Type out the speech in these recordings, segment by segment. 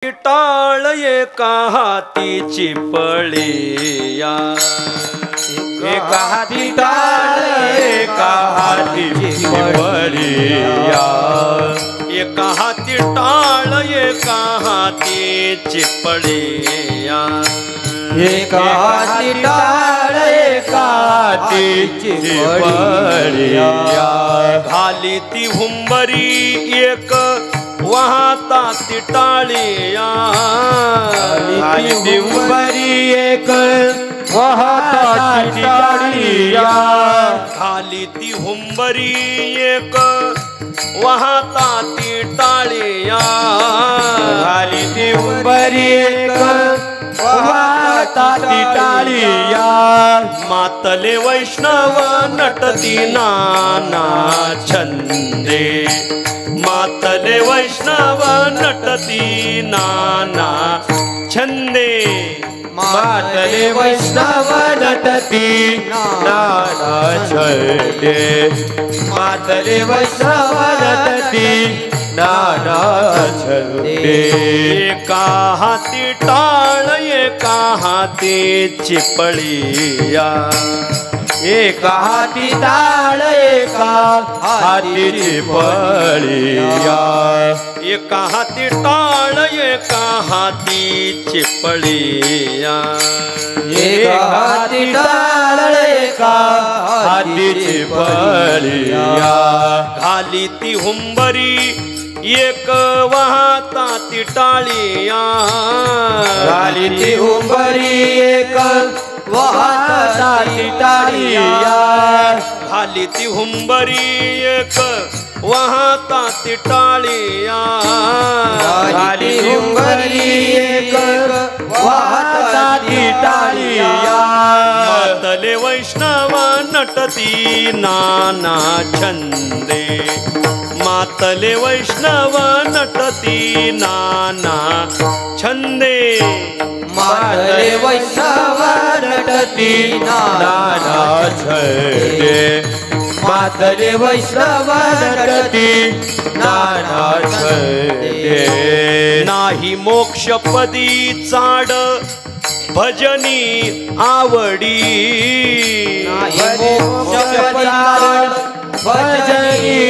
टाळ एका हातीची पळिया एका हाती टाळ एका हातीची पळिया एका हाती टाळ एका हातीची पळिया एका हाती टाळ एका हातीची पळिया घाली ती हुंबरी एक वाहता ती टाळिया घाली ती हुंबरी एक वाहता ती टाळिया घाली ती हुंबरी एक वाहता ती टाळिया घाली ती हुंबरी एक वाहता ती टाळिया मातले वैष्णव नटती नाना छंदे मातले वैष्णव नटती नाना छंदे मातले वैष्णव नटती नाना छंदे मातले वैष्णव नटती नाना छंदे एका हाती टाळ एका हातीची पळिया एका हाती टाळ एका हातीची पळिया एका हाती टाळ एका हातीची पळिया एका हाती टाळ एका हातीची पळिया घाली ती हुंबरी एक वाहता ती टाळिया घाली ती हुंबरी एक वाहता ती टाळिया घाली ती हुंबरी एक वाहता ती टाळिया घाली हुंबरी एक वाहता ती टाळिया मातले वैष्णव नटती नाना छंदे मातले वैष्णव नटती नाना छंदे मातले वैष्णव नटती नाना छंदे मातले वैष्णव नटती नाना छंदे नाही मोक्षपदी चाड भजनी आवडी नाही भजनी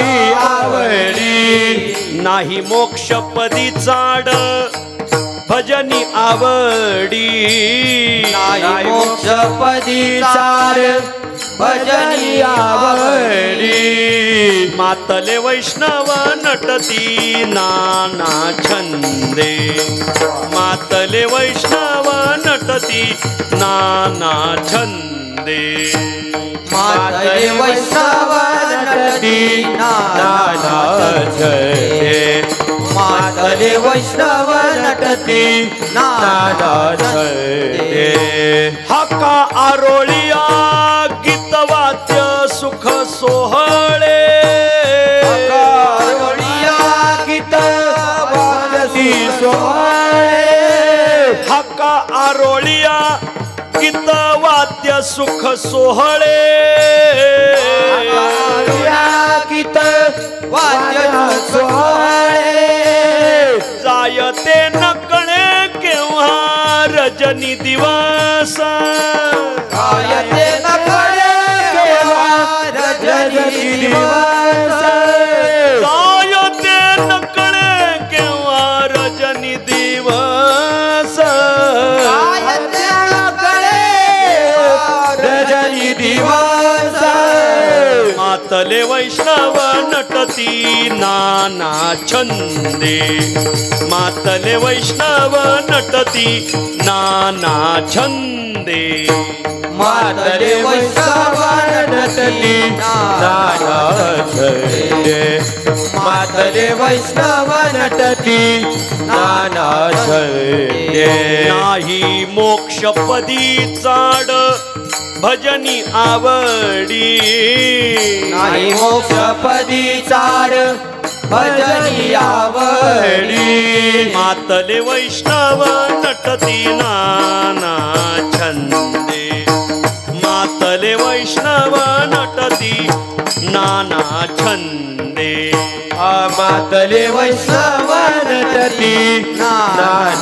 आवडी नाही मोक्षपदी चाड भजनी आवडी नाही मोक्षपदी चार भजनी आवडी मातले वैष्णव नटती नाना छंदे मातले वैष्णव नटती नाना छंदे मातले वैष्णव नटती नाना छंदे मातले वैष्णव नटती नाना छंदे हका आरोळिया गीतवाद्य सुख सोहळे आरोळिया गीत वाजती सोहळे हका आरोळिया गीतवाद्य सुख सोहळे गीत वाद्य सोहळे जायते नकळे केव्हा रजनी दिवस जायते नकळे केव्हा रजनी दिवस जायते नकळे केव्हा रजनी दिवस जायते नकळे रजनी दिवस मातले वैष्णव नटती नाना छंदे मातले वैष्णव नटती नाना छंदे मातले वैष्णव नटती नाना छंदे मातले वैष्णव नटती नाना छंदे नाही मोक्षपदी चाड भजनी आवडी नाही मोक्षपदी चार भजनी आवडी मातले वैष्णव नटती नाना छंदे मातले वैष्णव नटती नाना छंदे मातले वैष्णव नटती नाना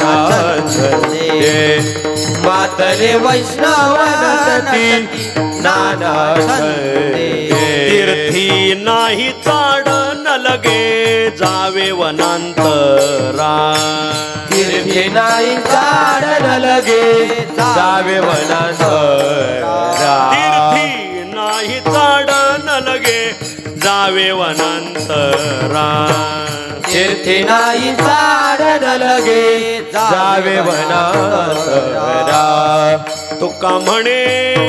मातले वैष्णव नटती नाना छंदे तीर्थी नाही चाड न लगे जावे वनांतरा तीर्थी नाही चाड न लगे जावे वनांतरा तीर्थी नाही चाड न लगे जावे वनांतरा तीर्थी नाही चाड न लगे जावे वनांतरा तुका म्हणे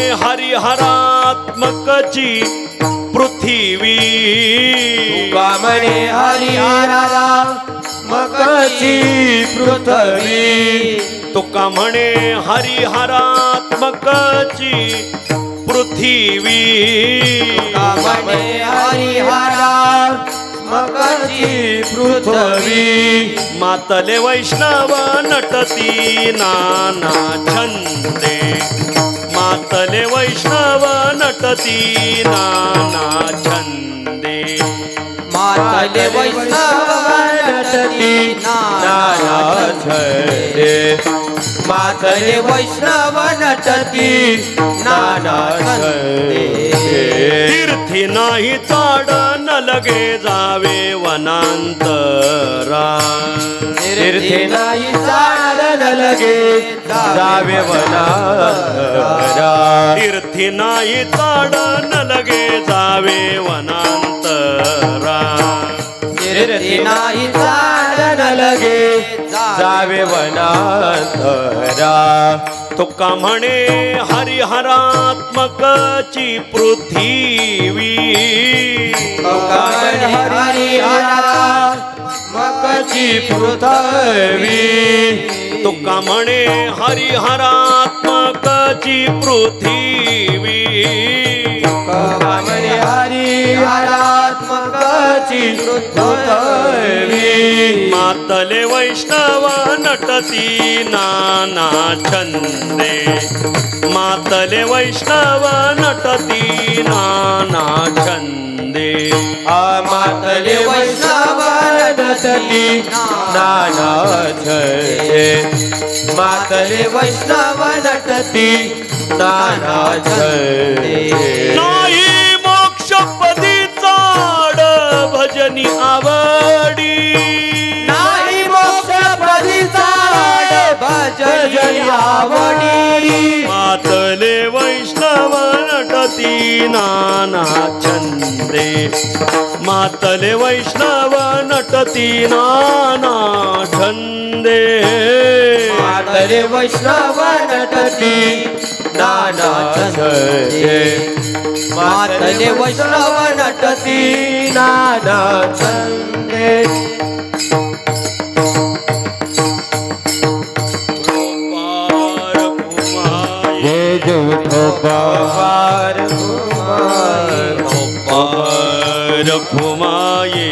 हरिहरात्मकची पृथ्वी तुका म्हणे हरिहरा मकची पृथ्वी तुका म्हणे हरिहरात्मकची पृथ्वी तुका म्हणे हरिहरा मकची पृथ्वी मातले वैष्णव नटती नाना छंदे मातले वैष्णव नटती नाना छंदे मातले वैष्णव नटती नाना छंदे मातले वैष्णव नटती नाना छंदे तीर्थी नाही चाड न लगे जावे वनांतरा तीर्थी नाही चाड न लगे जावे वनांतरा तीर्थी नाही चाड न लगे जावे वनांतरा तीर्थी नाही चाड न लगे जावे वनांतरा तुका म्हणे हरिहरात्मकची पृथ्वी तुका म्हणे हरिहरा मकची पृथ्वी तुका म्हणे हरिहरात्मकची पृथ्वी तुका म्हणे हरिहरात्मकची पृथ्वी मातले वैष्णव नटती नाना छंदे मातले वैष्णव नटती नाना छंदे मातले वैष्णव नटती नाना छंदे मातले वैष्णव नटती नाना छंदे नाही मोक्षपदी चाड भजनी आवडी नाही मोक्षपदी चाड भजनी आवडी मातले वैष्णव नटती नाना छंदे मातले वैष्णव नटती नाना छंदे मातले वैष्णव नटती नाना छंदे मातले वैष्णव नटती नाना छंदे पार रघुमाये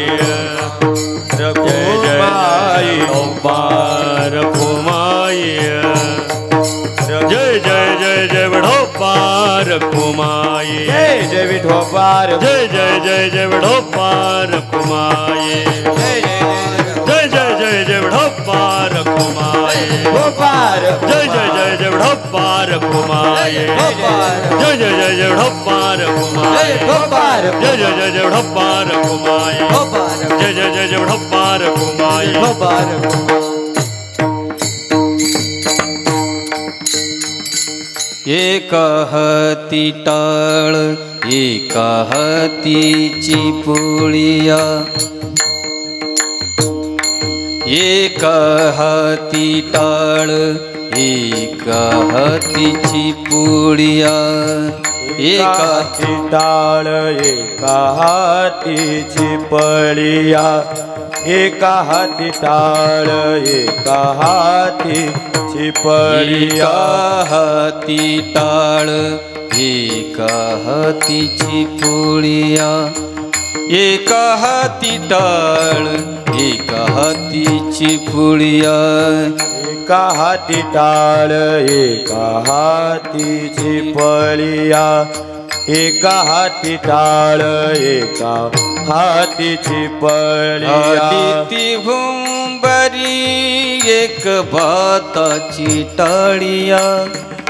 रघुमाये पार रघुमाये जय जय जय जय विठो पार रघुमाये जय जय विठो पार जय जय जय जय विठो पार रघुमाये जय जय जय जय विठो पार रघुमाये पार जय जय जय जय विठो पार रघुमाये जय जय जय जय विठो पार रघुमाये जय जय जय जय विठो पार रघुमाये जय जय जय जय विठो पार रघुमाये एक हाती टाळ एक हातीची पोळिया एक हाती टाळ एक हातीची पोळिया एक हाती टाळ एका हातीची पळिया एका हाती टाळ एका हातीची पळिया हाती टाळ एका हातीची पोळिया एका हाती टाळ एका हातीची पोळिया एका हाती टाळ एका हातीची पळिया एका हाती टाळ एका हातीची पळिया ती भुंबरी एक भाताची टाळिया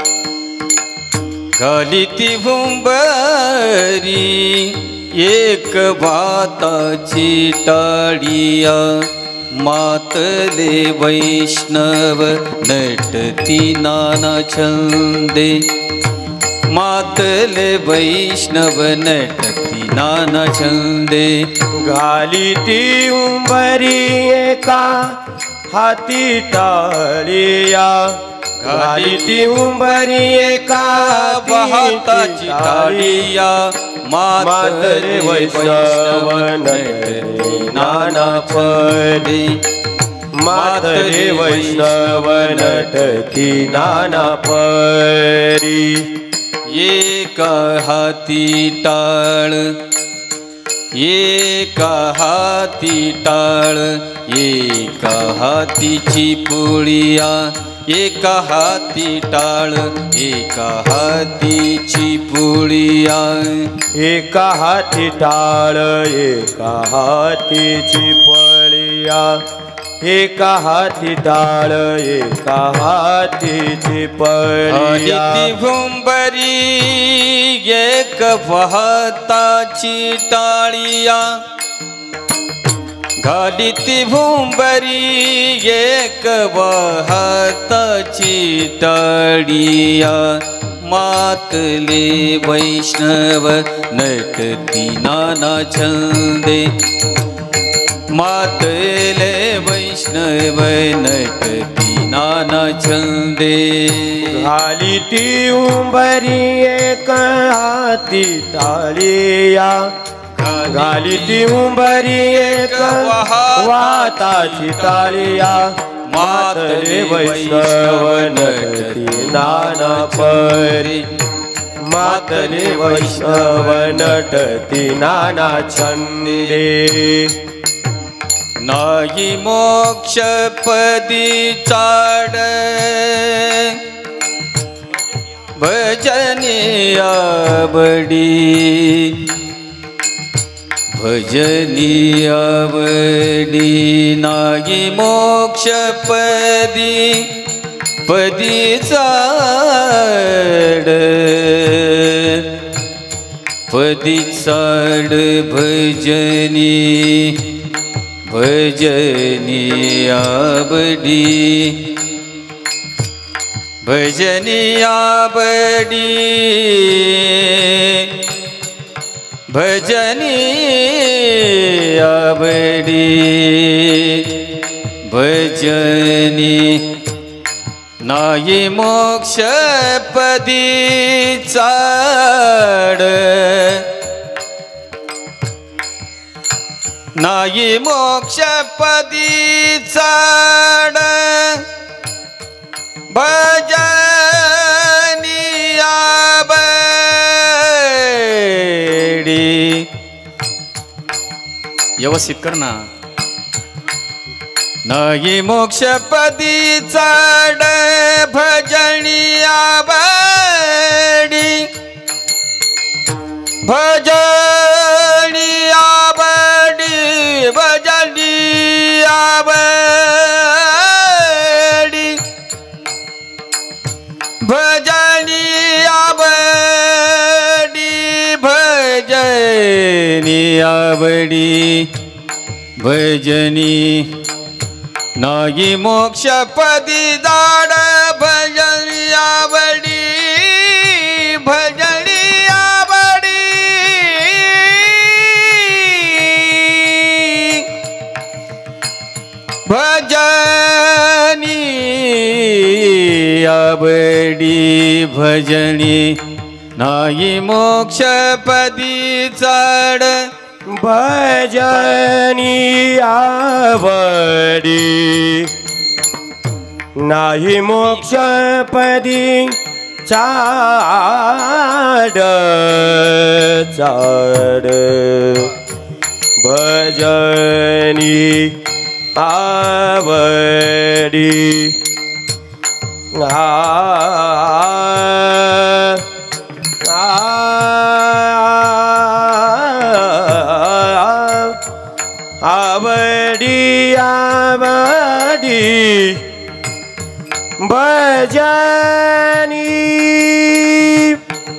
घालिती भुंबरी एक भाताची टाळिया मातले वैष्णव नटती नाना छंदे मातले वैष्णव नटती नाना छंदे घालिती उंबरी एका हाती टाळिया घालिती उंबरी एका भाताची टाळिया मातले वैष्णव नटती नाना छंदे मातरे वैष्णव नटती नाना परी एका हाती टाळ एका हाती टाळ एका हातीची पुळिया एका हाती टाळ एका हातीची पुळिया एका हाती टाळ एका हातीची पळिया एका हाती टाळ एका हातीची पळिया भुंबरी एक भाताची टाळिया घालिती भुंबरी एक भाताची टाळिया मातले वैष्णव नटती नाना छंदे मातले वैष्णव नटती नाना छंदे घालिती उंबरी एक हाती टाळिया घालिती उंबरी एक वाताची टाळिया मातले वैष्णव नटती नाना परी मातले वैष्णव नटती नाना छंदे नाही मोक्षपदी चाड भजनी आवडी भजनी आवडी नाही मोक्षपदी पदी चाड पदी चाड भजनी भजनी आवडी भजनी आवडी भजनी आवडी भजनी नाही मोक्षपदी चाड नाही मोक्षपदी चाड भजनी आवडी व्यवस्थित कर ना नाही मोक्षपदी चाड भजनी आवडी भजनी आवडी भजनी आवडी भजनी आवडी भजनी आवडी भजनी नाही मोक्षपदी दाड भजनी आवडी भजनी आवडी भजनी आवडी भजनी नाही मोक्षपदी चाड भजनी आवडी नाही मोक्षपदी चाड चाड भजनी आवडी आवडी आवडी भजनी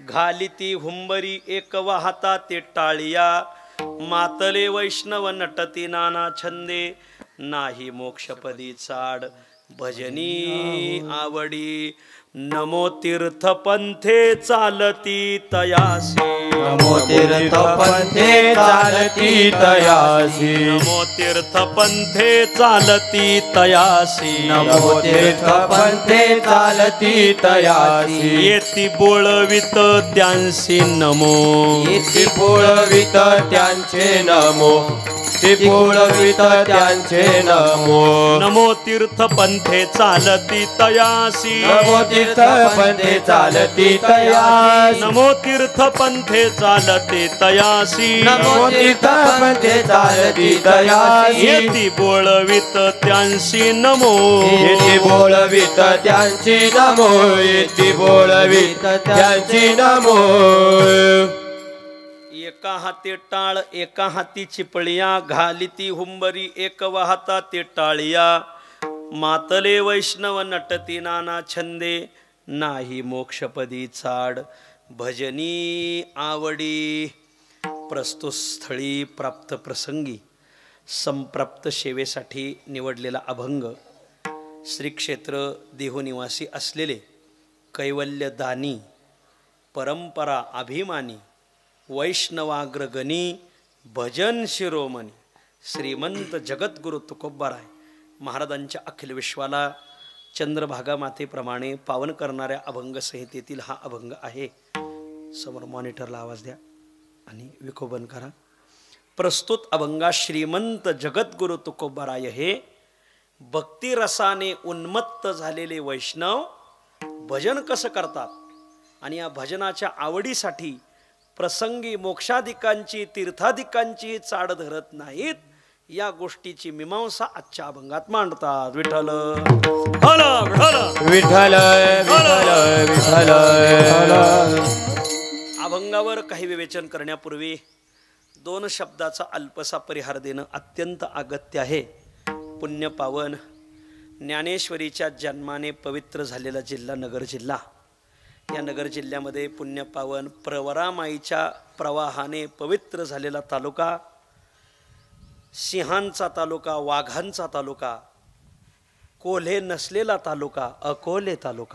घालिती हुंबरी एक वाहता ते टाळिया मातले वैष्णव नटती नाना छंदे नाही मोक्षपदी चाड भजनी आवडी नमो तीर्थ पंथे चालती तयासी नमो तीर्थ पंथे चालती तयासी नमो तीर्थ पंथे चालती तयासी नमो तीर्थ पंथे चालती तयासी येती बोळवित त्यांसी नमो येती पोळवित त्यांचे नमो ती पोळवित त्यांचे नमो नमो तीर्थ पंथे चालती तयासी नमो तीर्थ पंथे चालती तयासी नमो तीर्थ पंथे चालते तयासी नमो तीर्थ पंथे चालती तयासी येती बोळवित त्यांसी नमो येती बोळवित त्यांची नमो येती बोळवित त्यांची नमो एका हाती टाळ एका हाती चिपळिया घालिती हुंबरी एक वाहता ते टाळिया मातले वैष्णव नटती नाना छंदे नाही मोक्षपदी चाड भजनी आवडी प्रस्तुत स्थळी प्राप्त प्रसंगी संप्राप्त सेवेसाठी निवडलेला अभंग श्री क्षेत्र देहनिवासी असलेले कैवल्यदानी परंपरा अभिमानी वैष्णवाग्रगणी भजन शिरोमणी श्रीमंत जगद्गुरु तुकोबाराय महाराजांच्या अखिल विश्वाला चंद्रभागा मातेप्रमाणे पावन करणाऱ्या अभंग संहितेतील हा अभंग आहे. समोर मॉनिटरला आवाज द्या आणि विकोबन करा. प्रस्तुत अभंगा श्रीमंत जगद्गुरु तुकोबाराय हे भक्तिरसाने उन्मत्त झालेले वैष्णव भजन कसं करतात आणि या भजनाच्या आवडीसाठी प्रसंगी मोक्षाधिकांची तीर्थाधिकांची चाड धरत नाहीत या गोष्टीची मीमांसा आजच्या अभंगात मांडतात. विठ्ठल विठ्ठल विठ्ठल विठ्ठल. अभंगावर काही विवेचन करण्यापूर्वी दोन शब्दाचा अल्पसा परिहार देणं अत्यंत अगत्य आहे. पुण्यपावन ज्ञानेश्वरीच्या जन्माने पवित्र झालेला जिल्हा नगर जिल्हा. या नगर जिल्ह्यामध्ये पुण्यपावन प्रवरामाईच्या प्रवाहाने पवित्र झालेला तालुका, सिंहांचा तालुका, वाघांचा तालुका, कोल्हे नसलेला तालुका अकोले तालुका.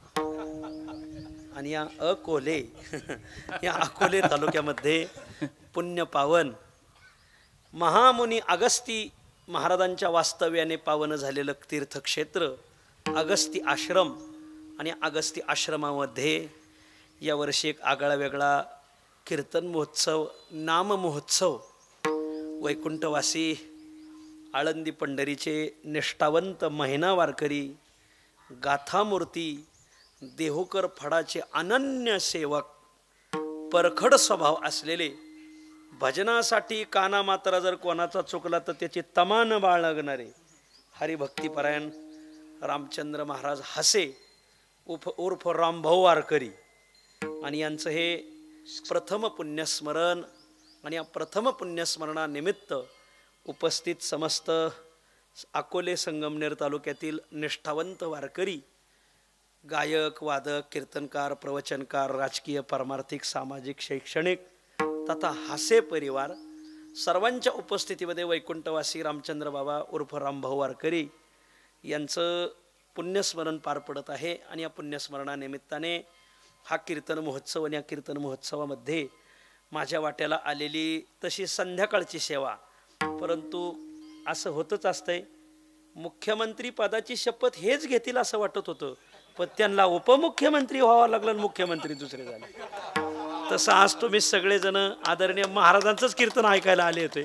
आणि या अकोले या अकोले तालुक्यामध्ये पुण्यपावन महामुनी अगस्ती महाराजांच्या वास्तव्याने पावन झालेलं तीर्थक्षेत्र अगस्ती आश्रम. आणि अगस्ती आश्रमामध्ये यावर्षी एक आगळा वेगळा कीर्तन महोत्सव, नाम महोत्सव. वैकुंठवासी आळंदी पंढरीचे निष्ठावंत महिना वारकरी, गाथामूर्ती, देहूकर फडाचे अनन्य सेवक, परखड स्वभाव असलेले, भजनासाठी काना मात्रा जर कोणाचा चुकला तर त्याची तमान बाळगणारे हरिभक्तीपरायण रामचंद्र महाराज हसे उर्फ रामभाऊ वारकरी. आणि यांचं हे प्रथम पुण्यस्मरण. आणि या प्रथम पुण्यस्मरणानिमित्त उपस्थित समस्त अकोले संगमनेर तालुक्यातील निष्ठावंत वारकरी, गायक, वादक, कीर्तनकार, प्रवचनकार, राजकीय, पारमार्थिक, सामाजिक, शैक्षणिक तथा हासे परिवार सर्वांच्या उपस्थितीमध्ये वैकुंठवासी रामचंद्र बाबा उर्फ रामभाऊ वारकरी यांचं पुण्यस्मरण पार पडत आहे. आणि या पुण्यस्मरणानिमित्ताने हा कीर्तन महोत्सव. आणि या कीर्तन महोत्सवामध्ये माझ्या वाट्याला आलेली तशी संध्याकाळची सेवा. परंतु असं होतच असतंय, मुख्यमंत्री पदाची शपथ हेच घेतील असं वाटत होतं, पण त्यांना उपमुख्यमंत्री व्हावं लागलं, मुख्यमंत्री दुसरे झाले. तसं आज तुम्ही सगळेजण आदरणीय महाराजांचंच कीर्तन ऐकायला आले होते.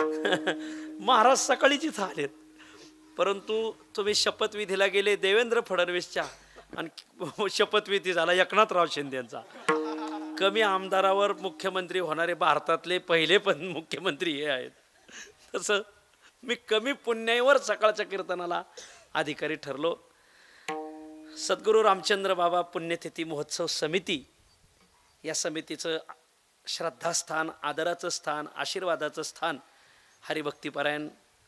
महाराज सकाळीच इथं आलेत, परंतु तुम्ही शपथविधीला गेले देवेंद्र फडणवीसच्या आणि शपथविधी झाला एकनाथराव शिंदे यांचा. कमी आमदारावर मुख्यमंत्री होणारे भारतातले पहिले पण मुख्यमंत्री हे आहेत. तसं मी कमी पुण्याईवर सकाळच्या कीर्तनाला अधिकारी ठरलो. सद्गुरू रामचंद्र बाबा पुण्यतिथी महोत्सव समिती या समितीचं श्रद्धास्थान, आदराचं स्थान, आशीर्वादाचं स्थान हरिभक्तीपरायण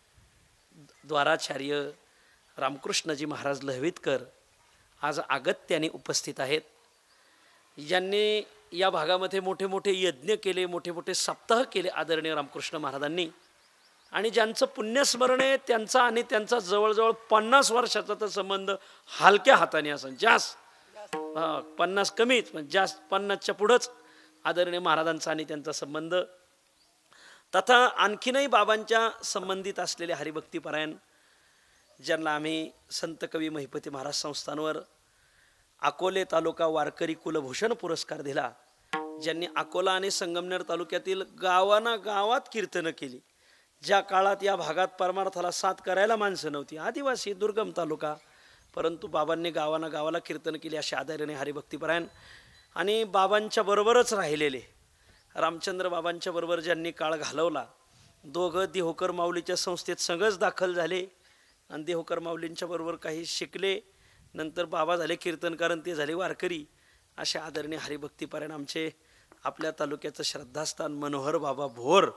द्वाराचार्य रामकृष्णजी महाराज लहवीतकर आज अगत्याने उपस्थित आहेत. ज्यांनी या भागामध्ये मोठे मोठे यज्ञ केले, मोठे मोठे सप्ताह केले आदरणीय रामकृष्ण महाराजांनी. आणि ज्यांचं पुण्यस्मरण आहे त्यांचा आणि त्यांचा जवळजवळ 50 वर्षाचा तर संबंध हलक्या हाताने असं, जास्त 50 कमीच पण जास्त 50च्या पुढंच आदरणीय महाराजांचा आणि त्यांचा संबंध. तथा आणखीनही बाबांच्या संबंधित असलेले हरिभक्तीपरायण ज्यांना आम्ही संत कवी महिपती महाराज संस्थानवर अकोले तालुका वारकरी कुलभूषण पुरस्कार दिला, ज्यांनी अकोला आणि संगमनेर तालुक्यातील गावाना गावात कीर्तनं केली. ज्या काळात या भागात परमार्थाला साथ करायला माणसं नव्हती, आदिवासी दुर्गम तालुका, परंतु बाबांनी गावाना गावाला कीर्तन केली असे आदरणीय हरिभक्तीपरायण. आणि बाबांच्या बरोबरच राहिलेले रामचंद्र बाबांच्या बरोबर ज्यांनी काळ घालवला, दोघं देहोकर माऊलीच्या संस्थेत संघच दाखल झाले आणि देहोकर माऊलींच्या बरोबर काही शिकले. नंतर बाबा झाले कीर्तनकार आणि ते झाले वारकरी. असे आदरणीय हरिभक्तीपरायण आमचे आपल्या तालुक्याचं श्रद्धास्थान मनोहर बाबा भोर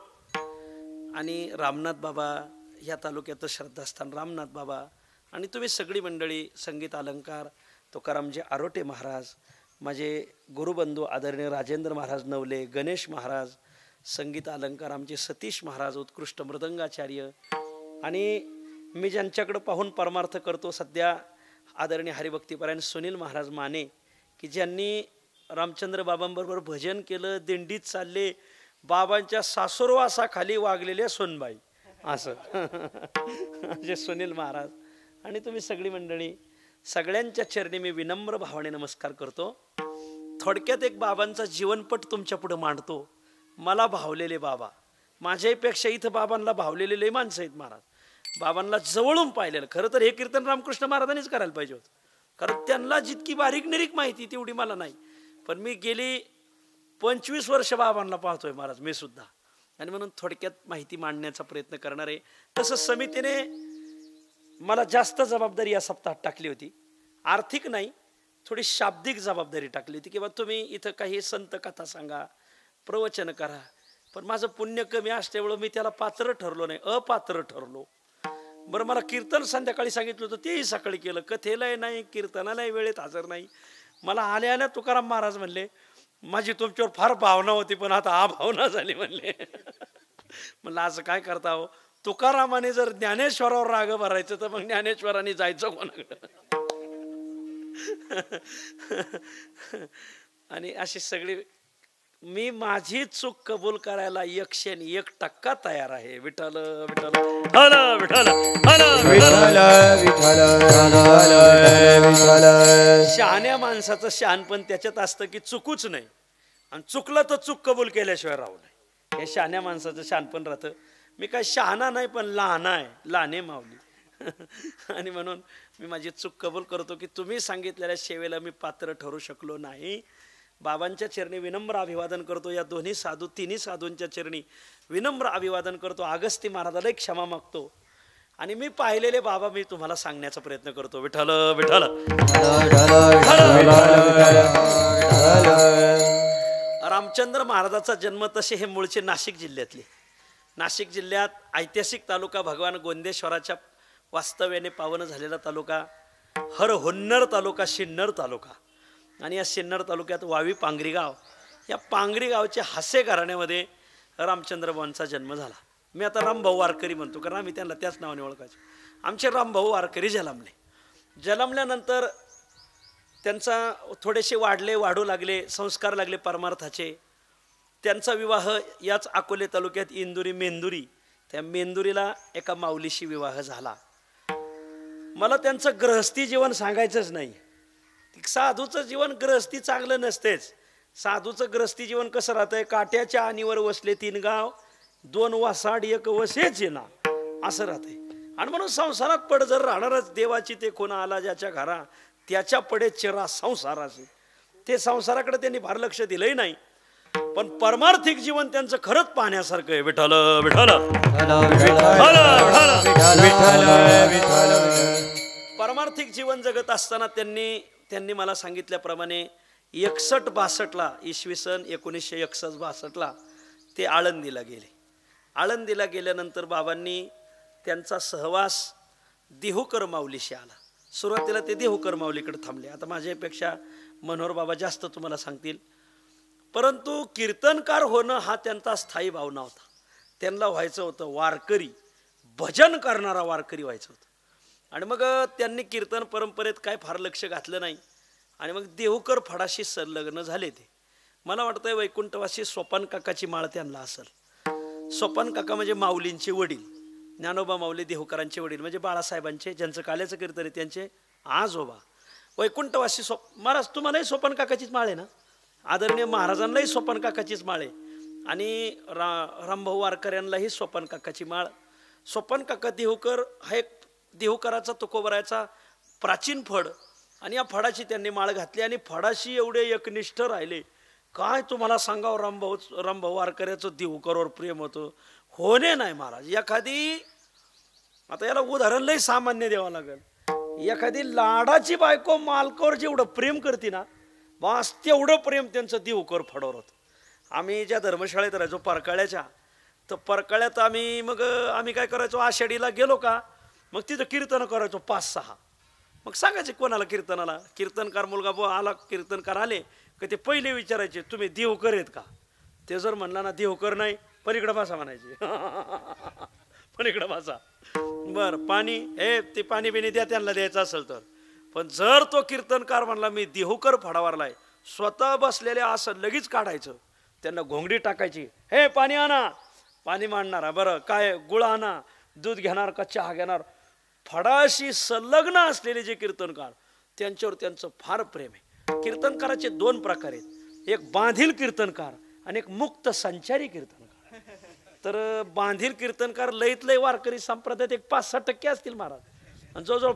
आणि रामनाथ बाबा ह्या तालुक्याचं श्रद्धास्थान रामनाथ बाबा. आणि तुम्ही सगळी मंडळी, संगीत अलंकार तुकारामजी आरोटे महाराज, माझे गुरुबंधू आदरणीय राजेंद्र महाराज नवले, गणेश महाराज, संगीत अलंकार आमचे सतीश महाराज उत्कृष्ट मृदंगाचार्य. आणि मी ज्यांच्याकडं पाहून परमार्थ करतो सध्या आदरणीय हरिभक्तीपरायण सुनील महाराज माने, की ज्यांनी रामचंद्र बाबांबरोबर भजन केलं, दिंडीत चालले, बाबांच्या सासुरवासाखाली वागलेल्या सोनबाई असं म्हणजे सुनील महाराज. आणि तुम्ही सगळी मंडळी, सगळ्यांच्या चरणी मी विनम्र भावाने नमस्कार करतो. थोडक्यात एक बाबांचा जीवनपट तुमच्या पुढे मांडतो. मला भावलेले बाबा, माझ्यापेक्षा इथं बाबांना भावलेले लई माणसं आहेत महाराज. बाबांना जवळून पाहिलेलं. खरं तर हे कीर्तन रामकृष्ण महाराजांनीच करायला पाहिजे होतं, कारण त्यांना जितकी बारीक निरीक माहिती तेवढी मला नाही. पण मी गेली 25 वर्ष बाबांना पाहतोय महाराज, मी सुद्धा. आणि म्हणून थोडक्यात माहिती मांडण्याचा प्रयत्न करणार आहे. तसं समितीने मला जास्त जबाबदारी या सप्ताहात टाकली होती. आर्थिक नाही, थोडी शाब्दिक जबाबदारी टाकली होती, की बा तुम्ही इथं काही संत कथा सांगा, प्रवचन करा. पण माझं पुण्य कमी असल्यामुळं मी त्याला पात्र ठरलो नाही, अपात्र ठरलो. बरं, मला कीर्तन संध्याकाळी सांगितलं होतं, तेही सकाळी केलं. कथेलाही नाही, कीर्तनालाही वेळेत हजर नाही. मला आल्या तुकाराम महाराज म्हणले, माझी तुमच्यावर फार भावना होती पण आता भावना झाली म्हणले. म्हणलं असं काय करता हो, तुकारामाने जर ज्ञानेश्वरावर राग भरायचं तर मग ज्ञानेश्वरांनी जायचं कोणाकडं. आणि अशी सगळी मी माझी चूक कबूल करायला 101% तयार आहे. विठ्ठल विठ्ठल हला विठ्ठल हला विठ्ठल. शहाण्या माणसाचं शहाणपण त्याच्यात असतं की चुकूच नाही, आणि चुकलं तर चूक कबूल केल्याशिवाय राहू नये. हे शहाण्या माणसाचं शहाणपण राहतं. मी काय शहाणा नाही पण लहाना आहे, लहाने माऊली. आणि म्हणून मी माझी चूक कबूल करतो की तुम्ही सांगितलेल्या सेवेला मी पात्र ठरू शकलो नाही. बाबांच्या चरणी विनम्र अभिवादन करतो. या दोन्ही साधू, तिन्ही साधूंच्या चरणी विनम्र अभिवादन करतो. अगस्ती महाराजाला क्षमा मागतो. आणि मी पाहिलेले बाबा मी तुम्हाला सांगण्याचा प्रयत्न करतो. विठ्ठल विठ्ठल. रामचंद्र महाराजाचा जन्म तसे हे मूळचे नाशिक जिल्ह्यातले. नाशिक जिल्ह्यात ऐतिहासिक तालुका भगवान गोंदेश्वराच्या वास्तव्याने पावन झालेला तालुका, हरहोन्नर तालुका, सिन्नर तालुका. आणि या सिन्नर तालुक्यात वावी पांगरी गाव, या पांगरी गावच्या हासे घराण्यामध्ये रामचंद्रबाबांचा जन्म झाला. मी आता रामभाऊ वारकरी म्हणतो, कारण आम्ही त्यांना त्याच नावाने ओळखायचो. आमचे रामभाऊ वारकरी जन्मले. जन्मल्यानंतर त्यांचा थोडेसे वाढू लागले, संस्कार लागले परमार्थाचे. त्यांचा विवाह याच अकोले तालुक्यात इंदुरी मेंदुरी, त्या मेंदुरीला एका माऊलीशी विवाह झाला. मला त्यांचं गृहस्थी जीवन सांगायचंच नाही. साधूचं जीवन गृहस्थी चांगलं नसतेच. साधूचं गृहस्थी जीवन कसं राहतंय, काट्याच्या आणीवर वसले 3 गाव, 2 वासाड 1 वसेच ना, असं राहतंय. आणि म्हणून संसारात पड जर राहणारच, देवाची ते कोणा आला ज्याच्या घरा, त्याच्या पडे चिरा संसाराचे. ते संसाराकडे त्यांनी फार लक्ष दिलंही नाही. पण परमार्थिक जीवन त्यांचं खरंच पाहण्यासारखं आहे. विठ्ठल विठ्ठल. परमार्थिक जीवन जगत असताना त्यांनी मला सांगितल्याप्रमाणे 61-62ला, इसवी सन 1961-62ला ते आळंदीला गेले. आळंदीला गेल्यानंतर बाबांनी त्यांचा सहवास देहूकर माऊलीशी आला. सुरुवातीला ते देहूकर माऊलीकडे थांबले. आता माझ्यापेक्षा मनोहर बाबा जास्त तुम्हाला सांगतील. परंतु कीर्तनकार होणं हा त्यांचा स्थायी भावना होता. त्यांना व्हायचं होतं वारकरी, भजन करणारा वारकरी व्हायचं होतं. आणि मग त्यांनी कीर्तन परंपरेत काय फार लक्ष घातलं नाही आणि मग देहूकर फडाशी संलग्न झाले. ते मला वाटतंय वैकुंठवासी सोपान काकाची माळ त्यांना असेल. सोपान काका म्हणजे माऊलींचे वडील, ज्ञानोबा माऊली देहूकरांचे वडील, म्हणजे बाळासाहेबांचे, ज्यांचं काल्याचं कीर्तन आहे त्यांचे आजोबा. वैकुंठवासी महाराज तुम्हालाही सोपान काकाचीच माळ आहे ना? आदरणीय महाराजांनाही सोपान काकाचीच माळ आहे आणि रामभाऊ वारकऱ्यांनाही सोपान काकाची माळ. सोपान काका देहूकर हा एक देहूकराचा तुकोबरायचा प्राचीन फड आणि या फडाची त्यांनी माळ घातली आणि फडाशी एवढे एकनिष्ठ राहिले. काय तुम्हाला सांगावं, रामभाऊ वारकऱ्याचं देहूकरवर प्रेम होतं होणे नाही महाराज. एखादी, आता याला उदाहरण लई सामान्य द्यावं लागेल, एखादी लाडाची बायको मालकावर जेवढं प्रेम करते ना, बस तेवढं प्रेम त्यांचं देहूकर फडावर होतं. आम्ही ज्या धर्मशाळेत राहायचो परकाळ्याच्या, तर परकाळ्यात आम्ही काय करायचो, आषाढीला गेलो का मग तिथं कीर्तन करायचो 5-6. मग सांगायचे कोणाला कीर्तनाला, कीर्तनकार मुलगा बुवा आला, कीर्तनकार आले का ते पहिले विचारायचे तुम्ही देहूकर आहेत का? ते जर म्हणला ना देहूकर नाही, पलीकडं भाषा म्हणायची पलीकडं भाषा. बरं पाणी, हे ते पाणी बिणी द्या त्यांना द्यायचं असेल तर. पण जर तो कीर्तनकार म्हणला मी देहूकर फडावरलाय, स्वतः बसलेले असं लगेच काढायचं, त्यांना घोंगडी टाकायची, हे पाणी आणा, पाणी मांडणारा, बरं काय गुळ आणा, दूध घेणार का चहा घेणार. फडाशी संलग्न असलेले जे कीर्तनकार त्यांच्यावर त्यांचं फार प्रेम आहे. कीर्तनकाराचे 2 प्रकार आहेत, एक बांधील कीर्तनकार आणि एक मुक्त संचारी कीर्तनकार. तर बांधील कीर्तनकार लईत लई वारकरी संप्रदायात एक 5-6% असतील महाराज, आणि जवळजवळ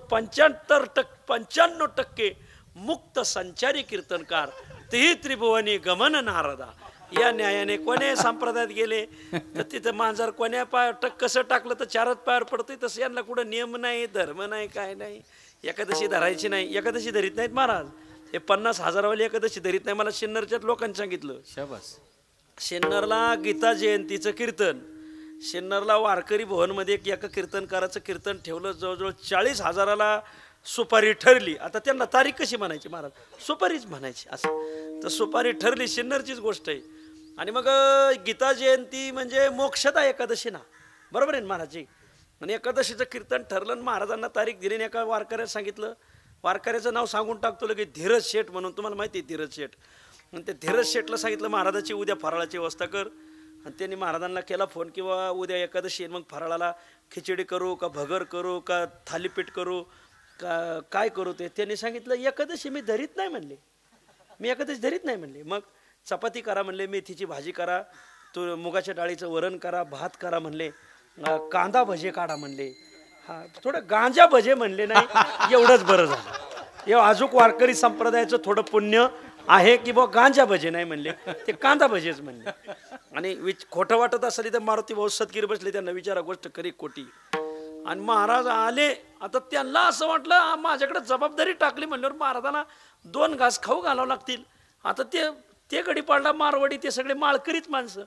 95% मुक्त संचारी कीर्तनकार. तेही त्रिभुवनी गमन नारदा. या न्यायाने कोण्या संप्रदायात गेले तर तिथं मांजर कोण्या पाय कसं टाकलं तर 4च पायावर पडतोय, तसं यांना कुठं नियम नाही, धर्म नाही, काय नाही. एकादशी धरायची नाही, एकादशी धरीत नाहीत महाराज. हे 50,000 वाली एकादशी धरीत नाही. मला सिन्नरच्याच लोकांनी सांगितलं. शाबास. सिन्नरला गीता जयंतीचं कीर्तन, सिन्नरला वारकरी भवनमध्ये एका कीर्तनकाराचं कीर्तन ठेवलं, जवळजवळ 40,000ला सुपारी ठरली. आता त्यांना तारीख कशी म्हणायची महाराज, सुपारीच म्हणायची. असं तर सुपारी ठरली, सिन्नरचीच गोष्ट आहे. आणि मग गीता जयंती म्हणजे मोक्षदा एकादशी ना, बरोबर आहे ना महाराजजी. आणि एकादशीचं कीर्तन ठरलं, महाराजांना तारीख दिली. आणि एका वारकऱ्याने सांगितलं, वारकऱ्याचं नाव सांगून टाकतो लगे, धीरज शेठ म्हणून, तुम्हाला माहिती आहे धीरज शेठ. आणि ते धीरज शेठला सांगितलं महाराजाची उद्या फराळाची व्यवस्था कर. आणि त्यांनी महाराजांना केला फोन, किंवा उद्या एकादशी मग फराळाला खिचडी करू का भगर करू का थालीपीठ करू का काय करू. ते त्यांनी सांगितलं एकादशी मी धरीत नाही म्हणले, मी एकादशी धरीत नाही म्हणले. मग चपाती करा म्हणले, मेथीची भाजी करा, तो मुगाच्या डाळीचं वरण करा, भात करा म्हणले, कांदा भजे काढा म्हणले, हा थोडं गांजा भजे म्हणले नाही, एवढंच बरं झालं. हे अजूक वारकरी संप्रदायाचं थोडं पुण्य आहे की बा गांजा भजे नाही म्हणले, ते कांदा भजेच म्हणले. आणि खोटं वाटत असेल तर मारुती भाऊ सतगिरी बसले, त्यांना विचारा गोष्ट खरी खोटी. आणि महाराज आले. आता त्यांना असं वाटलं माझ्याकडे जबाबदारी टाकली म्हणल्यावर महाराजांना 2 घास खाऊ घालावं लागतील. आता ते गडी पाडला मारवाडी, ते सगळे माळकरीच माणसं.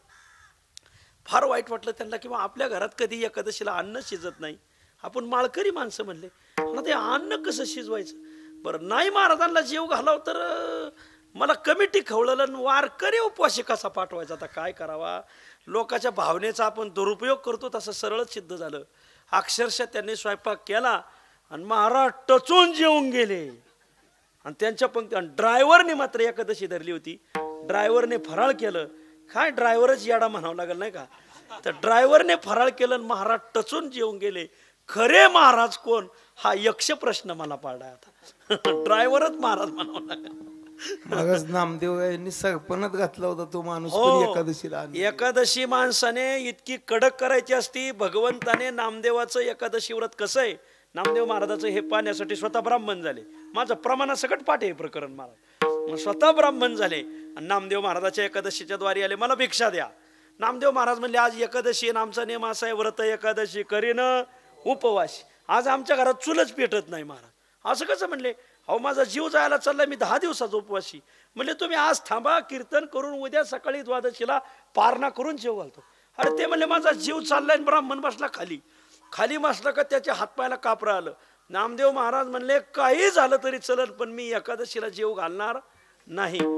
फार वाईट वाटलं त्यांना, किंवा आपल्या घरात कधी एकादशीला अन्न शिजत नाही, आपण माळकरी माणसं म्हणले, आता ते अन्न कसं शिजवायचं. बरं नाही महाराजांना जेव घालावं तर मला कमिटी खवळलं, वारकरी उपवासी कसा पाठवायचा. आता काय करावा, लोकांच्या भावनेचा आपण दुरुपयोग करतो तसं सरळच सिद्ध झालं. अक्षरशः त्यांनी स्वयंपाक केला आणि महाराज टचून जेवून गेले. आणि त्यांच्या पंक्ती, ड्रायव्हरने मात्र एकादशी धरली होती, ड्रायव्हरने फराळ केलं. काय ड्रायव्हरच येडा म्हणावं लागेल नाही का. तर ड्रायव्हरने फराळ केलं, महाराज टचून जेवून गेले. खरे महाराज कोण हा यक्ष प्रश्न मला पाडला. आता ड्रायव्हरच महाराज म्हणावं लागेल. मगच नामदेव यांनी सरपणच घातला होता तो माणूस एकादशीला. एकादशी माणसाने इतकी कडक करायची असती. भगवंताने नामदेवाचं एकादशी व्रत कसं आहे, नामदेव महाराजाचं हे पाहण्यासाठी स्वतः ब्राह्मण झाले. माझं प्रमाणासकट पाठ आहे प्रकरण. महाराज स्वतः ब्राह्मण झाले आणि नामदेव महाराजाच्या एकादशीच्या द्वारी आले, मला भिक्षा द्या. नामदेव महाराज म्हणले आज एकादशी आहे, आमचा नियम असा आहे, व्रत एकादशी करीन उपवास. आज आमच्या घरात चुलच पेटत नाही महाराज. असं कसं म्हणले, अहो माझा जीव जायला चाललाय, मी 10 दिवसाचा उपवासी. म्हणले तुम्ही आज थांबा, कीर्तन करून उद्या सकाळी द्वादशीला पारणा करून जेव घालतो. अरे ते म्हणले माझा जीव चाललाय. ब्राह्मण बसला खाली, खाली बसला का त्याच्या हातपायला कापरं आलं. नामदेव महाराज म्हणले काही झालं तरी चलल, पण मी एकादशीला जेव घालणार नाही.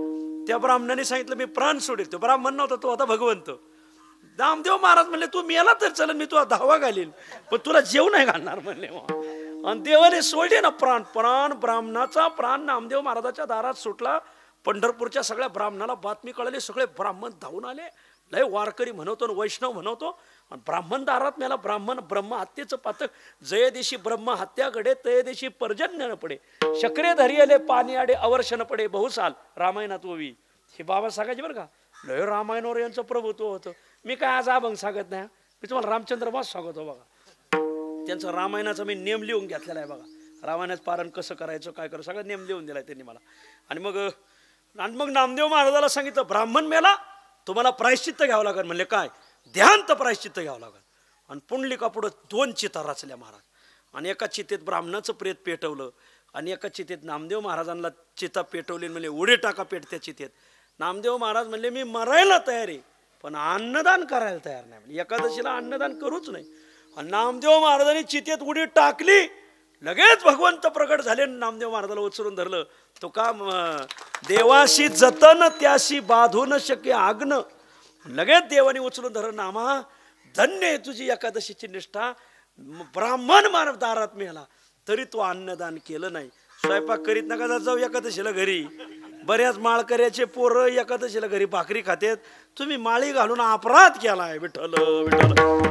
त्या ब्राह्मणाने सांगितलं मी प्राण सोडेल. तो ब्राह्मण नव्हता, तो होता भगवंत. नामदेव महाराज म्हणले तू मेला तर चल, मी तुला धावा घालीन, पण तुला जेव नाही घालणार म्हणले. आणि देवाने सोडले ना प्राण. प्राण ब्राह्मणाचा प्राण नामदेव महाराजाच्या दारात सुटला. पंढरपूरच्या सगळ्या ब्राह्मणाला बातमी कळली. सगळे ब्राह्मण धावून आले. लय वारकरी म्हणवतो, वैष्णव म्हणवतो. आणि ब्राह्मण दारात मेला. ब्राह्मण ब्रह्म हत्येचं पातक. जय देशी ब्रह्म हत्या घडे, तय देशी पर्जन्य न पडे. शकरे धरियले पाणी आडे, अवर्षण पडे बहुसाल. रामायणात ओवी हे बाबा सांगायचे बरं का. लय रामायणावर यांचं प्रभुत्व होतं. मी काय आज अभंग सांगत नाही, मी तुम्हाला रामचंद्र मास सांगतो बघा. त्यांचं रामायणाचा मी नेम लिहून घेतलेला आहे बघा. रामायणाचं पारण कसं करायचं, काय करायचं, सगळं नेम लिहून दिलाय त्यांनी मला. आणि मग नामदेव महाराजाला सांगितलं ब्राह्मण मेला, तुम्हाला प्रायश्चित्त घ्यावं लागेल. म्हणले काय? ध्यानत प्रायश्चित्त घ्यावं लागेल. आणि पुंडलिका पुढं 2 चिता रचल्या महाराज. आणि एका चितेत ब्राह्मणाचं प्रेत पेटवलं आणि एका चितेत नामदेव महाराजांना चिता पेटवली. म्हणजे उडे टाका पेट त्या चितेत. नामदेव महाराज म्हणले मी मरायला तयार आहे, पण अन्नदान करायला तयार नाही. म्हणजे एकादशीला अन्नदान करूच नाही. आणि नामदेव महाराजांनी चितेत उडी टाकली. लगेच भगवंत प्रकट झाले. नामदेव महाराजाला उचलून धरलं. तो का देवाशी जतन त्याशी बाधू न शक्य आग्न. लगेच देवाने उचलून धरलं. नामा धन्य आहे तुझी एकादशीची निष्ठा. ब्राह्मण मानव दारात मिळाला तरी तू अन्नदान केलं नाही. स्वयंपाक करीत नका जाऊ एकादशीला घरी. बऱ्याच माळकऱ्याचे पोरं एकादशीला घरी भाकरी खातेत. तुम्ही माळी घालून अपराध केलाय. विठ्ठल विठ्ठल.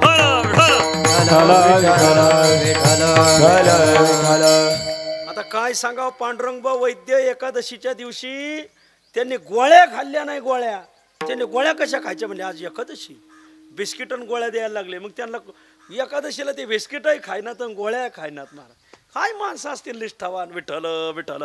आता काय सांगावं. पांडुरंग वैद्य एकादशीच्या दिवशी त्यांनी गोळ्या खाल्ल्या नाही. गोळ्या त्यांनी गोळ्या कशा खायच्या म्हणजे आज एकादशी. बिस्किट आणि गोळ्या द्यायला लागले. मग त्यांना एकादशीला ते बिस्किटही खायनात आणि गोळ्या खायनात. महाराज काय माणसं असतील निष्ठावान. विठ्ठल विठ्ठल.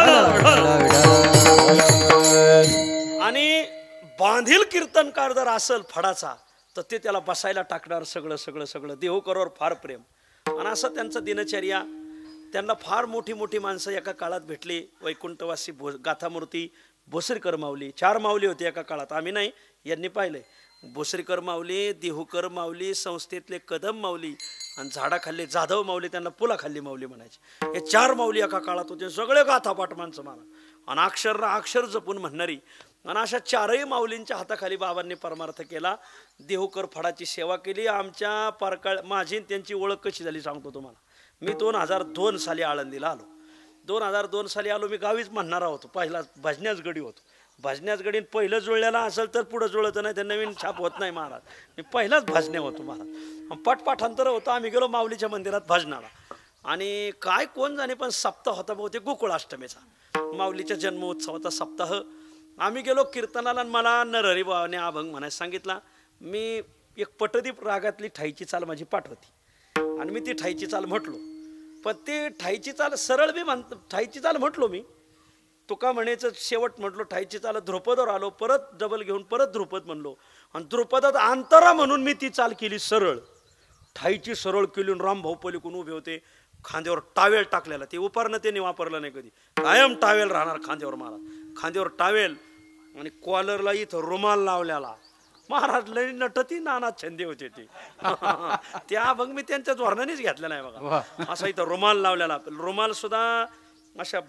आणि बांधील कीर्तनकार जर असल फडाचा तर ते त्याला बसायला टाकणार. सगळं सगळं सगळं देहूकरावर फार प्रेम. आणि असं त्यांचं दिनचर्या. त्यांना फार मोठी मोठी माणसं एका काळात भेटली. वैकुंठवासी गाथामूर्ती भोसरीकर माऊली. 4 माऊली होते एका काळात. आम्ही नाही, यांनी पाहिलंय. भोसरीकर माऊली, देहूकर माऊली, संस्थेतले कदम माऊली आणि झाडाखाल्ले जाधव माऊली. त्यांना पुलाखाल्ली माऊली म्हणायचे. हे 4 माऊली एका काळात होते. सगळे गाथापाठ माणसं मारा. आणि अक्षर जपून म्हणणारी. आणि अशा 4ही माऊलींच्या हाताखाली बाबांनी परमार्थ केला. देहूकर फडाची सेवा केली. आमच्या पारकाळ माझी त्यांची ओळख कशी झाली सांगतो तुम्हाला. मी 2002 साली आळंदीला आलो. 2002 साली आलो. मी गावीच म्हणणारा होतो. पहिला भजण्याच गडी होतो. भजण्याच गडीन पहिलं जुळलेला असेल तर पुढं जुळतं नाही. तर नवीन छाप होत नाही महाराज. मी पहिलाच भजण्या होतो महाराज. पटपाठांतर होतं. आम्ही गेलो माऊलीच्या मंदिरात भजनाला. आणि काय कोण जाणे पण सप्ताह होता बहुतेक गोकुळाष्टमीचा. माऊलीच्या जन्मोत्सवाचा सप्ताह. आम्ही गेलो कीर्तनाला. मला नरहरी बाबाने अभंग म्हणायला सांगितला. मी एक पटदीप रागातली ठाईची चाल माझी पाठ होती. आणि मी ती ठाईची चाल म्हटलो. पण ती ठाईची चाल सरळ बी ठाईची चाल म्हटलो मी. तुका म्हणायचं शेवट म्हटलो ठाईची चाल. ध्रुपदावर आलो. परत डबल घेऊन परत ध्रुपद म्हणलो. आणि ध्रुपदात अंतरा म्हणून मी ती चाल केली सरळ. ठाईची सरळ केली. रामभाऊ पलीकडून उभे होते. खांद्यावर टावेल टाकलेला. ते उपारणं त्यांनी वापरलं नाही कधी. कायम टावेल राहणार खांद्यावर महाराज. खांद्यावर टावेल आणि कॉलरला इथं रुमाल लावलेला. महाराज लई नटती नाना छंदे होते ते. त्या मग मी त्यांच्या धोरणानेच घेतलेला आहे बघा. असा इथं रुमाल लावलेला. रुमाल सुद्धा अशा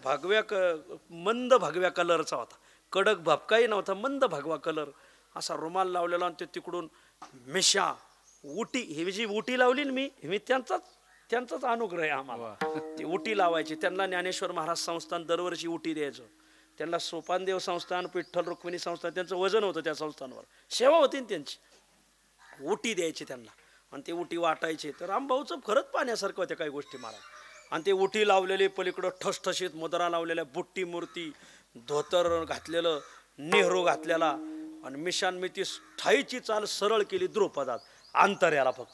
मंद भगव्या कलरचा होता. कडक भपकाही नव्हता. मंद भगवा कलर असा रुमाल लावलेला. आणि ते तिकडून मिशा उटी. ही जी उटी लावली ना मी त्यांचाच अनुग्रह आहे आम्हाला. ती उटी लावायची. त्यांना ज्ञानेश्वर महाराज संस्थान दरवर्षी उटी द्यायचं. त्यांना सोपानदेव संस्थान, विठ्ठल रुक्मिणी संस्थान, त्यांचं वजन होतं त्या संस्थांवर. सेवा होती त्यांची. उटी द्यायची त्यांना. आणि ते उटी वाटायचे. तर रामभाऊचं खरंच पाण्यासारखं होत्या काही गोष्टी महाराज. आणि ते उटी लावलेली. पलीकडं ठसठशीत मुद्रा लावलेल्या. बुट्टी मूर्ती. धोतर घातलेलं. नेहरू घातलेला. आणि मिशान मी ती ठाईची चाल सरळ केली द्रुपदात. अंतर्याला फक्त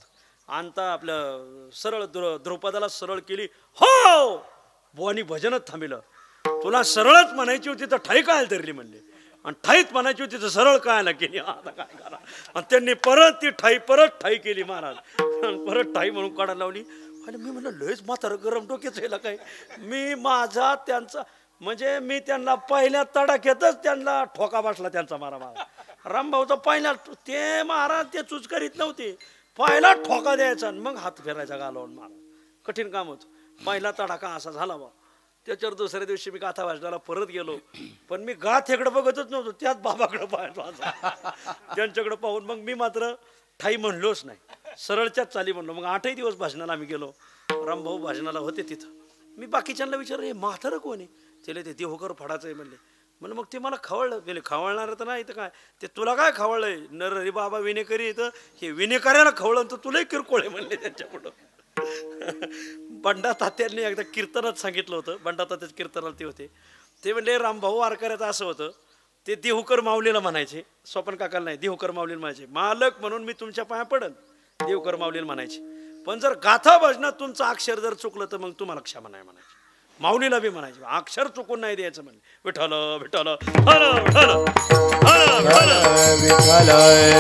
आपलं सरळ द्रुपदाला सरळ केली. हो बुवानी भजनच थांबिलं. तुला सरळच म्हणायची होती तर ठाई काय धरली म्हणले. आणि ठाईत म्हणायची होती तर सरळ काय केली. आता काय करा. आणि त्यांनी परत ती ठाई केली महाराज. परत ठाई म्हणून काढायला लावली. आणि मी म्हणलं लयच म्हातारं गरम डोक्याचं यायला काय. मी माझा त्यांचा म्हणजे मी त्यांना पहिल्या तडाख्यातच त्यांना ठोका बसला त्यांचा मारा. रामभाऊचा पहिला ते महाराज ते चूज करीत नव्हते. पहिला ठोका द्यायचा मग हात फिरायचा घालवून महाराज. कठीण काम होतं. पहिला तडाखा असा झाला बा. त्याच्यावर दुसऱ्या दिवशी मी गाथा वाजनाला परत गेलो, पण मी गाथेकडे बघतच नव्हतो, त्याच बाबाकडे पाहायचो. त्यांच्याकडे पाहून मग मी मात्र ठाई म्हणलोच नाही, सरळच्याच चाली म्हणलो. मग 8 दिवस भाजनाला आम्ही गेलो. रामभाऊ भाजनाला होते तिथं. मी बाकीच्यांना विचारलं, हे म्हातारं कोण आहे? त्याला ते देवकर फडाचं आहे म्हणले. म्हणलं मग ते मला खवळलं. गेले खवळणार तर नाही तर काय, ते तुला काय खवळलंय? नर रे बाबा विनेकरी येतं, हे विनेकऱ्याला खवळलं तर तुलाही किरकोळ आहे म्हणले त्यांच्या पुढं. बंडा तात्यांनी एकदा कीर्तनात सांगितलं होतं, बंडा तात्याच कीर्तनाला ते होते. ते म्हणले रामभाऊ वारकऱ्याचं असं होतं, ते देहूकर माऊलीला म्हणायचे, स्वपन काकाला नाही, देहूकर माऊलीला म्हणायचे, मालक म्हणून मी तुमच्या पाया पडन, देवकर माऊलीला म्हणायचे. पण जर गाथा भजनात तुमचं अक्षर जर चुकलं तर मग तुम्हाला क्षमा नाही म्हणायचे. माऊलीला बी म्हणायचे, अक्षर चुकून नाही द्यायचं म्हणले. विठ्ठल विठ्ठल हर विठ्ठल हर विठ्ठल.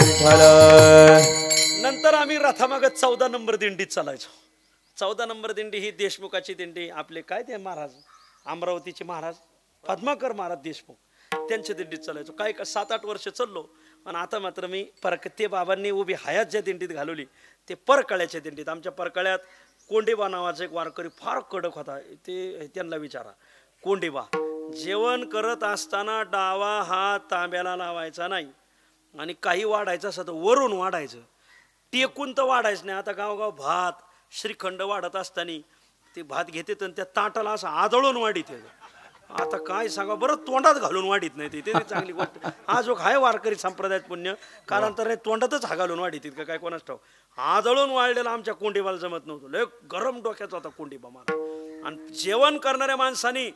नंतर आम्ही रथामागत 14 नंबर दिंडीत चालायचो. 14 नंबर दिंडी ही देशमुखाची दिंडी. आपले काय ते महाराज, अमरावतीचे महाराज पद्माकर महाराज देशमुख, त्यांच्या दिंडीत चालायचो. काय 7-8 वर्ष चाललो. आणि आता मात्र मी ते बाबांनी उभी हयात ज्या दिंडीत घालवली ते परकळ्याच्या दिंडीत. आमच्या परकळ्यात कोंडेबा नावाचा एक वारकरी फार कडक होता. ते त्यांना विचारा, कोंडेबा जेवण करत असताना डावा हात तांब्याला लावायचा नाही, आणि काही वाढायचं असं तर वरून वाढायचं, टेकून तर वाढायचं नाही. आता गावगाव भात श्रीखंड वाढत असताना ते भात घेते तर त्या ताटाला असं आदळून वाढीत. आता काय सांगा बरं, तोंडात घालून वाढीत नाही ते चांगली गोष्ट. हा जो आहे वारकरी संप्रदायात पुण्य, कालांतराने तोंडातच हा घालून वाढीत का काय कोणाच ठाव. आदळून वाढलेला आमच्या कोंडीबाला जमत नव्हतं. लय गरम डोक्याचा होता कोंडीबा मला. आणि जेवण करणाऱ्या माणसानी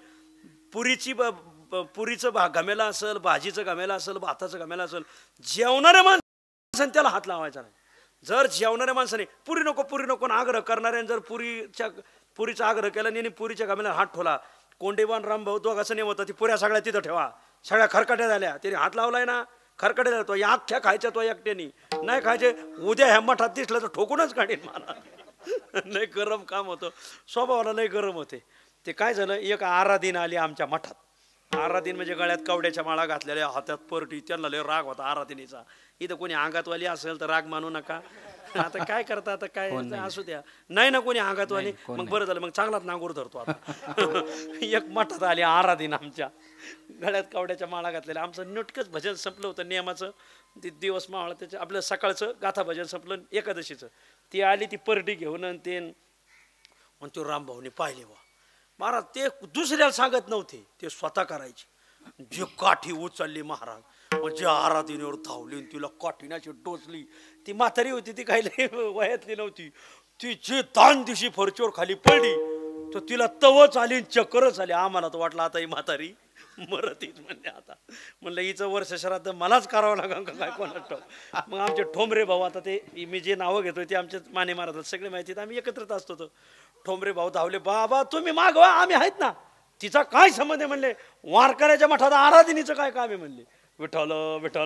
पुरीचं घमेला असेल, भाजीचं घमेला असेल, भाताचं घमेला असेल, जेवणाऱ्या माणसाने त्याला हात लावायचा नाही. जर जेवणाऱ्या माणसाने पुरी नको आग्रह करणाऱ्याने जर पुरीचा आग्रह केला आणि पुरीच्या घमेला हात ठेवला, कोंडेबान रामभाऊ दोघांचं नेम होतं, ती पुऱ्या सगळ्या तिथं ठेवा, सगळ्या खरकट्या झाल्या. त्याने हात लावलाय ना, खरकट्या झाल्या. तो या अख्ख्या खायच्या, तो एकट्यानी नाही खायचे. उद्या ह्या मठात दिसलं तर ठोकूनच काढेन मला. लय गरम काम होतं, स्वभावाला लय गरम होते. ते काय झालं, एक आराधीन आली आमच्या मठात. आराधीन म्हणजे गळ्यात कवड्याच्या माळा घातलेल्या, हातात परटी. त्यांना लय राग होता आराधीनीचा. इथं कोणी अंगातवाली असेल तर राग मानू नका. आता काय करता, आता काय असू द्या. नाही ना कोणी अंगातवाली, मग बरं झालं, मग चांगलाच नांगूर धरतो आता. एक मठात आली आराधीन आमच्या, गळ्यात कवड्याच्या माळा घातलेल्या. आमचं नुटकंच भजन संपलं होतं नियमाचं. ते दिवस मावळा त्याचं आपलं सकाळचं गाथा भजन संपलं एकादशीचं. ती आली ती परडी घेऊन, आणि ते तो रामभाऊने पाहिले. वा महाराज ते दुसऱ्याला सांगत नव्हते, ते स्वतः करायचे. जे काठी उचलली महाराज, म्हणजे आराधीनेवर धावली, तिला काठीनाची टोचली. ती म्हातारी होती, ती काही वयातली नव्हती. ती जे दान दिवशी फरचीवर खाली पडली तर तिला तवच आली, चक्करच आली. आम्हाला तर वाटलं आता ही म्हातारी मरत येत म्हणले. आता म्हणलं हिचं वर्ष श्राद्ध मलाच करावं लागेल का काय कोणाच ठाऊक. मग आमचे ठोंबरे भाऊ, आता ते मी जे नावं घेतोय ते आमचे माने महाराज सगळे माहिती, आम्ही एकत्रित असतो. तो ठोंबरे भाऊ धावले, बाबा तुम्ही मागवा, आम्ही आहेत ना. तिचा काय संबंध आहे म्हणले, वारकऱ्याच्या मठात आराधनीचं काय काम आहे म्हणले. विठ्ठल विठ्ठल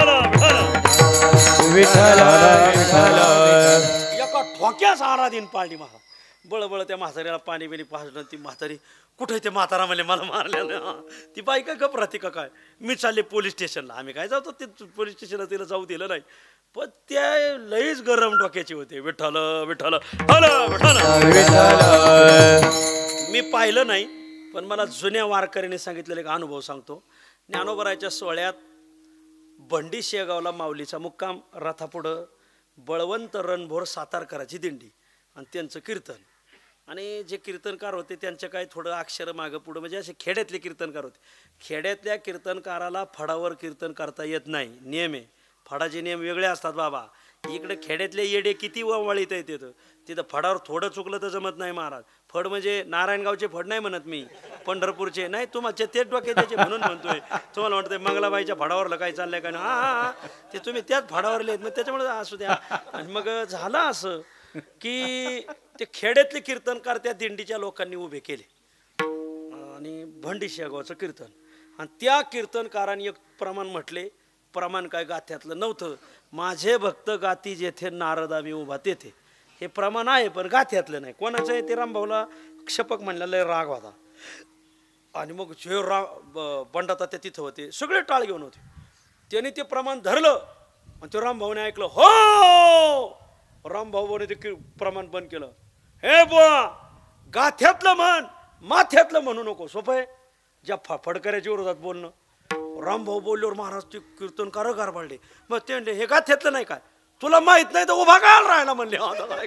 एका ठोक्याच आराधीन पाळली महाराज. बळबळ त्या म्हातारीला पाणी बिणी पाजलं. ती म्हातारी कुठे, ते म्हातारा म्हणले मला मारल्यानं. ती बाई काय गप राहते का काय. मी चालले पोलीस स्टेशनला. आम्ही काय जातो ते पोलीस स्टेशनला, तिला जाऊ दिलं नाही. पण त्या लईच गरम डोक्याचे होते. विठ्ठल विठ्ठल विठ्ठल. मी पाहिलं नाही, पण मला जुन्या वारकऱ्याने सांगितलेला एक अनुभव सांगतो. ज्ञानोबराच्या सोहळ्यात भंडी शेगावला माऊलीचा मुक्काम, रथापुढं बळवंत रणभोर सातारकराची दिंडी आणि त्यांचं कीर्तन. आणि जे कीर्तनकार होते त्यांचे काय थोडं अक्षर मागं पुढं, म्हणजे असे खेड्यातले कीर्तनकार होते. खेड्यातल्या कीर्तनकाराला फडावर कीर्तन करता येत नाही, नियम आहे. फडाचे नियम वेगळे असतात बाबा. इकडे खेड्यातले येडे किती वळीत आहेत तिथं. तिथं फडावर थोडं चुकलं तर जमत नाही महाराज. फड म्हणजे नारायणगावचे फड नाही म्हणत मी, पंढरपूरचे नाही. तुम्हाला तेच डोके त्याचे म्हणून म्हणतोय. तुम्हाला वाटतंय मंगलाबाईच्या फडावरलं काय चाललंय का. हा ते तुम्ही त्याच फडावरले आहेत, मग त्याच्यामुळे असू द्या. आणि मग झालं असं की ते खेड्यातले कीर्तनकार त्या दिंडीच्या लोकांनी उभे केले आणि भंडी शेगावचं कीर्तन. आणि त्या कीर्तनकारांनी एक प्रमाण म्हटले. प्रमाण काय गाथ्यातलं नव्हतं. माझे भक्त गाती जेथे नारदा मी उभा तेथे, हे प्रमाण आहे पण गाथ्यातलं नाही. कोणाचं आहे ते रामभाऊला क्षपक म्हणलेला राग होता. आणि मग जे बंडाता ते तिथं होते सगळे टाळ घेऊन होते. त्यांनी ते प्रमाण धरलं आणि ते रामभाऊने ऐकलं. हो रामभाऊने ते प्रमाण बंद केलं. हे बुवा गाथ्यातलं म्हण माथ्यातलं म्हणू नको. सोपं आहे. ज्या फडकऱ्याच्या विरोधात बोलणं. रामभाऊ बोलल्यावर महाराज ते कीर्तनकार गारबाळले. मग ते म्हणले हे गाथ्यातलं नाही काय, तुला माहित नाही तर उभा काय राहायला म्हणले.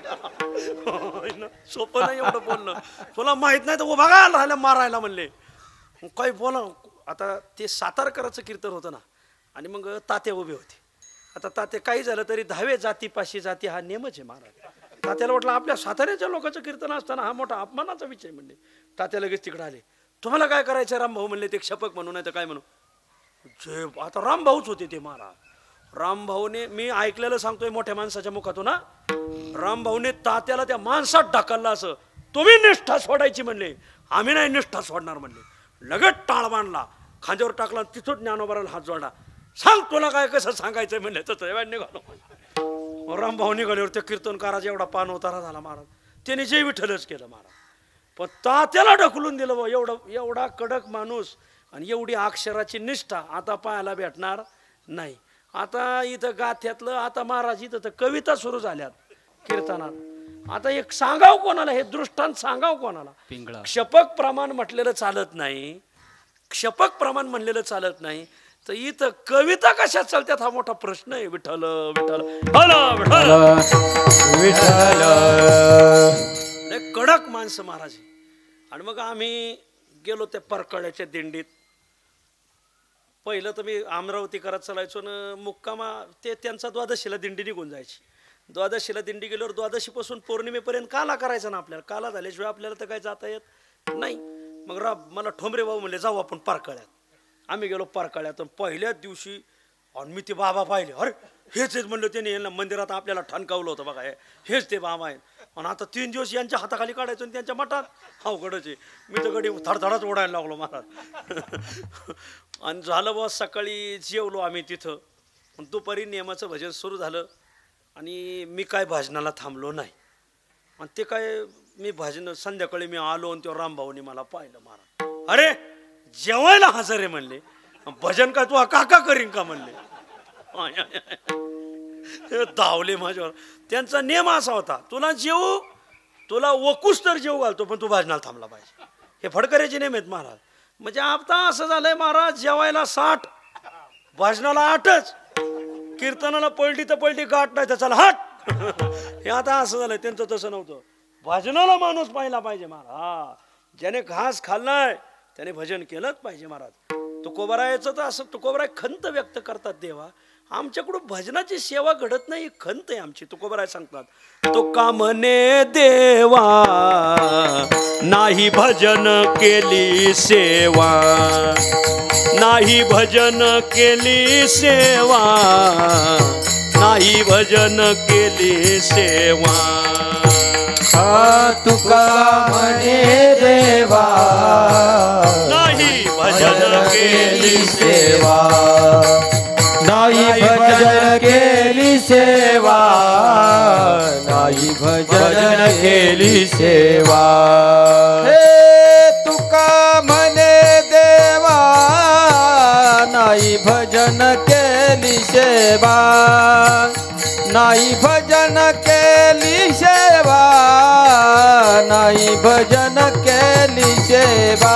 सोपं नाही एवढं बोलणं. तुला माहित नाही तर उभा काय राहायला मारायला म्हणले. काही बोला. आता ते सातारकराचं कीर्तन होतं ना, आणि मग तात्या उभे होते. आता तात्या काही झालं तरी 10वे जातीपाशी जाती हा नेमच आहे महाराज. तात्याला वाटलं आपल्या साताऱ्याच्या लोकांचं कीर्तन असताना हा मोठा अपमानाचा विषय म्हणले. तात्या लगेच तिकडे आले. तुम्हाला काय करायचं रामभाऊ म्हणले. ते क्षपक म्हणू नाही तर काय म्हणू. जे आता रामभाऊच होते ते महाराज. रामभाऊने, मी ऐकलेलं सांगतोय मोठ्या माणसाच्या मुखातून ना, रामभाऊने तात्याला त्या माणसात ढकललं असं. तुम्ही निष्ठा सोडायची म्हणले. आम्ही नाही निष्ठा सोडणार म्हणले. लगेच टाळ बांधला, खांद्यावर टाकला, तिथून ज्ञानोबाला हात जोडला. सांग तुला काय कसं सांगायचं म्हणले. तर निघालो. रामभाऊ निघाल्यावर त्या कीर्तनकाराचा एवढा पान उतारा झाला महाराज. त्याने जे विठ्ठलच केलं महाराज. पण तात्याला ढकलून दिलं बा. एवढा कडक माणूस आणि एवढी अक्षराची निष्ठा आता पाहायला भेटणार नाही. आता इथं गाथ्यातलं, आता महाराज इथं तर कविता सुरू झाल्यात कीर्तनात. आता एक सांगाव कोणाला, हे दृष्टांत सांगाव कोणाला. क्षपक प्रमाण म्हटलेलं चालत नाही. क्षपक प्रमाण म्हणलेलं चालत नाही. तर इथं कविता कशा चालतात हा मोठा प्रश्न आहे. विठ्ठल विठ्ठल कडक माणसं महाराज. आणि मग आम्ही गेलो त्या परकळ्याच्या दिंडीत. पहिलं तर मी अमरावतीकरात चालायचो ना, मुक्कामा ते त्यांचा द्वादशीला दिंडी निघून जायची. द्वादशीला दिंडी गेल्यावर द्वादशीपासून पौर्णिमेपर्यंत काला करायचा ना आपल्याला. काला झाल्याशिवाय आपल्याला तर काही जाता येत नाही. मग मला ठोंबरे भाऊ म्हणले जाऊ आपण पारकळ्यात. आम्ही गेलो पारकळ्यात. पहिल्याच दिवशी आणि मी ते बाबा पाहिले. अरे हेच म्हणलं. त्याने यांना मंदिरात आपल्याला ठणकावलं होतं बघा, हेच ते बाबा आहेत. आणि आता 3 दिवस यांच्या हाताखाली काढायचं आणि त्यांच्या मठात अवघडच आहे. मी तर गडी थडथडाच ओढायला लागलो महाराज. आणि झालं बस सकाळी जेवलो आम्ही तिथं. दुपारी नियमाचं भजन सुरू झालं आणि मी काय भजनाला थांबलो नाही. आणि ते काय मी भजन संध्याकाळी मी आलो आणि तेव्हा रामभाऊनी मला पाहिलं महाराज. अरे जेवायला हजर आहे म्हणले. भजन काय तू काका करीन का म्हणले. धावले माझ्यावर. त्यांचा नियम असा होता, तुला वकूस तर जेव घालतो पण तू भजनाला थांबला पाहिजे. हे फडकऱ्याचे नियम आहेत महाराज. म्हणजे आता असं झालंय महाराज, जेवायला 60, भजनाला 8च, कीर्तनाला पलटी तर पलटी, गाठ नाही तर चला हट. हे आता असं झालंय. त्यांचं तसं नव्हतं. भजनाला माणूस पाहिला पाहिजे महाराज. ज्याने घास खाल्लाय त्याने भजन केलंच पाहिजे महाराज. तुकोबरायचं तर असं, तुकोबराय खंत व्यक्त करतात देवा, आमच्याकडून भजनाची सेवा घडत नाही, खंत आहे आमची. तुकोबराय सांगतात, तुका म्हणे देवा नाही भजन केली सेवा, नाही भजन केली सेवा, नाही भजन केली सेवा. तुका म्हणे देवा नाही भजन केली सेवा, नाही भजन केली सेवा, नाही भजन केली सेवा. हे तुका म्हणे देवा नाही भजन केली सेवा, नाही भजन केली सेवा, नाही भजन केली सेवा.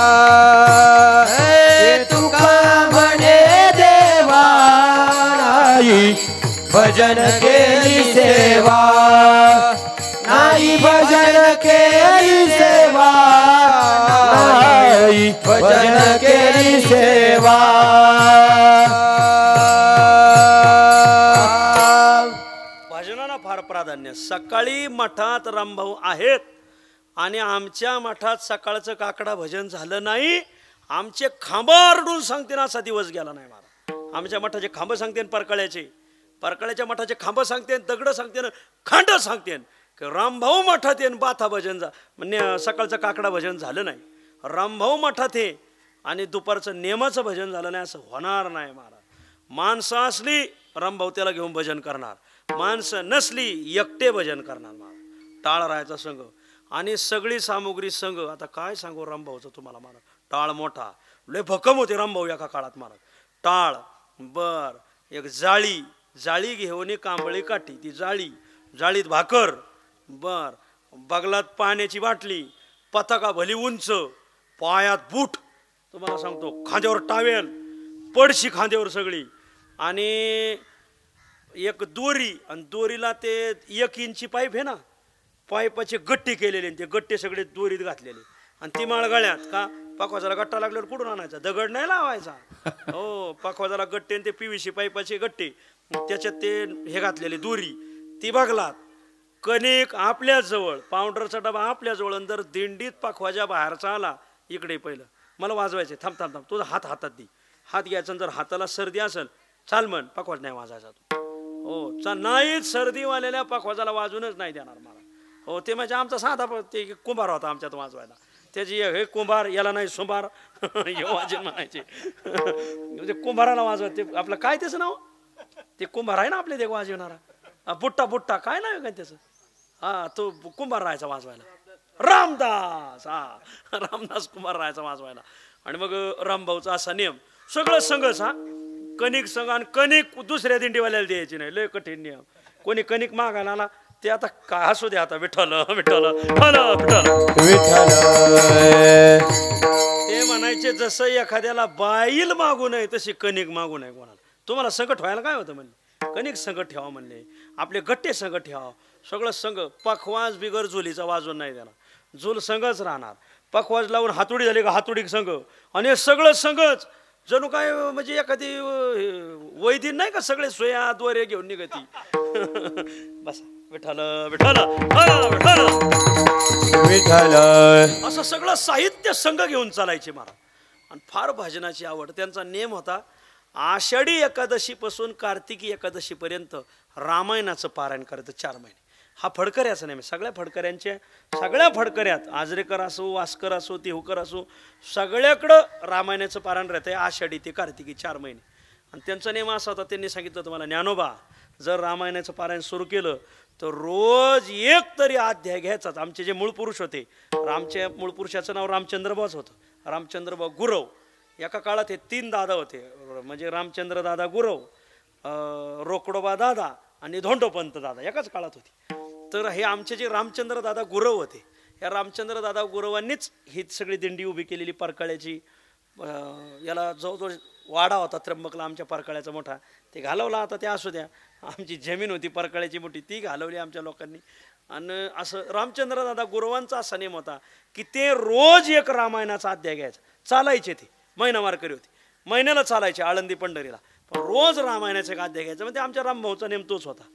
हे तुका म्हणे देवा नाही भजन केली सेवा, नाही भजन केली सेवा, नाही भजन केली सेवा. भजनाला फार प्राधान्य. सकाळी मठात रामभाऊ आहेत आणि आमच्या मठात सकाळचं काकडा भजन झालं नाही. आमचे खांब आरडून सांगते ना असा दिवस गेला नाही मला. आमच्या मठाचे खांब सांगते, परकळ्याच्या मठाचे खांब सांगते, दगड सांगते, खांड सांगते की रामभाऊ मठात येईन बाथा भजन म्हणजे सकाळचं काकडा भजन झालं नाही. रामभाऊ मठात हे आणि दुपारचं नेमाचं भजन झालं नाही असं होणार नाही महाराज. माणसं असली रामभाऊ त्याला घेऊन भजन करणार, माणसं नसली एकटे भजन करणार महाराज. टाळ राहायचा संघ आणि सगळी सामुग्री संघ. आता काय सांगू रामभाऊचं तुम्हाला महाराज. टाळ मोठा, लय भक्कम होते रामभाऊ एका काळात महाराज. टाळ बर, एक जाळी घेऊन कांबळी काठी, ती जाळीत भाकर बर, बगलात पाण्याची बाटली, पताका भली उंच पायात बूट, तुम्हाला सांगतो खांद्यावर टावेल, पडशी खांद्यावर सगळी, आणि एक दोरी, आणि दोरीला ते 1 इंची पाईप आहे ना, पाईपाचे गट्टे केलेले, ते गट्टे सगळे दोरीत घातलेले, आणि ती माळ गळ्यात. का? पाखवाजाला गट्टा लागल्यावर कुठून आणायचा? दगड नाही लावायचा. हो, पाखवाजाला गट्टे, ते PVC पाईपाचे गट्टे, त्याच्यात ते हे घातलेले दोरी, ती बघलात. कणिक आपल्याजवळ, पावडरचा डबा आपल्याजवळ, जर दिंडीत पाखवाजा बाहेरचा आला, इकडे पहिलं मला वाजवायचे, थांब थांब थांब, तुझा हात हातात दे, हात घ्यायचा, जर हाताला सर्दी असेल चाल म्हण, पाखवाज नाही वाजायचा तू. हो, नाहीच सर्दीवालेल्या पाखवाजाला वाजूनच नाही देणार मला. हो, ते म्हणजे आमचा साधा ते कुंभार होता आमच्यात वाजवायला, त्याची हे कुंभार, याला नाही सुंभार हे वाजून म्हणायचे. म्हणजे कुंभाराला वाजवत, ते आपलं काय त्याचं नाव, ते कुंभार आहे ना आपले ते वाजवणारा, बुट्टा बुट्टा काय नाव काय त्याचं, हा, तो कुंभार राहायचा वाजवायला, रामदास. हा, रामदास कुंभार राहायचा वाजवायला. आणि मग रामभाऊचा असा नियम, सगळं संघच, हा, कणिक संघ, आणि कणिक दुसऱ्या दिंडीवाल्याला द्यायची नाही, लय कठीण नियम. कोणी कणिक मागायला आला, ते आता काय हसू दे, आता विठ्ठल विठ्ठल विठ्ठल विठ्ठल, ते म्हणायचे जसं एखाद्याला बाईल मागू नये तशी कणिक मागू नये कोणाला. तुम्हाला संकट व्हायला काय होतं म्हणले, कणिक संकट ठेवा म्हणले, आपले गट्टे संकट ठेवा, सगळं संघ. पखवाज बिगर झुलीचा वाजून नाही देणार, झुल संघच राहणार. पखवाज लावून हातोडी झाली का हातोडी संघ, आणि हे सगळं संघच जणू काय म्हणजे एखादी वैदिन नाही का, सगळे सोया द्वारे घेऊन निघती. बस विठ्ठल विठ्ठल विठ्ठल विठ्ठल, असं सगळं साहित्य संघ घेऊन चालायचे महाराज. आणि फार भजनाची आवड. त्यांचा नेम होता, आषाढी एकादशीपासून कार्तिकी एकादशीपर्यंत रामायणाचं पारायण करायचं 4 महिने. हा फडकऱ्याचा नेम, सगळ्या फडकऱ्यांच्या, सगळ्या फडकऱ्यात, आजरेकर असो, वास्कर असो, तिहुकर असो, सगळ्याकडं रामायणाचं पारायण राहतं आषाढी ते कार्तिकी 4 महिने. आणि त्यांचा नेम असा होता, त्यांनी सांगितलं तुम्हाला, ज्ञानोबा जर रामायणाचं पारायण सुरू केलं तर रोज एक तरी अध्याय घ्यायचाच. आमचे जे मूळ पुरुष होते, रामच्या मूळ पुरुषाचं नाव रामचंद्रभाऊच होतं, रामचंद्रभाऊ गुरव. एका काळात हे 3 दादा होते, म्हणजे रामचंद्र दादा गुरव, रोकडोबा दादा आणि धोंडोपंत दादा, एकाच काळात होती. तर हे आमचे जे रामचंद्र दादा गुरव होते, या रामचंद्र दादा गुरवांनीच ही सगळी दिंडी उभी केलेली परकाळ्याची. याला जवळजवळ वाडा होता त्र्यंबकला आमच्या परकाळ्याचा मोठा, ते घालवला. आता ते असू द्या, आमची जमीन होती परकाळ्याची मोठी, ती घालवली आमच्या लोकांनी. आणि असं रामचंद्र दादा गुरवांचा असा नेम होता की ते रोज एक रामायणाचा अध्याय घ्यायचा. चालायचे ते, महिना वारकरी होती, महिन्याला चालायचे आळंदी पंढरीला, पण रोज रामायणाचा एक अध्याय घ्यायचा. म्हणजे आमच्या रामभाऊचा नेम तोच होता,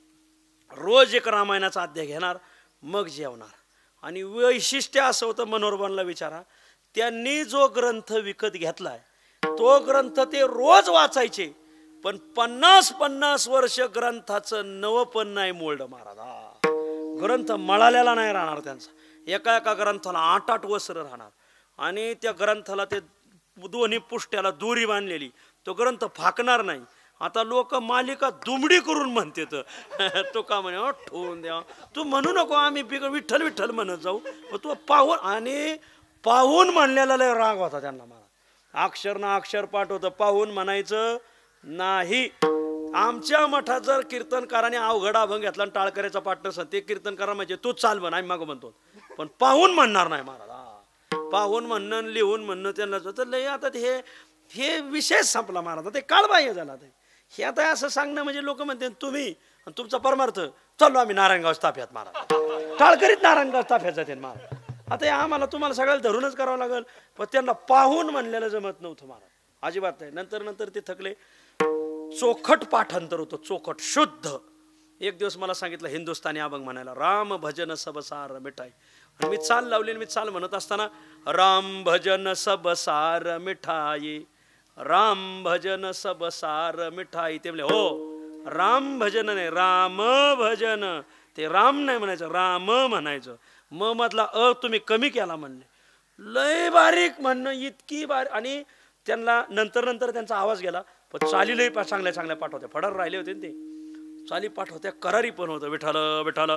रोज एक रामायणाचा अध्याय घेणार, मग जेवणार. आणि वैशिष्ट्य असं होतं, मनोरमाला विचारा, त्यांनी जो ग्रंथ विकत घेतलाय तो ग्रंथ ते रोज वाचायचे, पण 50-50 वर्ष ग्रंथाचं नवपण नाही मोडलं महाराज. ग्रंथ मळालेला नाही राहणार त्यांचा, एका एका ग्रंथाला 8-8 वस्त्र राहणार. आणि त्या ग्रंथाला ते दोन्ही पुष्ट्याला दोरी बांधलेली, तो ग्रंथ फाकणार नाही. आता लोक मालिका दुमडी करून म्हणते, तो का म्हणे ठेवून द्या, तू म्हणू नको, आम्ही विठ्ठल विठ्ठल म्हणत जाऊ. तू पाहून, आणि पाहून म्हणलेला लय राग होता त्यांना मला. अक्षर ना अक्षर पाठ होतं, पाहून म्हणायचं नाही. आमच्या मठात जर कीर्तनकाराने अवघड अभंग घेतला आणि टाळकऱ्याचा पाठ नसत, ते कीर्तनकारा म्हणजे तू चाल म्हण, आम्ही मागं म्हणतो, पण पाहून म्हणणार नाही महाराज. पाहून म्हणणं, लिहून म्हणणं त्यांना तर लय. आता हे विषय संपला महाराज, ते काळबाह्य झाला. हे आता असं सांगणं म्हणजे लोक म्हणते तुम्ही तुमचा परमार्थ, चाललो आम्ही नारायणगाव ताफ्यात महाराज, टाळकरीत नारायणगाव ताफ्यात जाते महाराज. आता हे आम्हाला तुम्हाला सगळ्याला धरूनच करावं लागेल, पण त्यांना पाहून म्हणलेलं जमत नव्हतं महाराज, अजिबात नाही. नंतर ते थकले. चोखट पाठांतर होतं, चोखट शुद्ध. एक दिवस मला सांगितलं हिंदुस्थानी अभंग म्हणायला, राम भजन सबसार मिठाई. आणि मी चाल लावली, मी चाल म्हणत असताना राम भजन सबसार मिठाई, राम भजन सबसार मिठाई. ते म्हणले हो, राम भजन नाही, राम भजन. ते राम नाही म्हणायचं, राम म्हणायचं. मधला तुम्ही कमी केला म्हणले. लय बारीक म्हणणं, इतकी बारीक. आणि त्यांना नंतर त्यांचा आवाज गेला, पण चाली लय चांगल्या चांगल्या पाठ होत्या, फडार राहिले होते ते चाली पाठ होत्या, करारी पण होतं. विठ्ठल विठ्ठल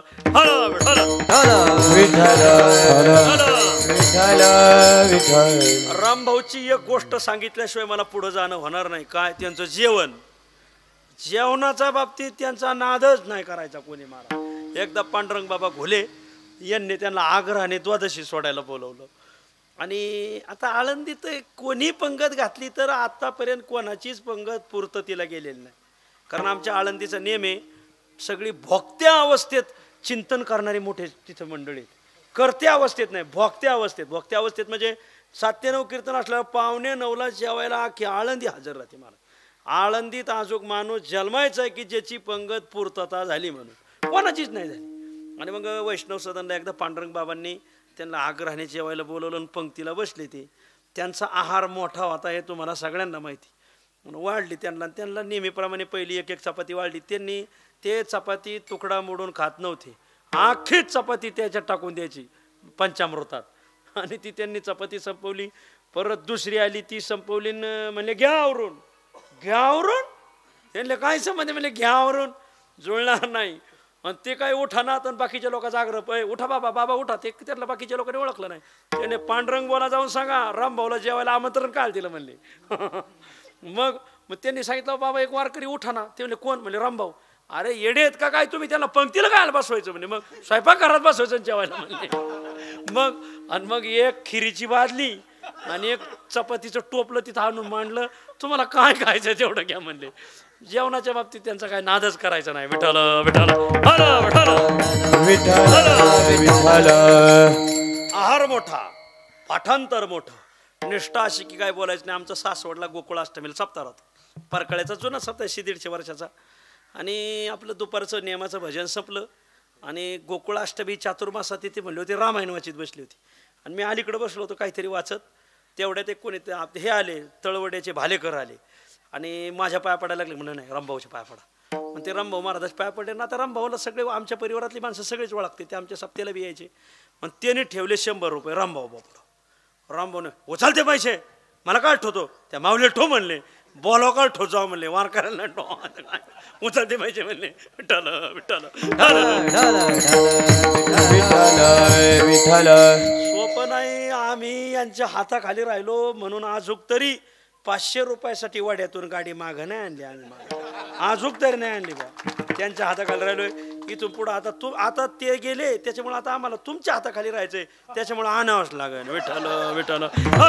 रामभाऊची एक गोष्ट सांगितल्याशिवाय मला पुढे जाणं होणार नाही. काय त्यांचं जेवण, जेवणाच्या बाबतीत त्यांचा नादच नाही करायचा कोणी महाराज. एकदा पांडुरंग बाबा घोले यांनी त्यांना आग्रहाने द्वादशी सोडायला बोलवलं. आणि आता आळंदीत कोणी पंगत घातली तर आतापर्यंत कोणाचीच पंगत पूर्ततेला गेलेली नाही. कारण आमच्या आळंदीचा नेम आहे सगळी भोगत्या अवस्थेत चिंतन करणारी मोठे तिथं मंडळी, करत्या अवस्थेत नाही, भोगत्या अवस्थेत. भोगत्या अवस्थेत म्हणजे 7 ते 9 कीर्तन असल्यावर 8:45 जेवायला अख्खी आळंदी हजर राहते. मला आळंदीत अजून माणूस जन्मायचा आहे की ज्याची पंगत पूर्तता झाली म्हणून, कोणाचीच नाही झाली. आणि मग वैष्णव सदनला एकदा पांडुरंग बाबांनी त्यांना आग्रहाने जेवायला बोलवलं आणि पंक्तीला बसले. ते त्यांचा आहार मोठा होता हे तुम्हाला सगळ्यांना माहिती. म्हणून वाढली त्यांना नेहमीप्रमाणे पहिली एक चपाती वाढली. त्यांनी ते चपाती तुकडा मोडून खात नव्हते, अख्खीच चपाती त्याच्यात टाकून द्यायची पंचामृतात. आणि ती त्यांनी चपाती संपवली. परत दुसरी आली ती संपवली. म्हणले घ्या आवरून. त्यांना काय संबंध? म्हणले घ्या आवरून, जुळणार नाही. आणि ते काय उठा ना, तर बाकीच्या लोकांचा आग्रह, उठा बाबा उठा. ते त्यातलं बाकीच्या लोकांनी ओळखलं नाही. त्याने पांडुरंग बोला जाऊन सांगा रामभाऊला जेवायला आमंत्रण काय दिलं म्हणले. मग त्यांनी सांगितलं बाबा एक वारकरी उठा ना. ते म्हणले कोण? म्हणले रामभाऊ. अरे येडे आहेत का काय तुम्ही, त्यांना पंक्तीला काय बसवायचं म्हणे, मग स्वयंपाक घरात बसवायचं जेवायला म्हणले. मग एक खिरीची बादली आणि एक चपातीचं टोपलं तिथं आणून मांडलं. तुम्हाला काय खायचं तेवढं घ्या म्हणले. जेवणाच्या बाबतीत त्यांचा काय नादच करायचा नाही. विठ्ठल विठ्ठल विठ्ठल. आहार मोठा, पाठांतर मोठं, निष्ठा अशी की काय बोलायचं नाही. आमचं सासवडला गोकुळाष्टमीला सप्ताह होता. परकळ्याचा जुना सप्ताह 150 वर्षाचा. आणि आपलं दुपारचं नियमाचं भजन संपलं आणि गोकुळाष्टमी चातुर्मासात तिथे म्हणले होते रामायण वाचित बसली होती. आणि मी अलीकडे बसलो होतो काहीतरी वाचत. तेवढ्यात एक कोणी हे आले, तळवड्याचे भालेकर आले आणि माझ्या पाया पडायला लागले. म्हणून नाही, रामभाऊच्या पाया पडा. मग ते रामभाऊ महाराजाच्या पाया पडले ना. आता रामभाऊला सगळे आमच्या परिवारातली माणसं सगळेच ओळखते, ते आमच्या सप्त्याला बी यायचे. मग त्याने ठेवले 100 रुपये रामभाऊ बापडा. रामभाऊने उचलते पैसे, मला काय ठेवतो? त्या माऊले ठो म्हणले, बोलाव का ठो जाऊ म्हणले, वार करायला ठो उचलते पैसे म्हणले. विठ्ठल विठ्ठल विठ्ठल. सोपं नाही. आम्ही यांच्या हाताखाली राहिलो म्हणून आजूक तरी 500 रुपयासाठी वाड्यातून गाडी माग नाही आणली. आम्ही आजूक तरी नाही आणली बा. त्यांच्या हाताखाली राहिलोय. इथून पुढं आता ते गेले त्याच्यामुळे आता आम्हाला तुमच्या हाताखाली राहायचंय, त्याच्यामुळे आणावंच लागेल. विठ्ठल विठ्ठल